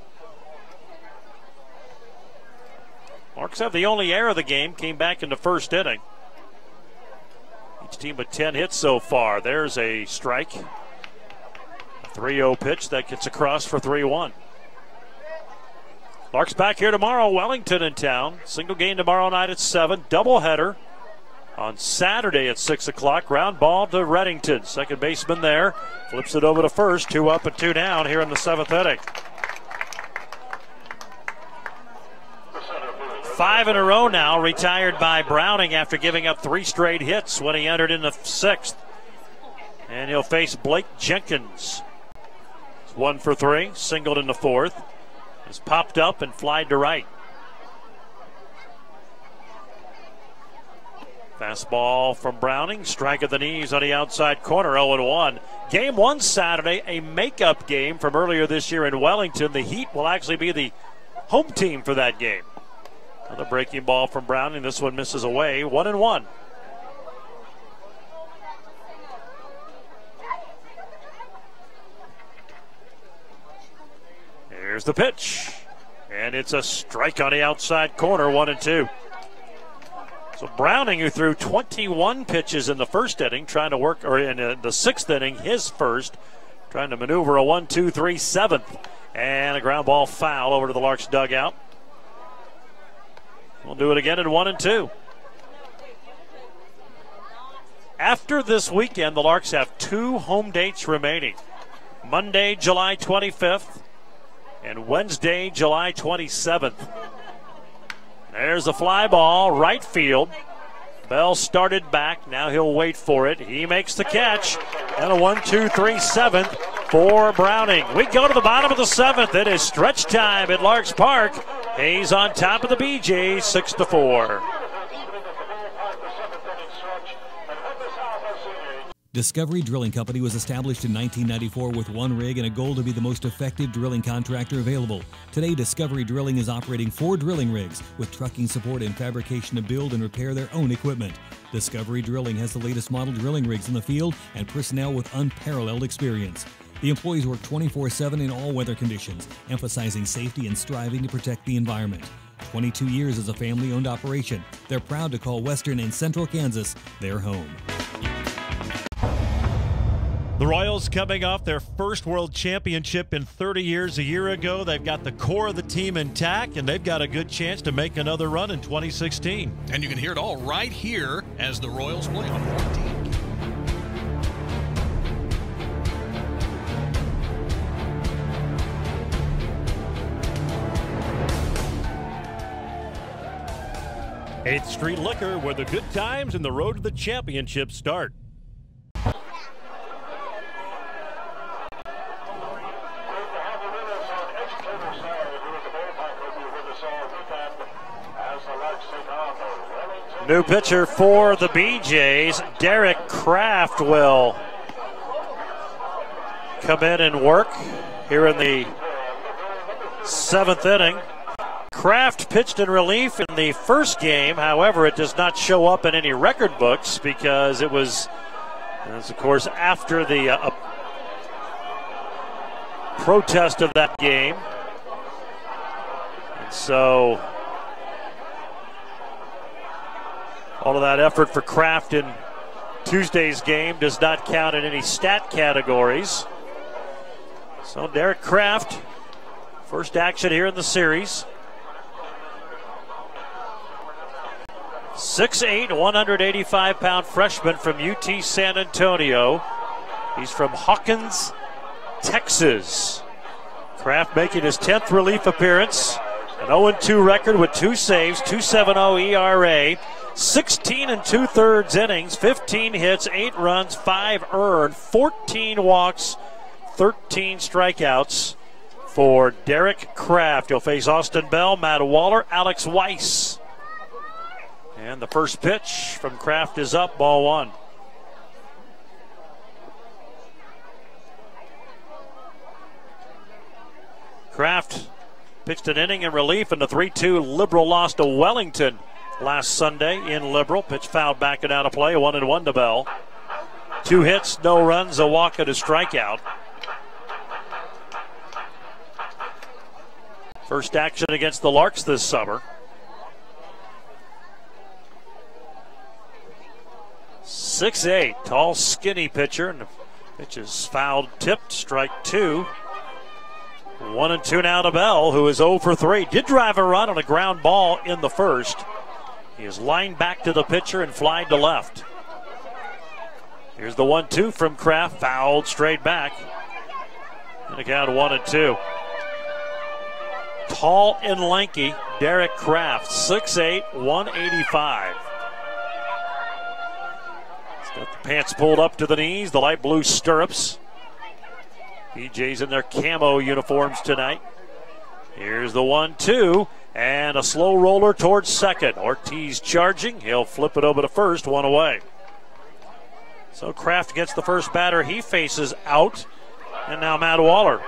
Larks have the only error of the game, came back in the first inning. Each team with ten hits so far. There's a strike. A three oh pitch that gets across for three one. Larks back here tomorrow, Wellington in town. Single game tomorrow night at seven, doubleheader on Saturday at six o'clock. Ground ball to Reddington. Second baseman there. Flips it over to first. Two up and two down here in the seventh inning. Five in a row now retired by Browning after giving up three straight hits when he entered in the sixth. And he'll face Blake Jenkins. It's one for three. Singled in the fourth. Has popped up and flied to right. Fastball from Browning, strike at the knees on the outside corner, oh and one. Game one Saturday, a makeup game from earlier this year in Wellington. The Heat will actually be the home team for that game. Another breaking ball from Browning. This one misses away, one and one. Here's the pitch, and it's a strike on the outside corner, one and two. So Browning, who threw twenty-one pitches in the first inning, trying to work, or in the sixth inning, his first, trying to maneuver a one two three seventh. And a ground ball foul over to the Larks dugout. We'll do it again in one and two. After this weekend, the Larks have two home dates remaining. Monday, July twenty-fifth, and Wednesday, July twenty-seventh. There's a fly ball, right field. Bell started back, now he'll wait for it. He makes the catch, and a one two three seventh for Browning. We go to the bottom of the seventh. It is stretch time at Larks Park. Hayes on top of the B Jays, six to four. Discovery Drilling Company was established in nineteen ninety-four with one rig and a goal to be the most effective drilling contractor available. Today, Discovery Drilling is operating four drilling rigs with trucking support and fabrication to build and repair their own equipment. Discovery Drilling has the latest model drilling rigs in the field and personnel with unparalleled experience. The employees work twenty-four seven in all weather conditions, emphasizing safety and striving to protect the environment. twenty-two years as a family-owned operation, they're proud to call Western and Central Kansas their home. The Royals coming off their first World Championship in thirty years a year ago. They've got the core of the team intact, and they've got a good chance to make another run in twenty sixteen. And you can hear it all right here as the Royals play on fourteen. eighth Street Liquor, where the good times and the road to the championship start. New pitcher for the B Jays, Derek Kraft, will come in and work here in the seventh inning. Kraft pitched in relief in the first game. However, it does not show up in any record books because it was, as of course, after the uh, protest of that game. And so all of that effort for Kraft in Tuesday's game does not count in any stat categories. So Derek Kraft, first action here in the series. six eight, one hundred eighty-five pound freshman from U T San Antonio. He's from Hawkins, Texas. Kraft making his tenth relief appearance. An oh and two record with two saves, two point seven oh E R A. sixteen and two-thirds innings, fifteen hits, eight runs, five earned, fourteen walks, thirteen strikeouts for Derek Kraft. He'll face Austin Bell, Matt Waller, Alex Weiss. And the first pitch from Kraft is up, ball one. Kraft pitched an inning in relief in the three two Liberal loss to Wellington last Sunday in Liberal. Pitch fouled back and out of play, one and one to Bell. Two hits, no runs, a walk and a strikeout. First action against the Larks this summer. six eight, tall, skinny pitcher, and the pitch is fouled, tipped, strike two. One and two now to Bell, who is oh for three. Did drive a run on a ground ball in the first. He is lined back to the pitcher and flied to left. Here's the one two from Kraft, fouled straight back. And a count one and two. Tall and lanky Derek Kraft, six eight, one eighty-five. He's got the pants pulled up to the knees, the light blue stirrups. B J's in their camo uniforms tonight. Here's the one two, and a slow roller towards second. Ortiz charging, he'll flip it over to first, one away. So Kraft gets the first batter he faces out, and now Matt Waller.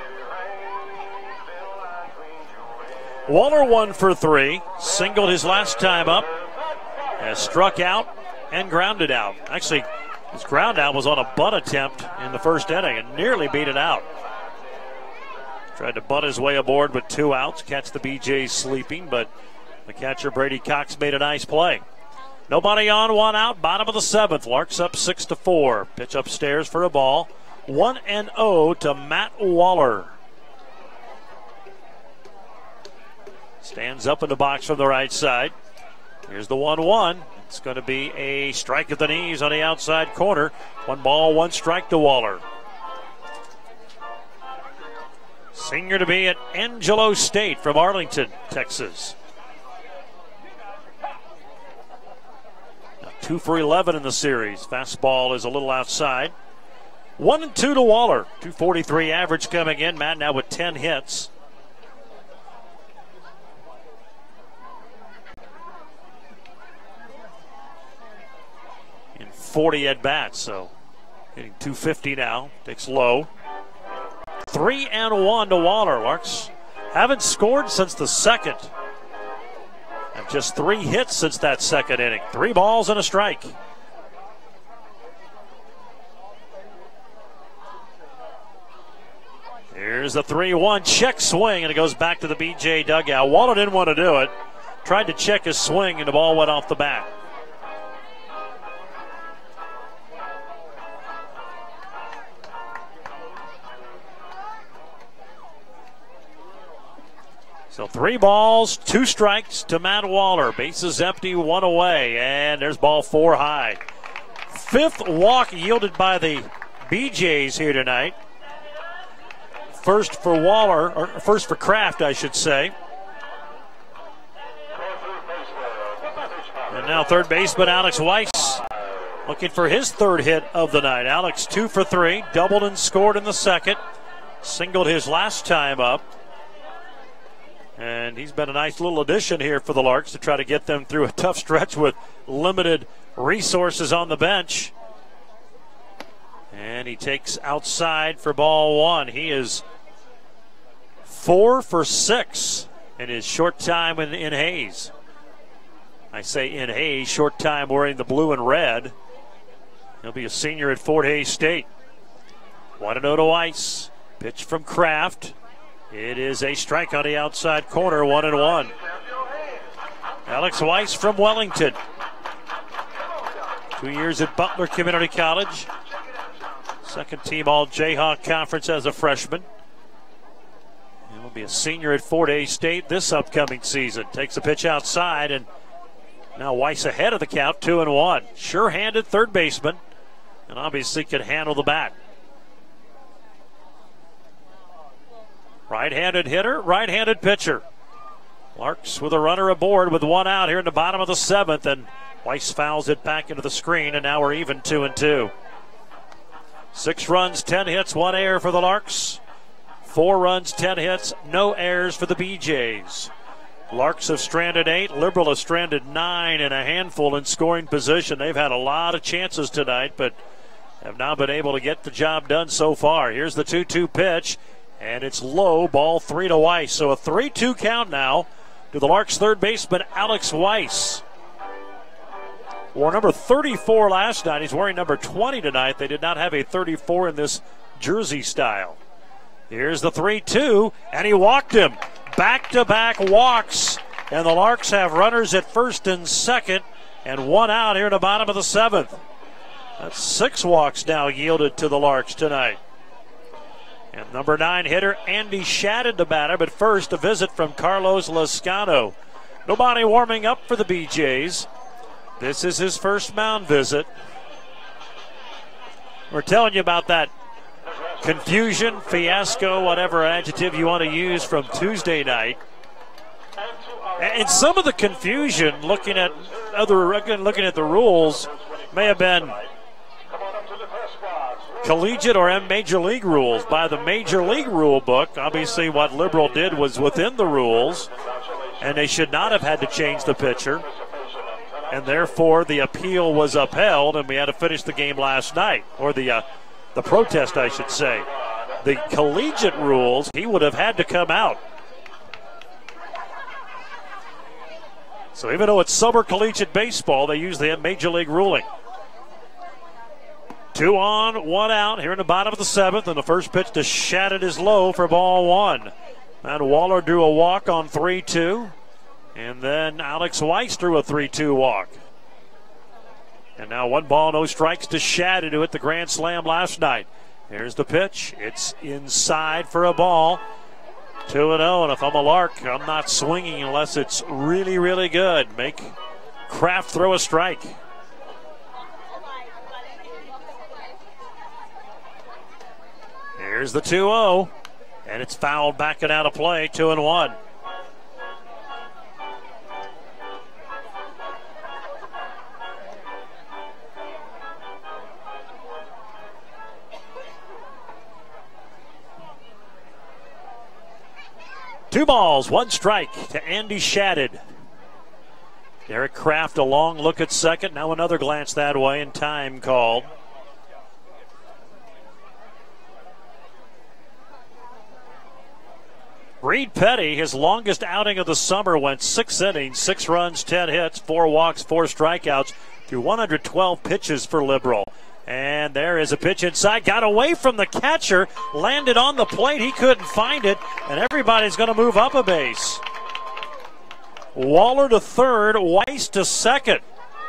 Waller one for three, singled his last time up, has struck out and grounded out. Actually, his ground out was on a bunt attempt in the first inning and nearly beat it out. Tried to bunt his way aboard with two outs, catch the B J's sleeping, but the catcher Brady Cox made a nice play. Nobody on, one out, bottom of the seventh. Larks up six to four. Pitch upstairs for a ball. one and oh to Matt Waller. Stands up in the box from the right side. Here's the one one. It's going to be a strike at the knees on the outside corner. One ball, one strike to Waller. Senior to be at Angelo State from Arlington, Texas. Now two for eleven in the series. Fastball is a little outside. One and two to Waller. two forty-three average coming in. Matt now with ten hits. forty at bats, so hitting two fifty now. Takes low. Three and one to Waller. Larks haven't scored since the second. And just three hits since that second inning. Three balls and a strike. Here's the three one check swing, and it goes back to the B J dugout. Waller didn't want to do it. Tried to check his swing, and the ball went off the bat. So three balls, two strikes to Matt Waller. Bases empty, one away, and there's ball four high. Fifth walk yielded by the B J's here tonight. First for Waller, or first for Kraft, I should say. And now third baseman Alex Weiss looking for his third hit of the night. Alex two for three, doubled and scored in the second. Singled his last time up. And he's been a nice little addition here for the Larks to try to get them through a tough stretch with limited resources on the bench. And he takes outside for ball one. He is four for six in his short time in, in Hayes. I say in Hayes, short time wearing the blue and red. He'll be a senior at Fort Hays State. one and oh to Weiss. Pitch from Kraft. It is a strike on the outside corner, one and one. Alex Weiss from Wellington. Two years at Butler Community College. Second team all Jayhawk Conference as a freshman. He will be a senior at Fort Hays State this upcoming season. Takes a pitch outside, and now Weiss ahead of the count, two and one. Sure-handed third baseman, and obviously can handle the bat. Right-handed hitter, right-handed pitcher. Larks with a runner aboard with one out here in the bottom of the seventh, and Weiss fouls it back into the screen, and now we're even two and two. Six runs, ten hits, one error for the Larks. Four runs, ten hits, no errors for the B Jays. Larks have stranded eight. Liberal has stranded nine and a handful in scoring position. They've had a lot of chances tonight, but have not been able to get the job done so far. Here's the two two pitch, and it's low, ball three to Weiss. So a three two count now to the Larks' third baseman, Alex Weiss. Wore number thirty-four last night. He's wearing number twenty tonight. They did not have a thirty-four in this jersey style. Here's the three two, and he walked him. Back-to-back walks, and the Larks have runners at first and second, and one out here in the bottom of the seventh. That's six walks now yielded to the Larks tonight. And number nine hitter Andy Shadid the batter, but first a visit from Carlos Lascano. Nobody warming up for the B Jays. This is his first mound visit. We're telling you about that confusion, fiasco, whatever adjective you want to use from Tuesday night. And some of the confusion, looking at other, looking at the rules, may have been collegiate or major league rules. By the major league rule book, obviously what Liberal did was within the rules, and they should not have had to change the pitcher. And therefore, the appeal was upheld, and we had to finish the game last night, or the uh, the protest, I should say. The collegiate rules, he would have had to come out. So even though it's summer collegiate baseball, they use the major league ruling. Two on, one out here in the bottom of the seventh, and the first pitch to Shadid is low for ball one. And Waller drew a walk on three two. And then Alex Weiss threw a three two walk. And now one ball, no strikes to Shadid, who hit the grand slam last night. Here's the pitch. It's inside for a ball. two and oh, and if I'm a Lark, I'm not swinging unless it's really, really good. Make Kraft throw a strike. Here's the two oh, and it's fouled back and out of play, two and one. Two balls, one strike to Andy Shadid. Derek Kraft a long look at second. Now another glance that way and time called. Reed Petty, his longest outing of the summer, went six innings, six runs, ten hits, four walks, four strikeouts through one hundred twelve pitches for Liberal. And there is a pitch inside, got away from the catcher, landed on the plate, he couldn't find it, and everybody's going to move up a base. Waller to third, Weiss to second.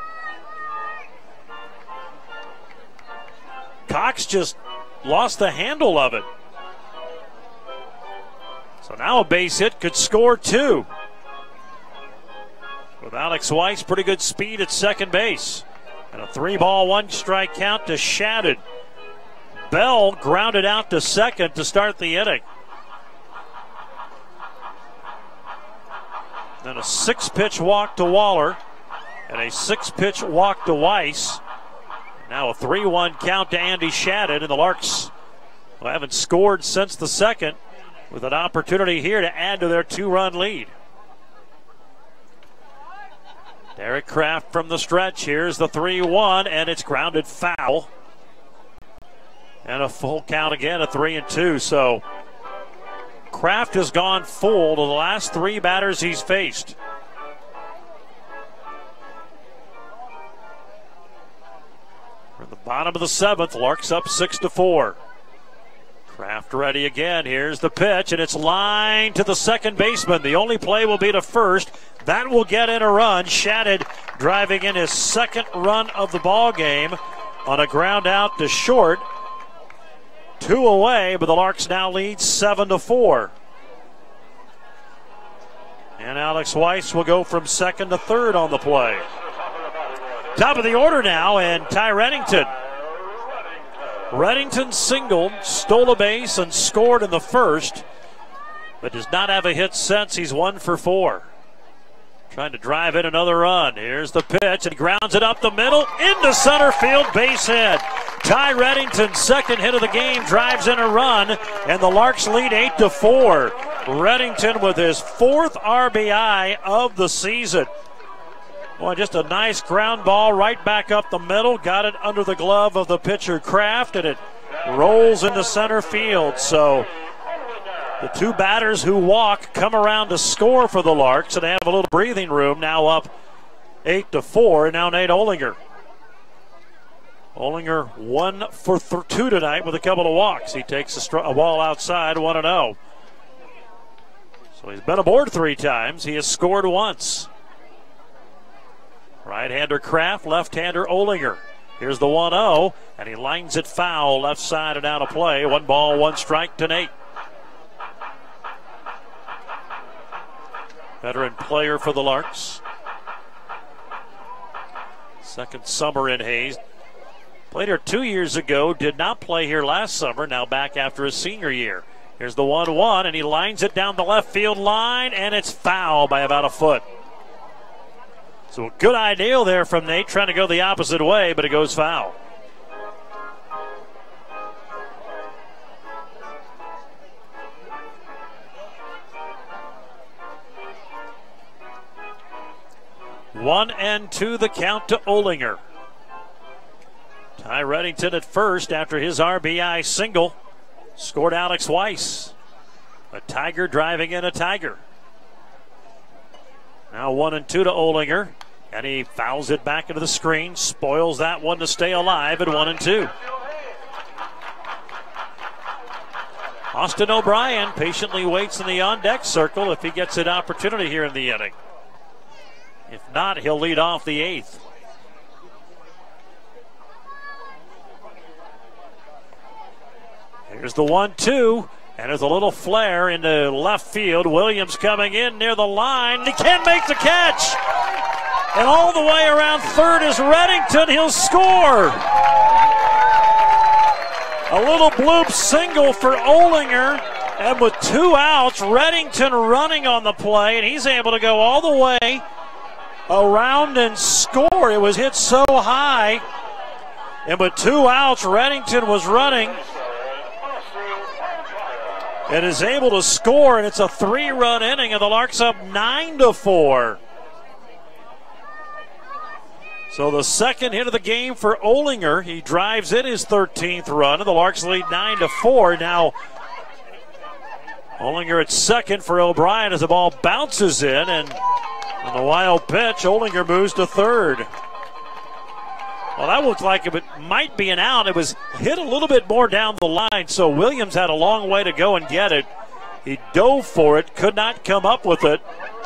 Cox just lost the handle of it. So now a base hit could score two. With Alex Weiss, pretty good speed at second base. And a three ball, one strike count to Shadid. Bell grounded out to second to start the inning. Then a six pitch walk to Waller and a six pitch walk to Weiss. Now a three one count to Andy Shadid, and the Larks well, haven't scored since the second, with an opportunity here to add to their two run lead. Derek Kraft from the stretch. Here's the three one, and it's grounded foul. And a full count again, a three and two. So Kraft has gone full to the last three batters he's faced. We're at the bottom of the seventh. Larks up six to four. Kraft ready again. Here's the pitch, and it's lined to the second baseman. The only play will be to first. That will get in a run. Shattuck driving in his second run of the ball game on a ground out to short. Two away, but the Larks now lead seven to four. And Alex Weiss will go from second to third on the play. Top of the order now, and Ty Reddington. Reddington singled, stole a base, and scored in the first, but does not have a hit since. He's one for four. Trying to drive in another run. Here's the pitch, and he grounds it up the middle into center field, base hit. Ty Reddington's second hit of the game drives in a run, and the Larks lead eight to four. Reddington with his fourth R B I of the season. Boy, just a nice ground ball right back up the middle. Got it under the glove of the pitcher Kraft, and it rolls into center field. So the two batters who walk come around to score for the Larks, and they have a little breathing room. Now up eight to four, and now Nate Olinger. Olinger one for th- two tonight with a couple of walks. He takes a, str- a ball outside, one and oh. So he's been aboard three times. He has scored once. Right-hander Kraft, left-hander Olinger. Here's the one oh, and he lines it foul, left side and out of play. One ball, one strike to Nate. Veteran player for the Larks. Second summer in Hayes. Played here two years ago, did not play here last summer, now back after his senior year. Here's the one one, and he lines it down the left field line, and it's foul by about a foot. So a good idea there from Nate, trying to go the opposite way, but it goes foul. One and two the count to Olinger. Ty Reddington at first after his R B I single. Scored Alex Weiss. A Tiger driving in a Tiger. Now one and two to Olinger, and he fouls it back into the screen, spoils that one to stay alive at one and two. Austin O'Brien patiently waits in the on-deck circle if he gets an opportunity here in the inning. If not, he'll lead off the eighth. Here's the one two. And there's a little flare into left field. Williams coming in near the line. He can't make the catch. And all the way around third is Reddington. He'll score. A little bloop single for Olinger. And with two outs, Reddington running on the play. And he's able to go all the way around and score. It was hit so high. And with two outs, Reddington was running. And is able to score, and it's a three-run inning, and the Larks up nine to four. So the second hit of the game for Olinger. He drives in his thirteenth run, and the Larks lead nine to four. Now Olinger at second for O'Brien as the ball bounces in, and on the wild pitch, Olinger moves to third. Well, that looked like it might be an out. It was hit a little bit more down the line, so Williams had a long way to go and get it. He dove for it, could not come up with it.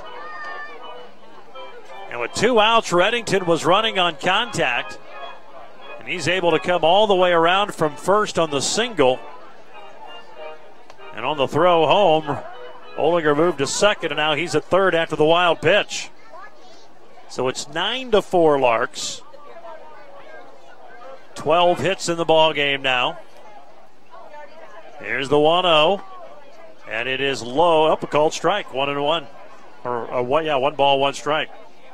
And with two outs, Reddington was running on contact, and he's able to come all the way around from first on the single. And on the throw home, Olinger moved to second, and now he's at third after the wild pitch. So it's nine to four Larks. twelve hits in the ball game now. Here's the one oh, and it is low. Up a called strike, one and one, or, or one, yeah, one ball, one strike.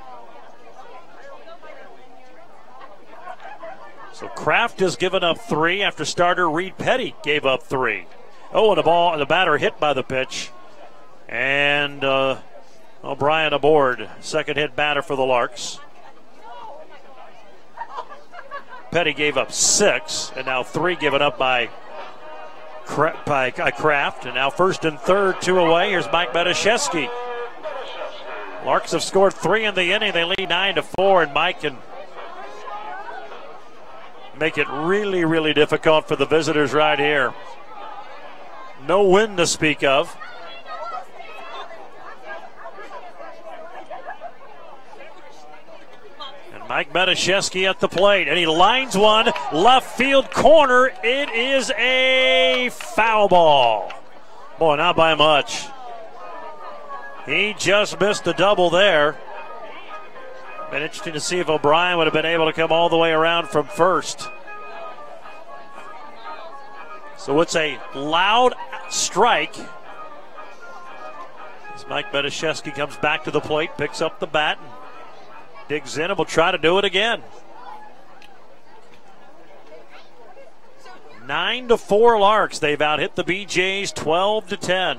So Kraft has given up three after starter Reed Petty gave up three. Oh, and the ball, the batter hit by the pitch, and uh, O'Brien aboard. Second hit batter for the Larks. Petty gave up six, and now three given up by by Kraft. And now first and third, two away. Here's Mike Medashevsky. Larks have scored three in the inning. They lead nine to four, and Mike can make it really, really difficult for the visitors right here. No wind to speak of. And Mike Medashevsky at the plate, and he lines one left field corner. It is a foul ball. Boy, not by much. He just missed a double there. Been interesting to see if O'Brien would have been able to come all the way around from first. So it's a loud strike. As Mike Medashevsky comes back to the plate, picks up the bat, and digs in, and will try to do it again. Nine to four Larks. They've out hit the B Jays twelve to ten.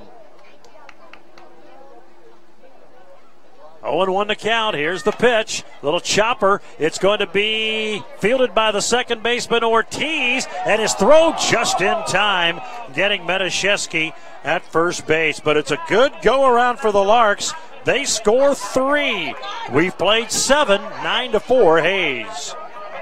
oh and one to count. Here's the pitch. Little chopper. It's going to be fielded by the second baseman Ortiz, and his throw just in time, getting Medashevsky at first base. But it's a good go around for the Larks. They score three. We've played seven. Nine to four Hayes.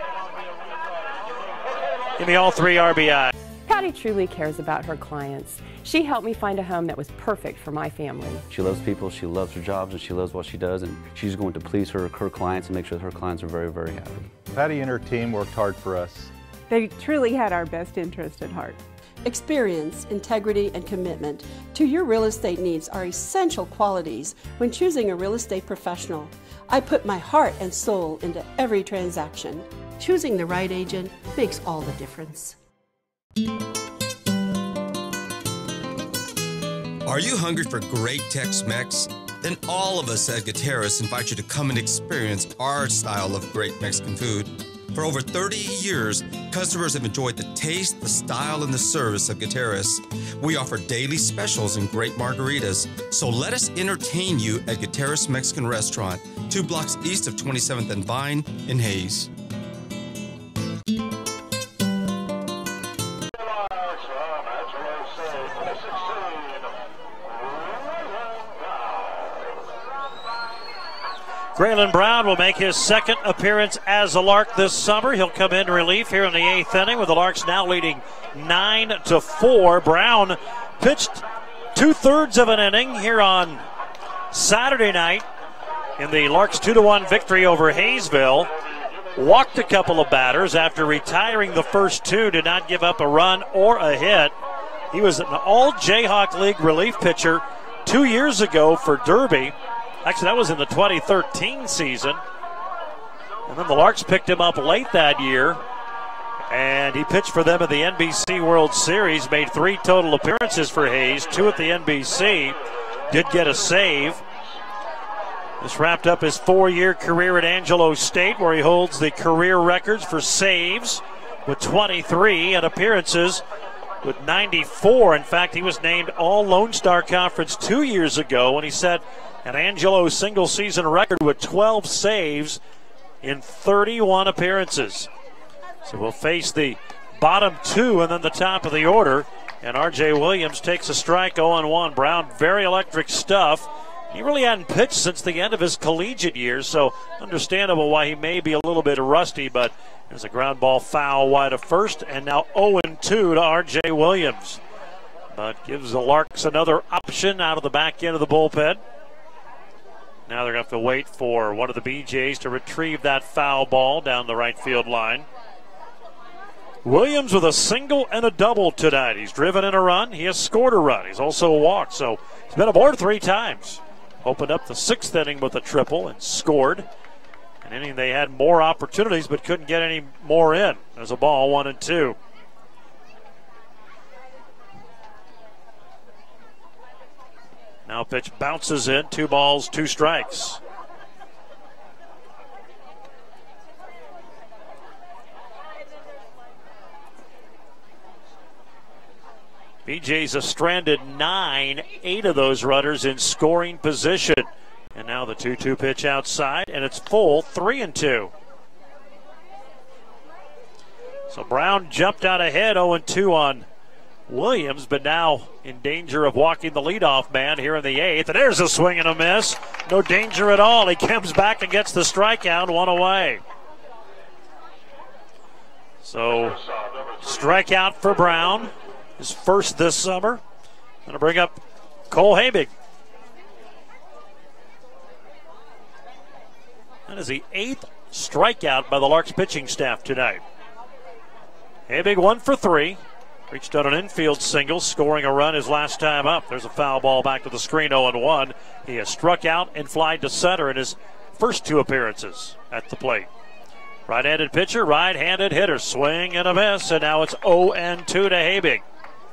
Give me all three R B I. Patty truly cares about her clients. She helped me find a home that was perfect for my family. She loves people, she loves her jobs, and she loves what she does, and she's going to please her, her clients and make sure that her clients are very, very happy. Patty and her team worked hard for us. They truly had our best interest at heart. Experience, integrity, and commitment to your real estate needs are essential qualities when choosing a real estate professional. I put my heart and soul into every transaction. Choosing the right agent makes all the difference. Are you hungry for great Tex-Mex? Then all of us at Gutierrez invite you to come and experience our style of great Mexican food. For over thirty years, customers have enjoyed the taste, the style, and the service of Gutierrez. We offer daily specials and great margaritas, so let us entertain you at Gutierrez Mexican Restaurant, two blocks east of twenty-seventh and Vine in Hayes. Graylin Brown will make his second appearance as a Lark this summer. He'll come in relief here in the eighth inning with the Larks now leading nine to four. Brown pitched two-thirds of an inning here on Saturday night in the Larks two to one victory over Hayesville. Walked a couple of batters after retiring the first two, did not give up a run or a hit. He was an all Jayhawk League relief pitcher two years ago for Derby. Actually, that was in the twenty thirteen season. And then the Larks picked him up late that year. And he pitched for them in the N B C World Series. Made three total appearances for Hayes, two at the N B C. Did get a save. This wrapped up his four-year career at Angelo State, where he holds the career records for saves with twenty-three and appearances with ninety-four. In fact, he was named All Lone Star Conference two years ago when he set an Angelo single-season record with twelve saves in thirty-one appearances. So we'll face the bottom two and then the top of the order. And R J Williams takes a strike, oh and one. Brown, very electric stuff. He really hadn't pitched since the end of his collegiate years, so understandable why he may be a little bit rusty, but there's a ground ball foul wide of first, and now oh and two to R J Williams. But gives the Larks another option out of the back end of the bullpen. Now they're going to have to wait for one of the B Jays to retrieve that foul ball down the right field line. Williams with a single and a double tonight. He's driven in a run. He has scored a run. He's also walked, so he's been aboard three times. Opened up the sixth inning with a triple and scored. An inning they had more opportunities but couldn't get any more in. There's a ball, one and two. Now pitch bounces in, two balls, two strikes. B Jays have stranded nine, eight of those runners in scoring position. And now the two two pitch outside, and it's full, three and two. So Brown jumped out ahead, oh and two on Williams, but now in danger of walking the leadoff man here in the eighth. And there's a swing and a miss. No danger at all. He comes back and gets the strikeout, one away. So, strikeout for Brown, his first this summer. Going to bring up Cole Habig. That is the eighth strikeout by the Larks pitching staff tonight. Habig one for three. Reached out an infield single, scoring a run his last time up. There's a foul ball back to the screen, oh and one. He has struck out and flied to center in his first two appearances at the plate. Right-handed pitcher, right-handed hitter. Swing and a miss, and now it's oh and two to Habig.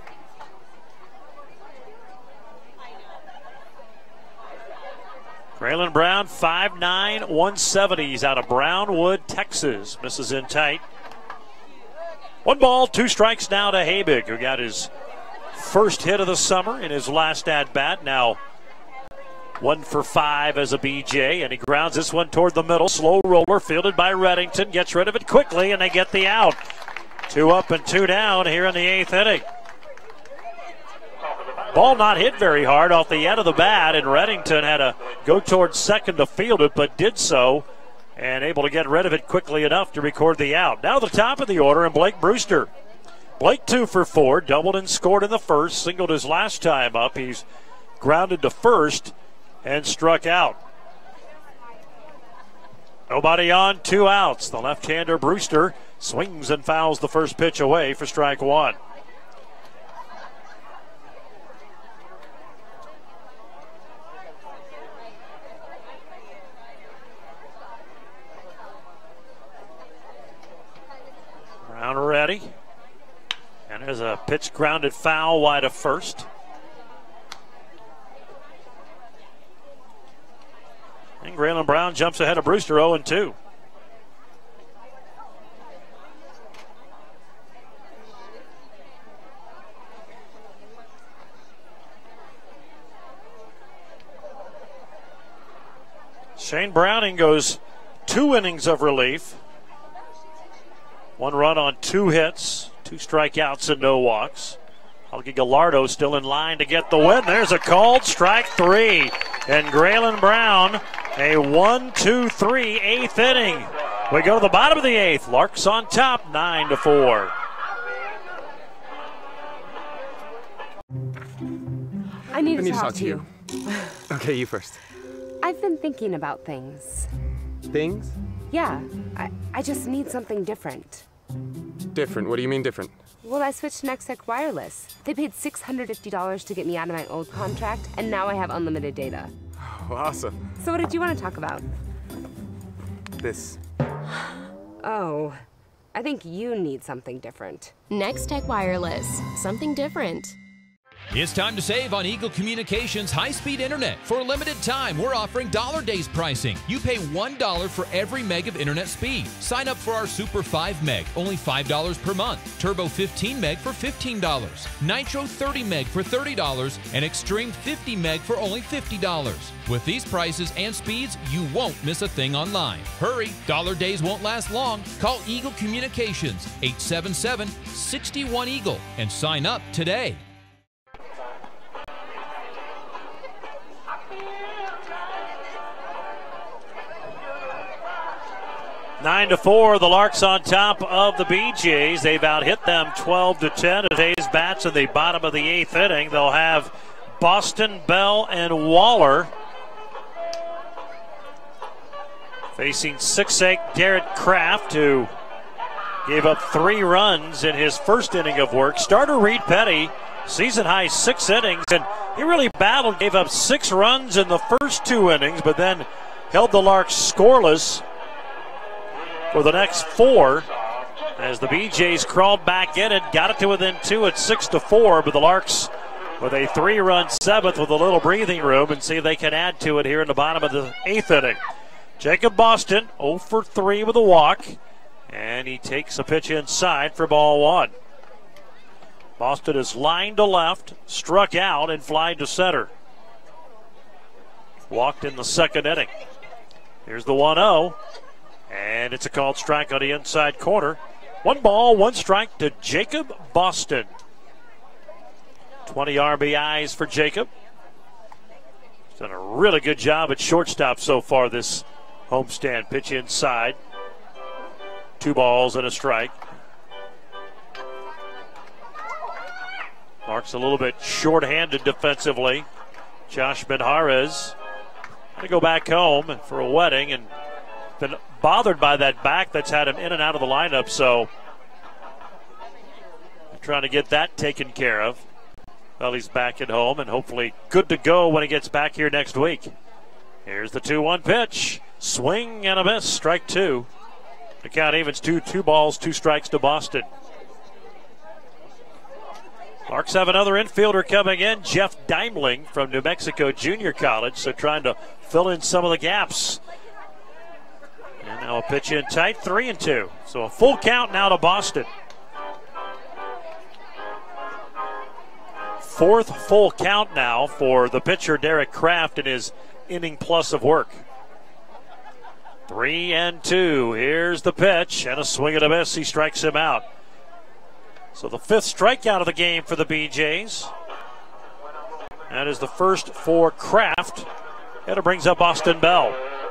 Graylin Brown, five nine, one seventy. He's out of Brownwood, Texas. Misses in tight. One ball, two strikes now to Habig, who got his first hit of the summer in his last at-bat. Now one for five as a B J, and he grounds this one toward the middle. Slow roller fielded by Reddington. Gets rid of it quickly, and they get the out. Two up and two down here in the eighth inning. Ball not hit very hard off the end of the bat, and Reddington had to go towards second to field it, but did so, and able to get rid of it quickly enough to record the out. Now the top of the order, and Blake Brewster. Blake two for four, doubled and scored in the first, singled his last time up. He's grounded to first and struck out. Nobody on, two outs. The left-hander Brewster swings and fouls the first pitch away for strike one. Brown ready. And there's a pitch grounded foul wide of first. And Graylin Brown jumps ahead of Brewster oh and two. Shane Browning goes two innings of relief. One run on two hits, two strikeouts and no walks. Helgi Gallardo still in line to get the win. There's a called strike three. And Graylin Brown, a one two three eighth inning. We go to the bottom of the eighth. Larks on top, nine to four. I need I to need talk, to talk to to you. you. Okay, you first. I've been thinking about things. Things? Yeah, I, I just need something different. Different? What do you mean different? Well, I switched to Nextech Wireless. They paid six hundred fifty dollars to get me out of my old contract, and now I have unlimited data. Oh, awesome. So what did you want to talk about? This. Oh, I think you need something different. Nextech Wireless. Something different. It's time to save on Eagle Communications high-speed internet. For a limited time, we're offering dollar days pricing. You pay one dollar for every meg of internet speed. Sign up for our Super five meg, only five dollars per month. Turbo fifteen meg for fifteen dollars. Nitro thirty meg for thirty dollars. And Extreme fifty meg for only fifty dollars. With these prices and speeds, you won't miss a thing online. Hurry, dollar days won't last long. Call Eagle Communications, eight seven seven, six one Eagle, and sign up today. Nine to four, the Larks on top of the B Jays. They've out-hit them twelve to ten. Today's bats in the bottom of the eighth inning. They'll have Boston, Bell, and Waller facing six eight Garrett Kraft, who gave up three runs in his first inning of work. Starter Reed Petty, season-high six innings, and he really battled, gave up six runs in the first two innings, but then held the Larks scoreless for the next four as the B Jays crawled back in it, got it to within two at six to four, but the Larks with a three-run seventh with a little breathing room, and see if they can add to it here in the bottom of the eighth inning. Jacob Boston oh for three with a walk, and he takes a pitch inside for ball one. Boston is lined to left, struck out, and flied to center. Walked in the second inning. Here's the one oh. And it's a called strike on the inside corner. One ball, one strike to Jacob Boston. twenty R B Is for Jacob. He's done a really good job at shortstop so far this homestand. Pitch inside. Two balls and a strike. Larks a little bit short-handed defensively. Josh Benjarez going to go back home for a wedding and been bothered by that back that's had him in and out of the lineup, so trying to get that taken care of. Well, he's back at home and hopefully good to go when he gets back here next week. Here's the two one pitch. Swing and a miss. Strike two. The count evens two, two balls, two strikes to Boston. Larks have another infielder coming in, Jeff Daimling from New Mexico Junior College, so trying to fill in some of the gaps. And now a pitch in tight, three and two. So a full count now to Boston. Fourth full count now for the pitcher Derek Kraft in his inning plus of work. Three and two. Here's the pitch and a swing and a miss. He strikes him out. So the fifth strikeout of the game for the B Jays. That is the first for Kraft. And it brings up Austin Bell.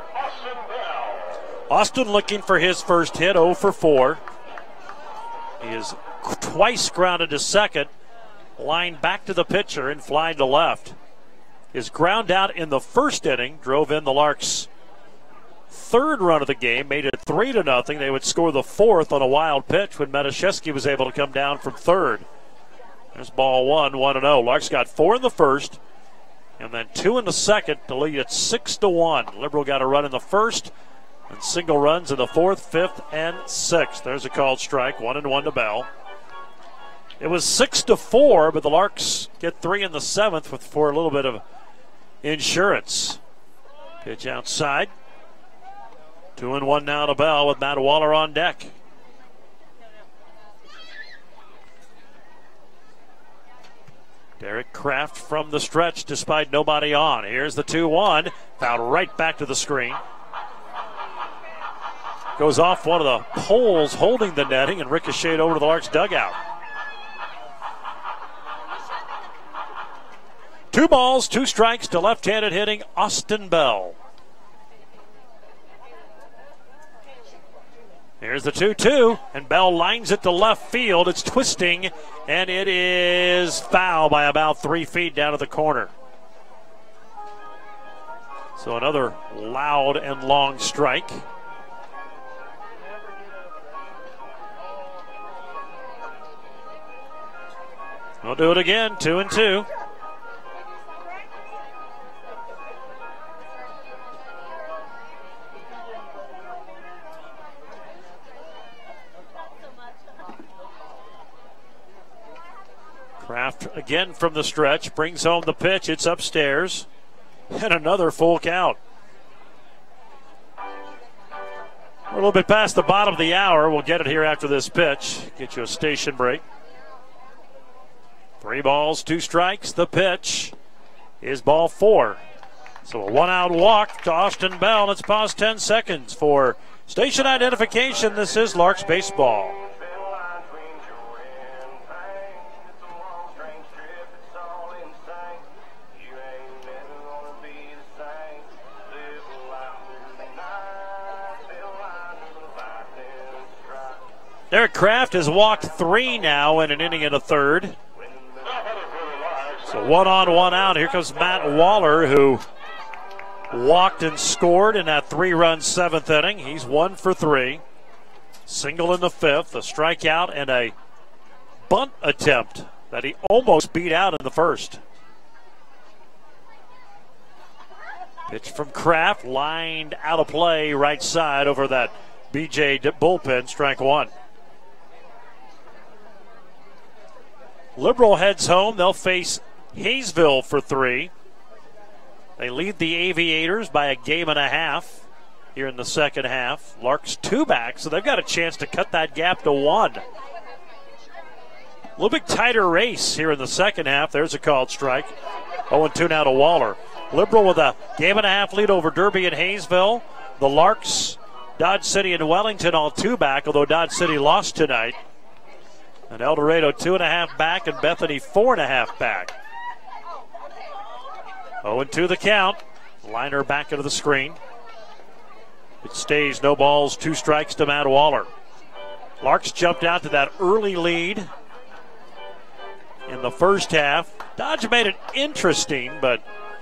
Austin looking for his first hit, oh for four. He is twice grounded to second. Line back to the pitcher and flying to left. His ground out in the first inning drove in the Larks' third run of the game, made it three to nothing. They would score the fourth on a wild pitch when Matuszewski was able to come down from third. There's ball one, one and oh. Larks got four in the first, and then two in the second to lead it six to one. Liberal got a run in the first, and single runs in the fourth, fifth, and sixth. There's a called strike, one and one to Bell. It was six to four, but the Larks get three in the seventh with, for a little bit of insurance. Pitch outside. Two and one now to Bell with Matt Waller on deck. Derek Kraft from the stretch despite nobody on. Here's the two one. Fouled right back to the screen. Goes off one of the poles holding the netting and ricocheted over to the Larks dugout. Two balls, two strikes to left-handed hitting Austin Bell. Here's the two two, and Bell lines it to left field. It's twisting, and it is foul by about three feet down to the corner. So another loud and long strike. We'll do it again, two and two. Kraft again from the stretch, brings home the pitch. It's upstairs, and another full count. We're a little bit past the bottom of the hour. We'll get it here after this pitch. Get you a station break. Three balls, two strikes. The pitch is ball four. So a one-out walk to Austin Bell. Let's pause ten seconds for station identification. This is Larks baseball. Derek Kraft has walked three now in an inning and a third. So one on, one out. Here comes Matt Waller, who walked and scored in that three-run seventh inning. He's one for three. Single in the fifth, a strikeout, and a bunt attempt that he almost beat out in the first. Pitch from Kraft, lined out of play right side over that B J bullpen, strike one. Liberal heads home. They'll face Hayesville for three. They lead the Aviators by a game and a half here in the second half. Larks two back, so they've got a chance to cut that gap to one. A little bit tighter race here in the second half. There's a called strike. oh and two now to Waller. Liberal with a game and a half lead over Derby and Hayesville. The Larks, Dodge City and Wellington all two back, although Dodge City lost tonight. And El Dorado two and a half back, and Bethany four and a half back. oh and two the count. Liner back into the screen. It stays no balls, two strikes to Matt Waller. Larks jumped out to that early lead in the first half. Dodge made it interesting, but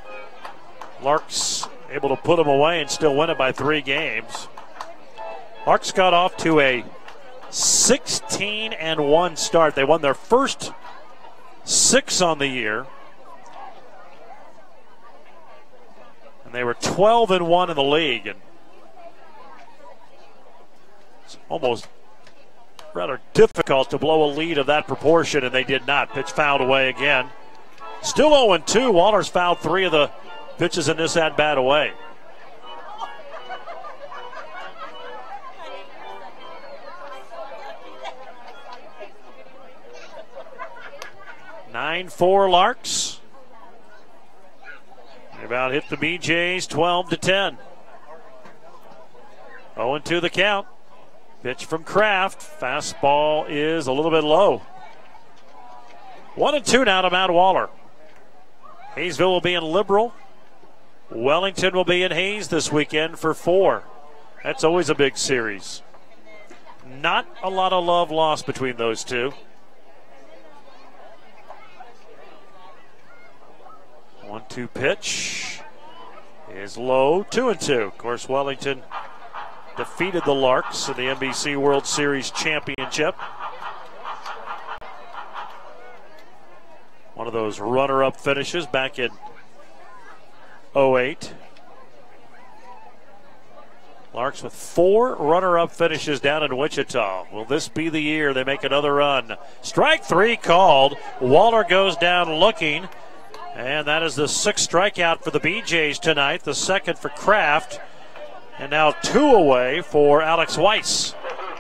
Larks able to put them away and still win it by three games. Larks got off to a sixteen and one start. They won their first six on the year. And they were twelve and one in the league. And it's almost rather difficult to blow a lead of that proportion, and they did not. Pitch fouled away again. Still oh and two. Waller's fouled three of the pitches in this at-bat away. nine four Larks. They about hit the B Jays twelve to ten. oh and two the count. Pitch from Kraft. Fastball is a little bit low. one and two now to Matt Waller. Hayesville will be in Liberal. Wellington will be in Hayes this weekend for four. That's always a big series. Not a lot of love lost between those two. one two pitch is low. two and two. Of course, Wellington defeated the Larks in the N B C World Series Championship. One of those runner-up finishes back in oh eight. Larks with four runner-up finishes down in Wichita. Will this be the year they make another run? Strike three called. Waller goes down looking. And that is the sixth strikeout for the B Jays tonight, the second for Kraft. And now two away for Alex Weiss.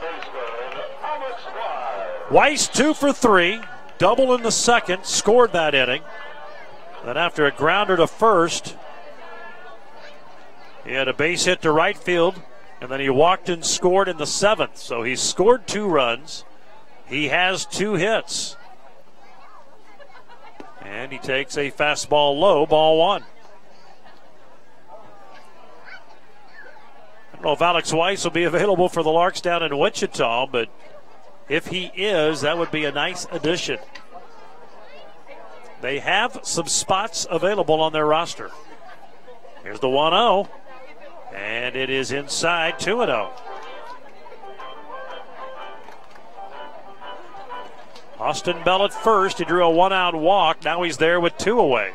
Weiss two for three, double in the second, scored that inning. Then after a grounder to first, he had a base hit to right field, and then he walked and scored in the seventh. So he scored two runs. He has two hits. And he takes a fastball low, ball one. I don't know if Alex Weiss will be available for the Larks down in Wichita, but if he is, that would be a nice addition. They have some spots available on their roster. Here's the one oh, and it is inside, two and oh. Austin Bell at first. He drew a one-out walk. Now he's there with two away.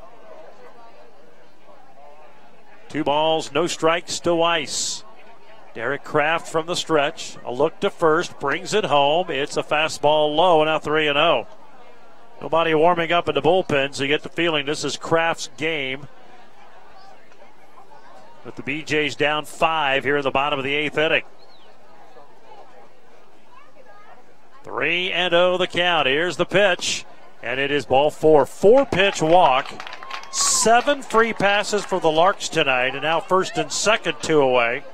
Two balls, no strikes to Weiss. Derek Kraft from the stretch. A look to first, brings it home. It's a fastball low, and now three and oh. Nobody warming up in the bullpen, so you get the feeling this is Kraft's game. With the B Jays down five here in the bottom of the eighth inning. three and oh the count. Here's the pitch, and it is ball four. Four pitch walk. Seven free passes for the Larks tonight, and now first and second, two away.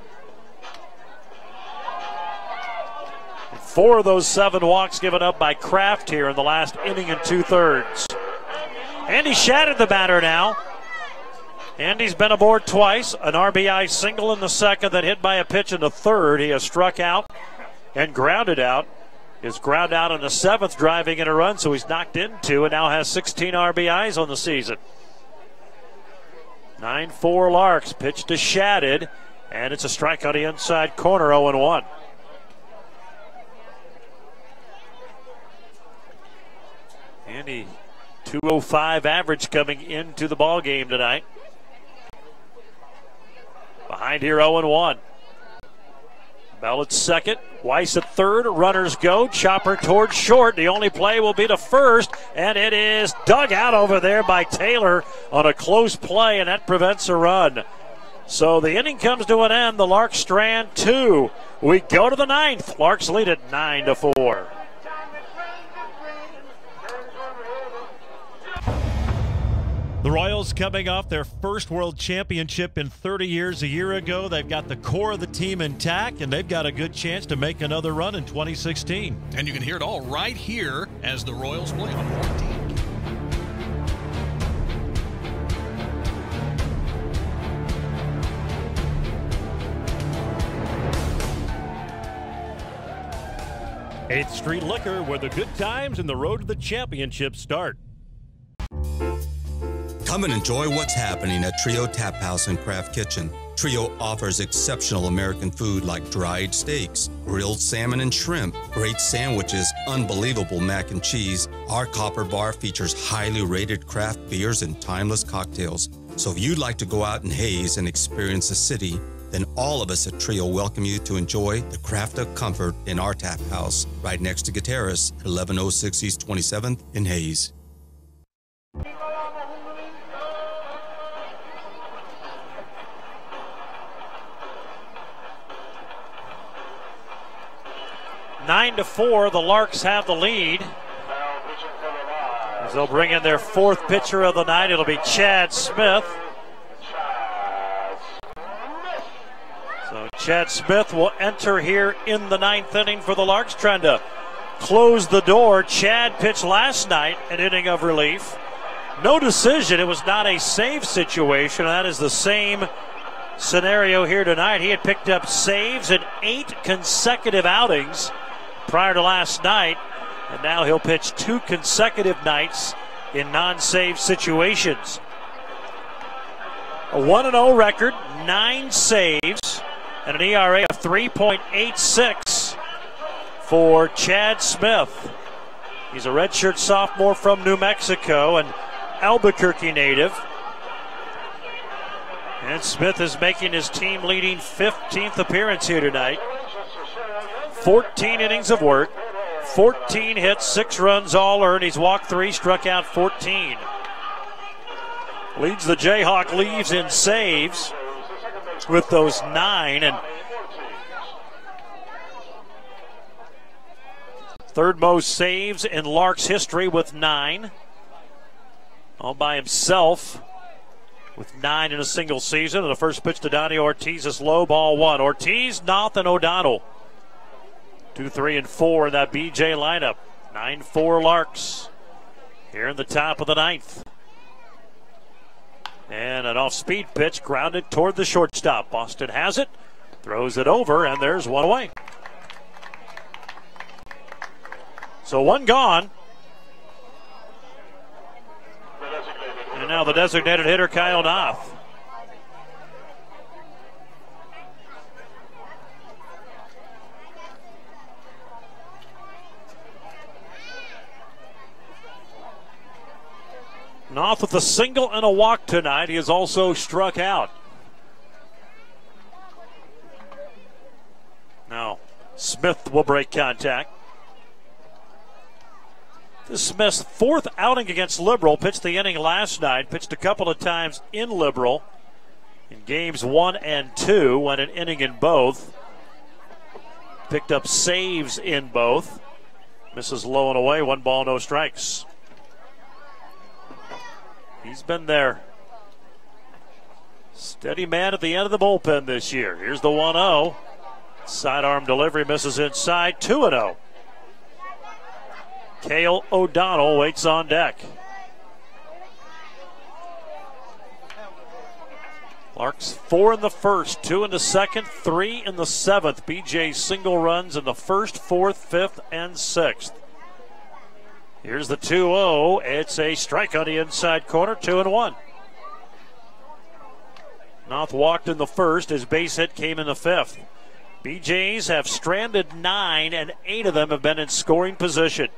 And four of those seven walks given up by Kraft here in the last inning and two-thirds. Andy Shad the batter now. Andy's been aboard twice. An R B I single in the second, then hit by a pitch in the third. He has struck out and grounded out. His ground out in the seventh, driving in a run, so he's knocked into and now has sixteen R B Is on the season. nine four Larks, pitch to Shadded, and it's a strike on the inside corner, oh and one. Andy, two oh five average coming into the ball game tonight. Behind here, oh and one. Bell at second, Weiss at third, runners go, chopper towards short. The only play will be to first, and it is dug out over there by Taylor on a close play, and that prevents a run. So the inning comes to an end. The Larks strand two. We go to the ninth. Larks lead it nine to four. The Royals coming off their first World Championship in thirty years a year ago. They've got the core of the team intact, and they've got a good chance to make another run in twenty sixteen. And you can hear it all right here as the Royals play on fourteen. eighth Street Liquor, where the good times and the road to the championship start. Come and enjoy what's happening at Trio Tap House and Craft Kitchen. Trio offers exceptional American food like dried steaks, grilled salmon and shrimp, great sandwiches, unbelievable mac and cheese. Our Copper Bar features highly rated craft beers and timeless cocktails. So if you'd like to go out and haze and experience the city, then all of us at Trio welcome you to enjoy the craft of comfort in our tap house right next to Gutierrez, eleven oh six East twenty-seventh in Hayes. Nine to four, the Larks have the lead. As they'll bring in their fourth pitcher of the night, it'll be Chad Smith. So Chad Smith will enter here in the ninth inning for the Larks, trying to close the door. Chad pitched last night an inning of relief. No decision. It was not a save situation. That is the same scenario here tonight. He had picked up saves in eight consecutive outings prior to last night, and now he'll pitch two consecutive nights in non-save situations. A one and oh record, nine saves, and an E R A of three point eight six for Chad Smith. He's a redshirt sophomore from New Mexico, an Albuquerque native. And Smith is making his team-leading fifteenth appearance here tonight. fourteen innings of work, fourteen hits, six runs all earned. He's walked three, struck out fourteen. Leads the Jayhawk leaves in saves with those nine, and third most saves in Larks history with nine. All by himself with nine in a single season. And the first pitch to Donnie Ortiz is low, ball one. Ortiz, Noth, and O'Donnell. Two, three, and four in that B J lineup. nine four Larks here in the top of the ninth. And an off-speed pitch grounded toward the shortstop. Boston has it, throws it over, and there's one away. So one gone. And now the designated hitter, Kyle Noth. Noth with a single and a walk tonight. He has also struck out. Now Smith will break contact. This is Smith's fourth outing against Liberal. Pitched the inning last night. Pitched a couple of times in Liberal. In games one and two, went an inning in both. Picked up saves in both. Misses low and away. One ball, no strikes. He's been there. Steady man at the end of the bullpen this year. Here's the one oh. Sidearm delivery misses inside. two and oh. Cale O'Donnell waits on deck. Larks four in the first, two in the second, three in the seventh. B J single runs in the first, fourth, fifth, and sixth. Here's the two oh. It's a strike on the inside corner, two and one. Noth walked in the first. His base hit came in the fifth. B Js have stranded nine, and eight of them have been in scoring position.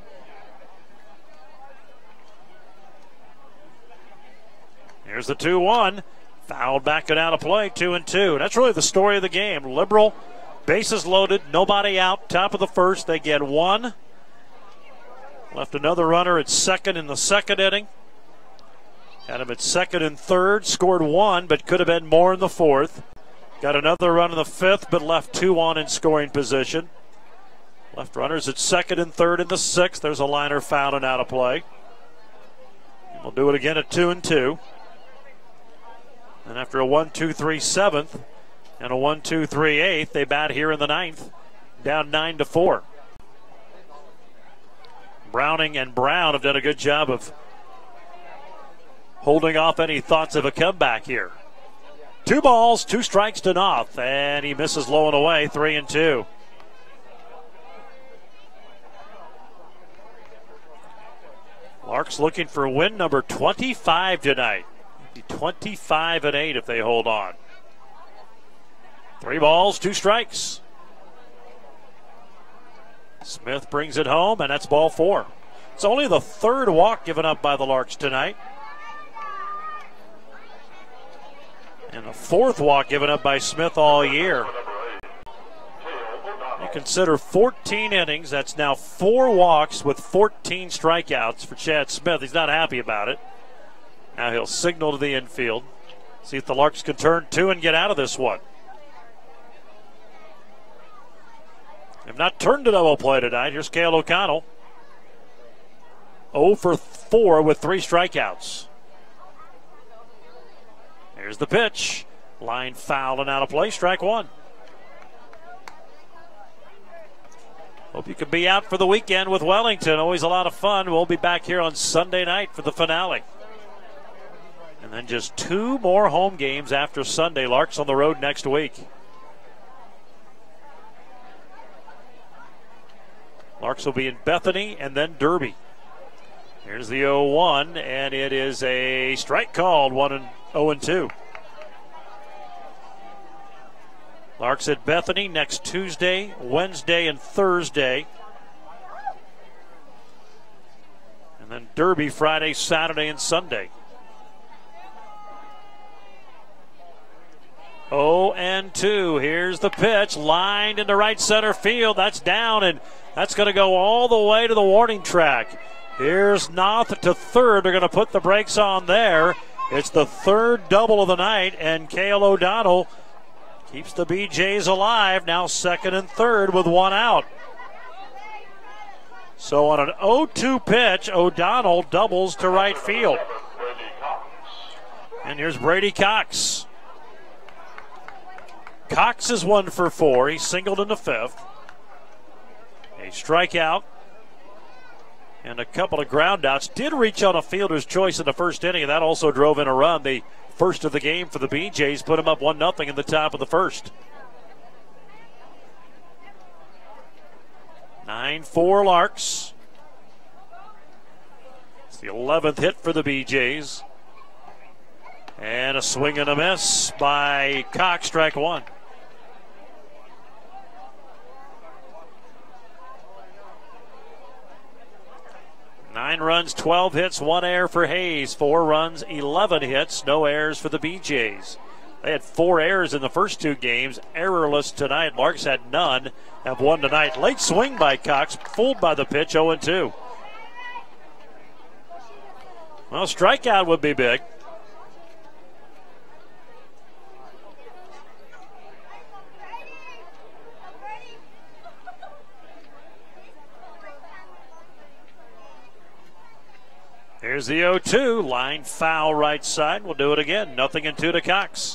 Here's the two one. Fouled back and out of play, two and two. That's really the story of the game. Liberal, bases loaded, nobody out, top of the first. They get one. Left another runner at second in the second inning. Had him at second and third. Scored one, but could have been more in the fourth. Got another run in the fifth, but left two on in scoring position. Left runners at second and third in the sixth. There's a liner fouled and out of play. We'll do it again at two and two. And after a one two three seventh and a one two three eighth, they bat here in the ninth, down nine to four. Browning and Brown have done a good job of holding off any thoughts of a comeback here. Two balls, two strikes to Noth, and he misses low and away, three and two. Larks looking for win number twenty-five tonight. twenty-five and eight if they hold on. Three balls, two strikes. Smith brings it home, and that's ball four. It's only the third walk given up by the Larks tonight. And the fourth walk given up by Smith all year. You consider fourteen innings. That's now four walks with fourteen strikeouts for Chad Smith. He's not happy about it. Now he'll signal to the infield. See if the Larks can turn two and get out of this one. They've not turned a double play tonight. Here's Cale O'Connell. oh for four with three strikeouts. Here's the pitch. Line foul and out of play. Strike one. Hope you can be out for the weekend with Wellington. Always a lot of fun. We'll be back here on Sunday night for the finale. And then just two more home games after Sunday. Larks on the road next week. Larks will be in Bethany and then Derby. Here's the oh one, and it is a strike called, one and oh and two. Larks at Bethany next Tuesday, Wednesday, and Thursday. And then Derby Friday, Saturday, and Sunday. oh and two. Here's the pitch, lined into right center field. That's down, and that's going to go all the way to the warning track. Here's Noth to third. They're going to put the brakes on there. It's the third double of the night, and Cale O'Donnell keeps the B Jays alive. Now second and third with one out. So on an oh two pitch, O'Donnell doubles to right field. And here's Brady Cox. Cox is one for four. He singled in the fifth. A strikeout and a couple of groundouts. Did reach on a fielder's choice in the first inning, and that also drove in a run. The first of the game for the B Jays put him up one nothing in the top of the first. nine four Larks. It's the eleventh hit for the B Jays. And a swing and a miss by Cox, strike one. Nine runs, twelve hits, one error for Hayes. Four runs, eleven hits, no errors for the B Jays. They had four errors in the first two games, errorless tonight. Larks had none, have won tonight. Late swing by Cox, fooled by the pitch, oh and two. Well, strikeout would be big. Here's the oh two, line foul right side. We'll do it again. Nothing and two to Cox.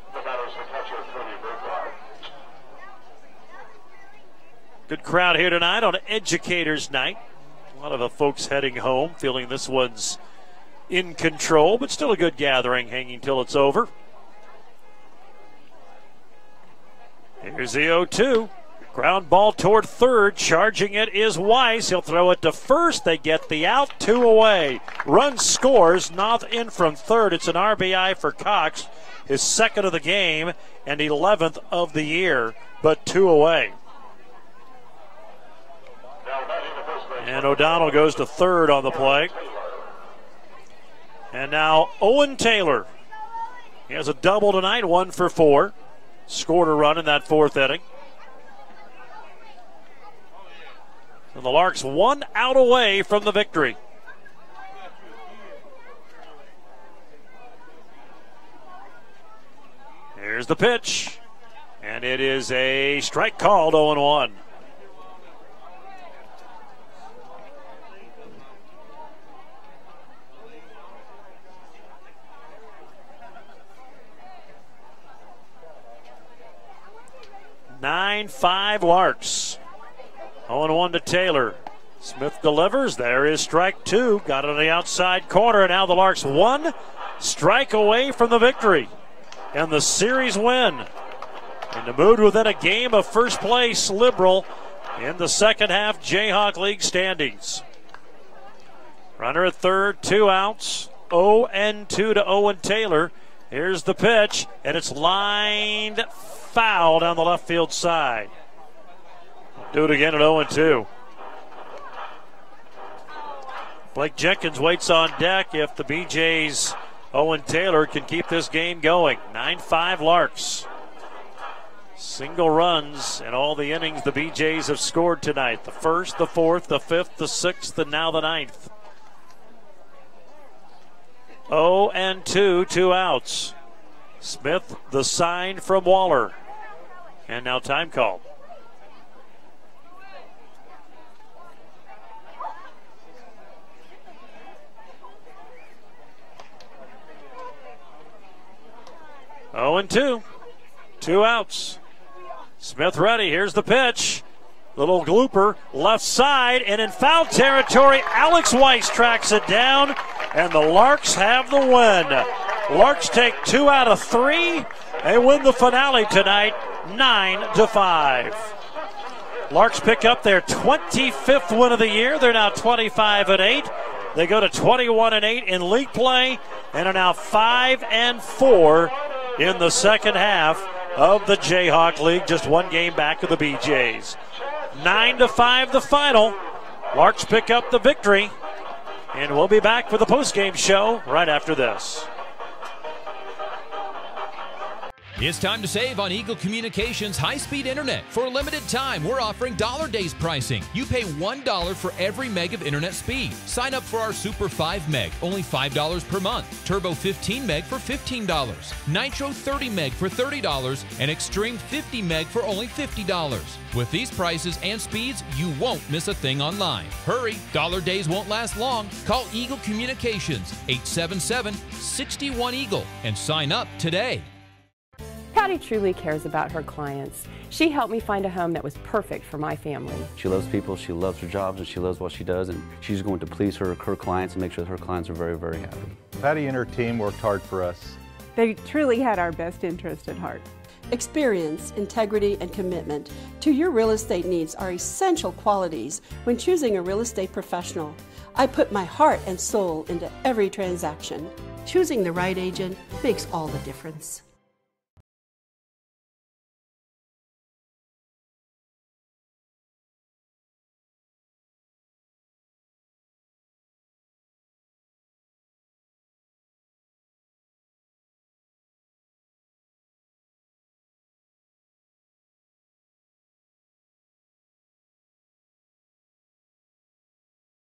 Good crowd here tonight on Educators Night. A lot of the folks heading home feeling this one's in control, but still a good gathering hanging till it's over. Here's the oh two. Ground ball toward third. Charging it is Weiss. He'll throw it to first. They get the out. Two away. Run scores. Noth in from third. It's an R B I for Cox. His second of the game and eleventh of the year, but two away. And O'Donnell goes to third on the play. And now Owen Taylor. He has a double tonight, one for four. Scored a run in that fourth inning. And the Larks one out away from the victory. Here's the pitch. And it is a strike called, oh and one. nine five Larks. oh one to Taylor. Smith delivers. There is strike two. Got it on the outside corner. Now the Larks one strike away from the victory and the series win. In the mood within a game of first place, Liberal in the second half Jayhawk League standings. Runner at third, two outs. oh and two to Owen Taylor. Here's the pitch, and it's lined foul down the left field side. Do it again at oh and two. Blake Jenkins waits on deck if the B Jays' Owen Taylor can keep this game going. nine five Larks. Single runs in all the innings the B Jays have scored tonight. The first, the fourth, the fifth, the sixth, and now the ninth. oh and two, two outs. Smith, the sign from Waller. And now time call. oh and two, two outs. Smith ready, here's the pitch. Little glooper, left side, and in foul territory, Alex Weiss tracks it down, and the Larks have the win. Larks take two out of three. They win the finale tonight, nine to five. Larks pick up their twenty-fifth win of the year. They're now twenty-five and eight. They go to twenty-one and eight in league play and are now five and four in the second half of the Jayhawk League, just one game back of the B Jays. Nine to five the final. Larks pick up the victory, and we'll be back for the postgame show right after this. It's time to save on Eagle Communications high-speed internet. For a limited time, we're offering dollar days pricing. You pay one dollar for every meg of internet speed. Sign up for our Super five meg, only five dollars per month. Turbo fifteen meg for fifteen dollars. Nitro thirty meg for thirty dollars. And Extreme fifty meg for only fifty dollars. With these prices and speeds, you won't miss a thing online. Hurry, dollar days won't last long. Call Eagle Communications, eight seven seven, six one Eagle, and sign up today. Patty truly cares about her clients. She helped me find a home that was perfect for my family. She loves people, she loves her jobs, and she loves what she does, and she's going to please her, her clients and make sure that her clients are very, very happy. Patty and her team worked hard for us. They truly had our best interest at heart. Experience, integrity, and commitment to your real estate needs are essential qualities when choosing a real estate professional. I put my heart and soul into every transaction. Choosing the right agent makes all the difference.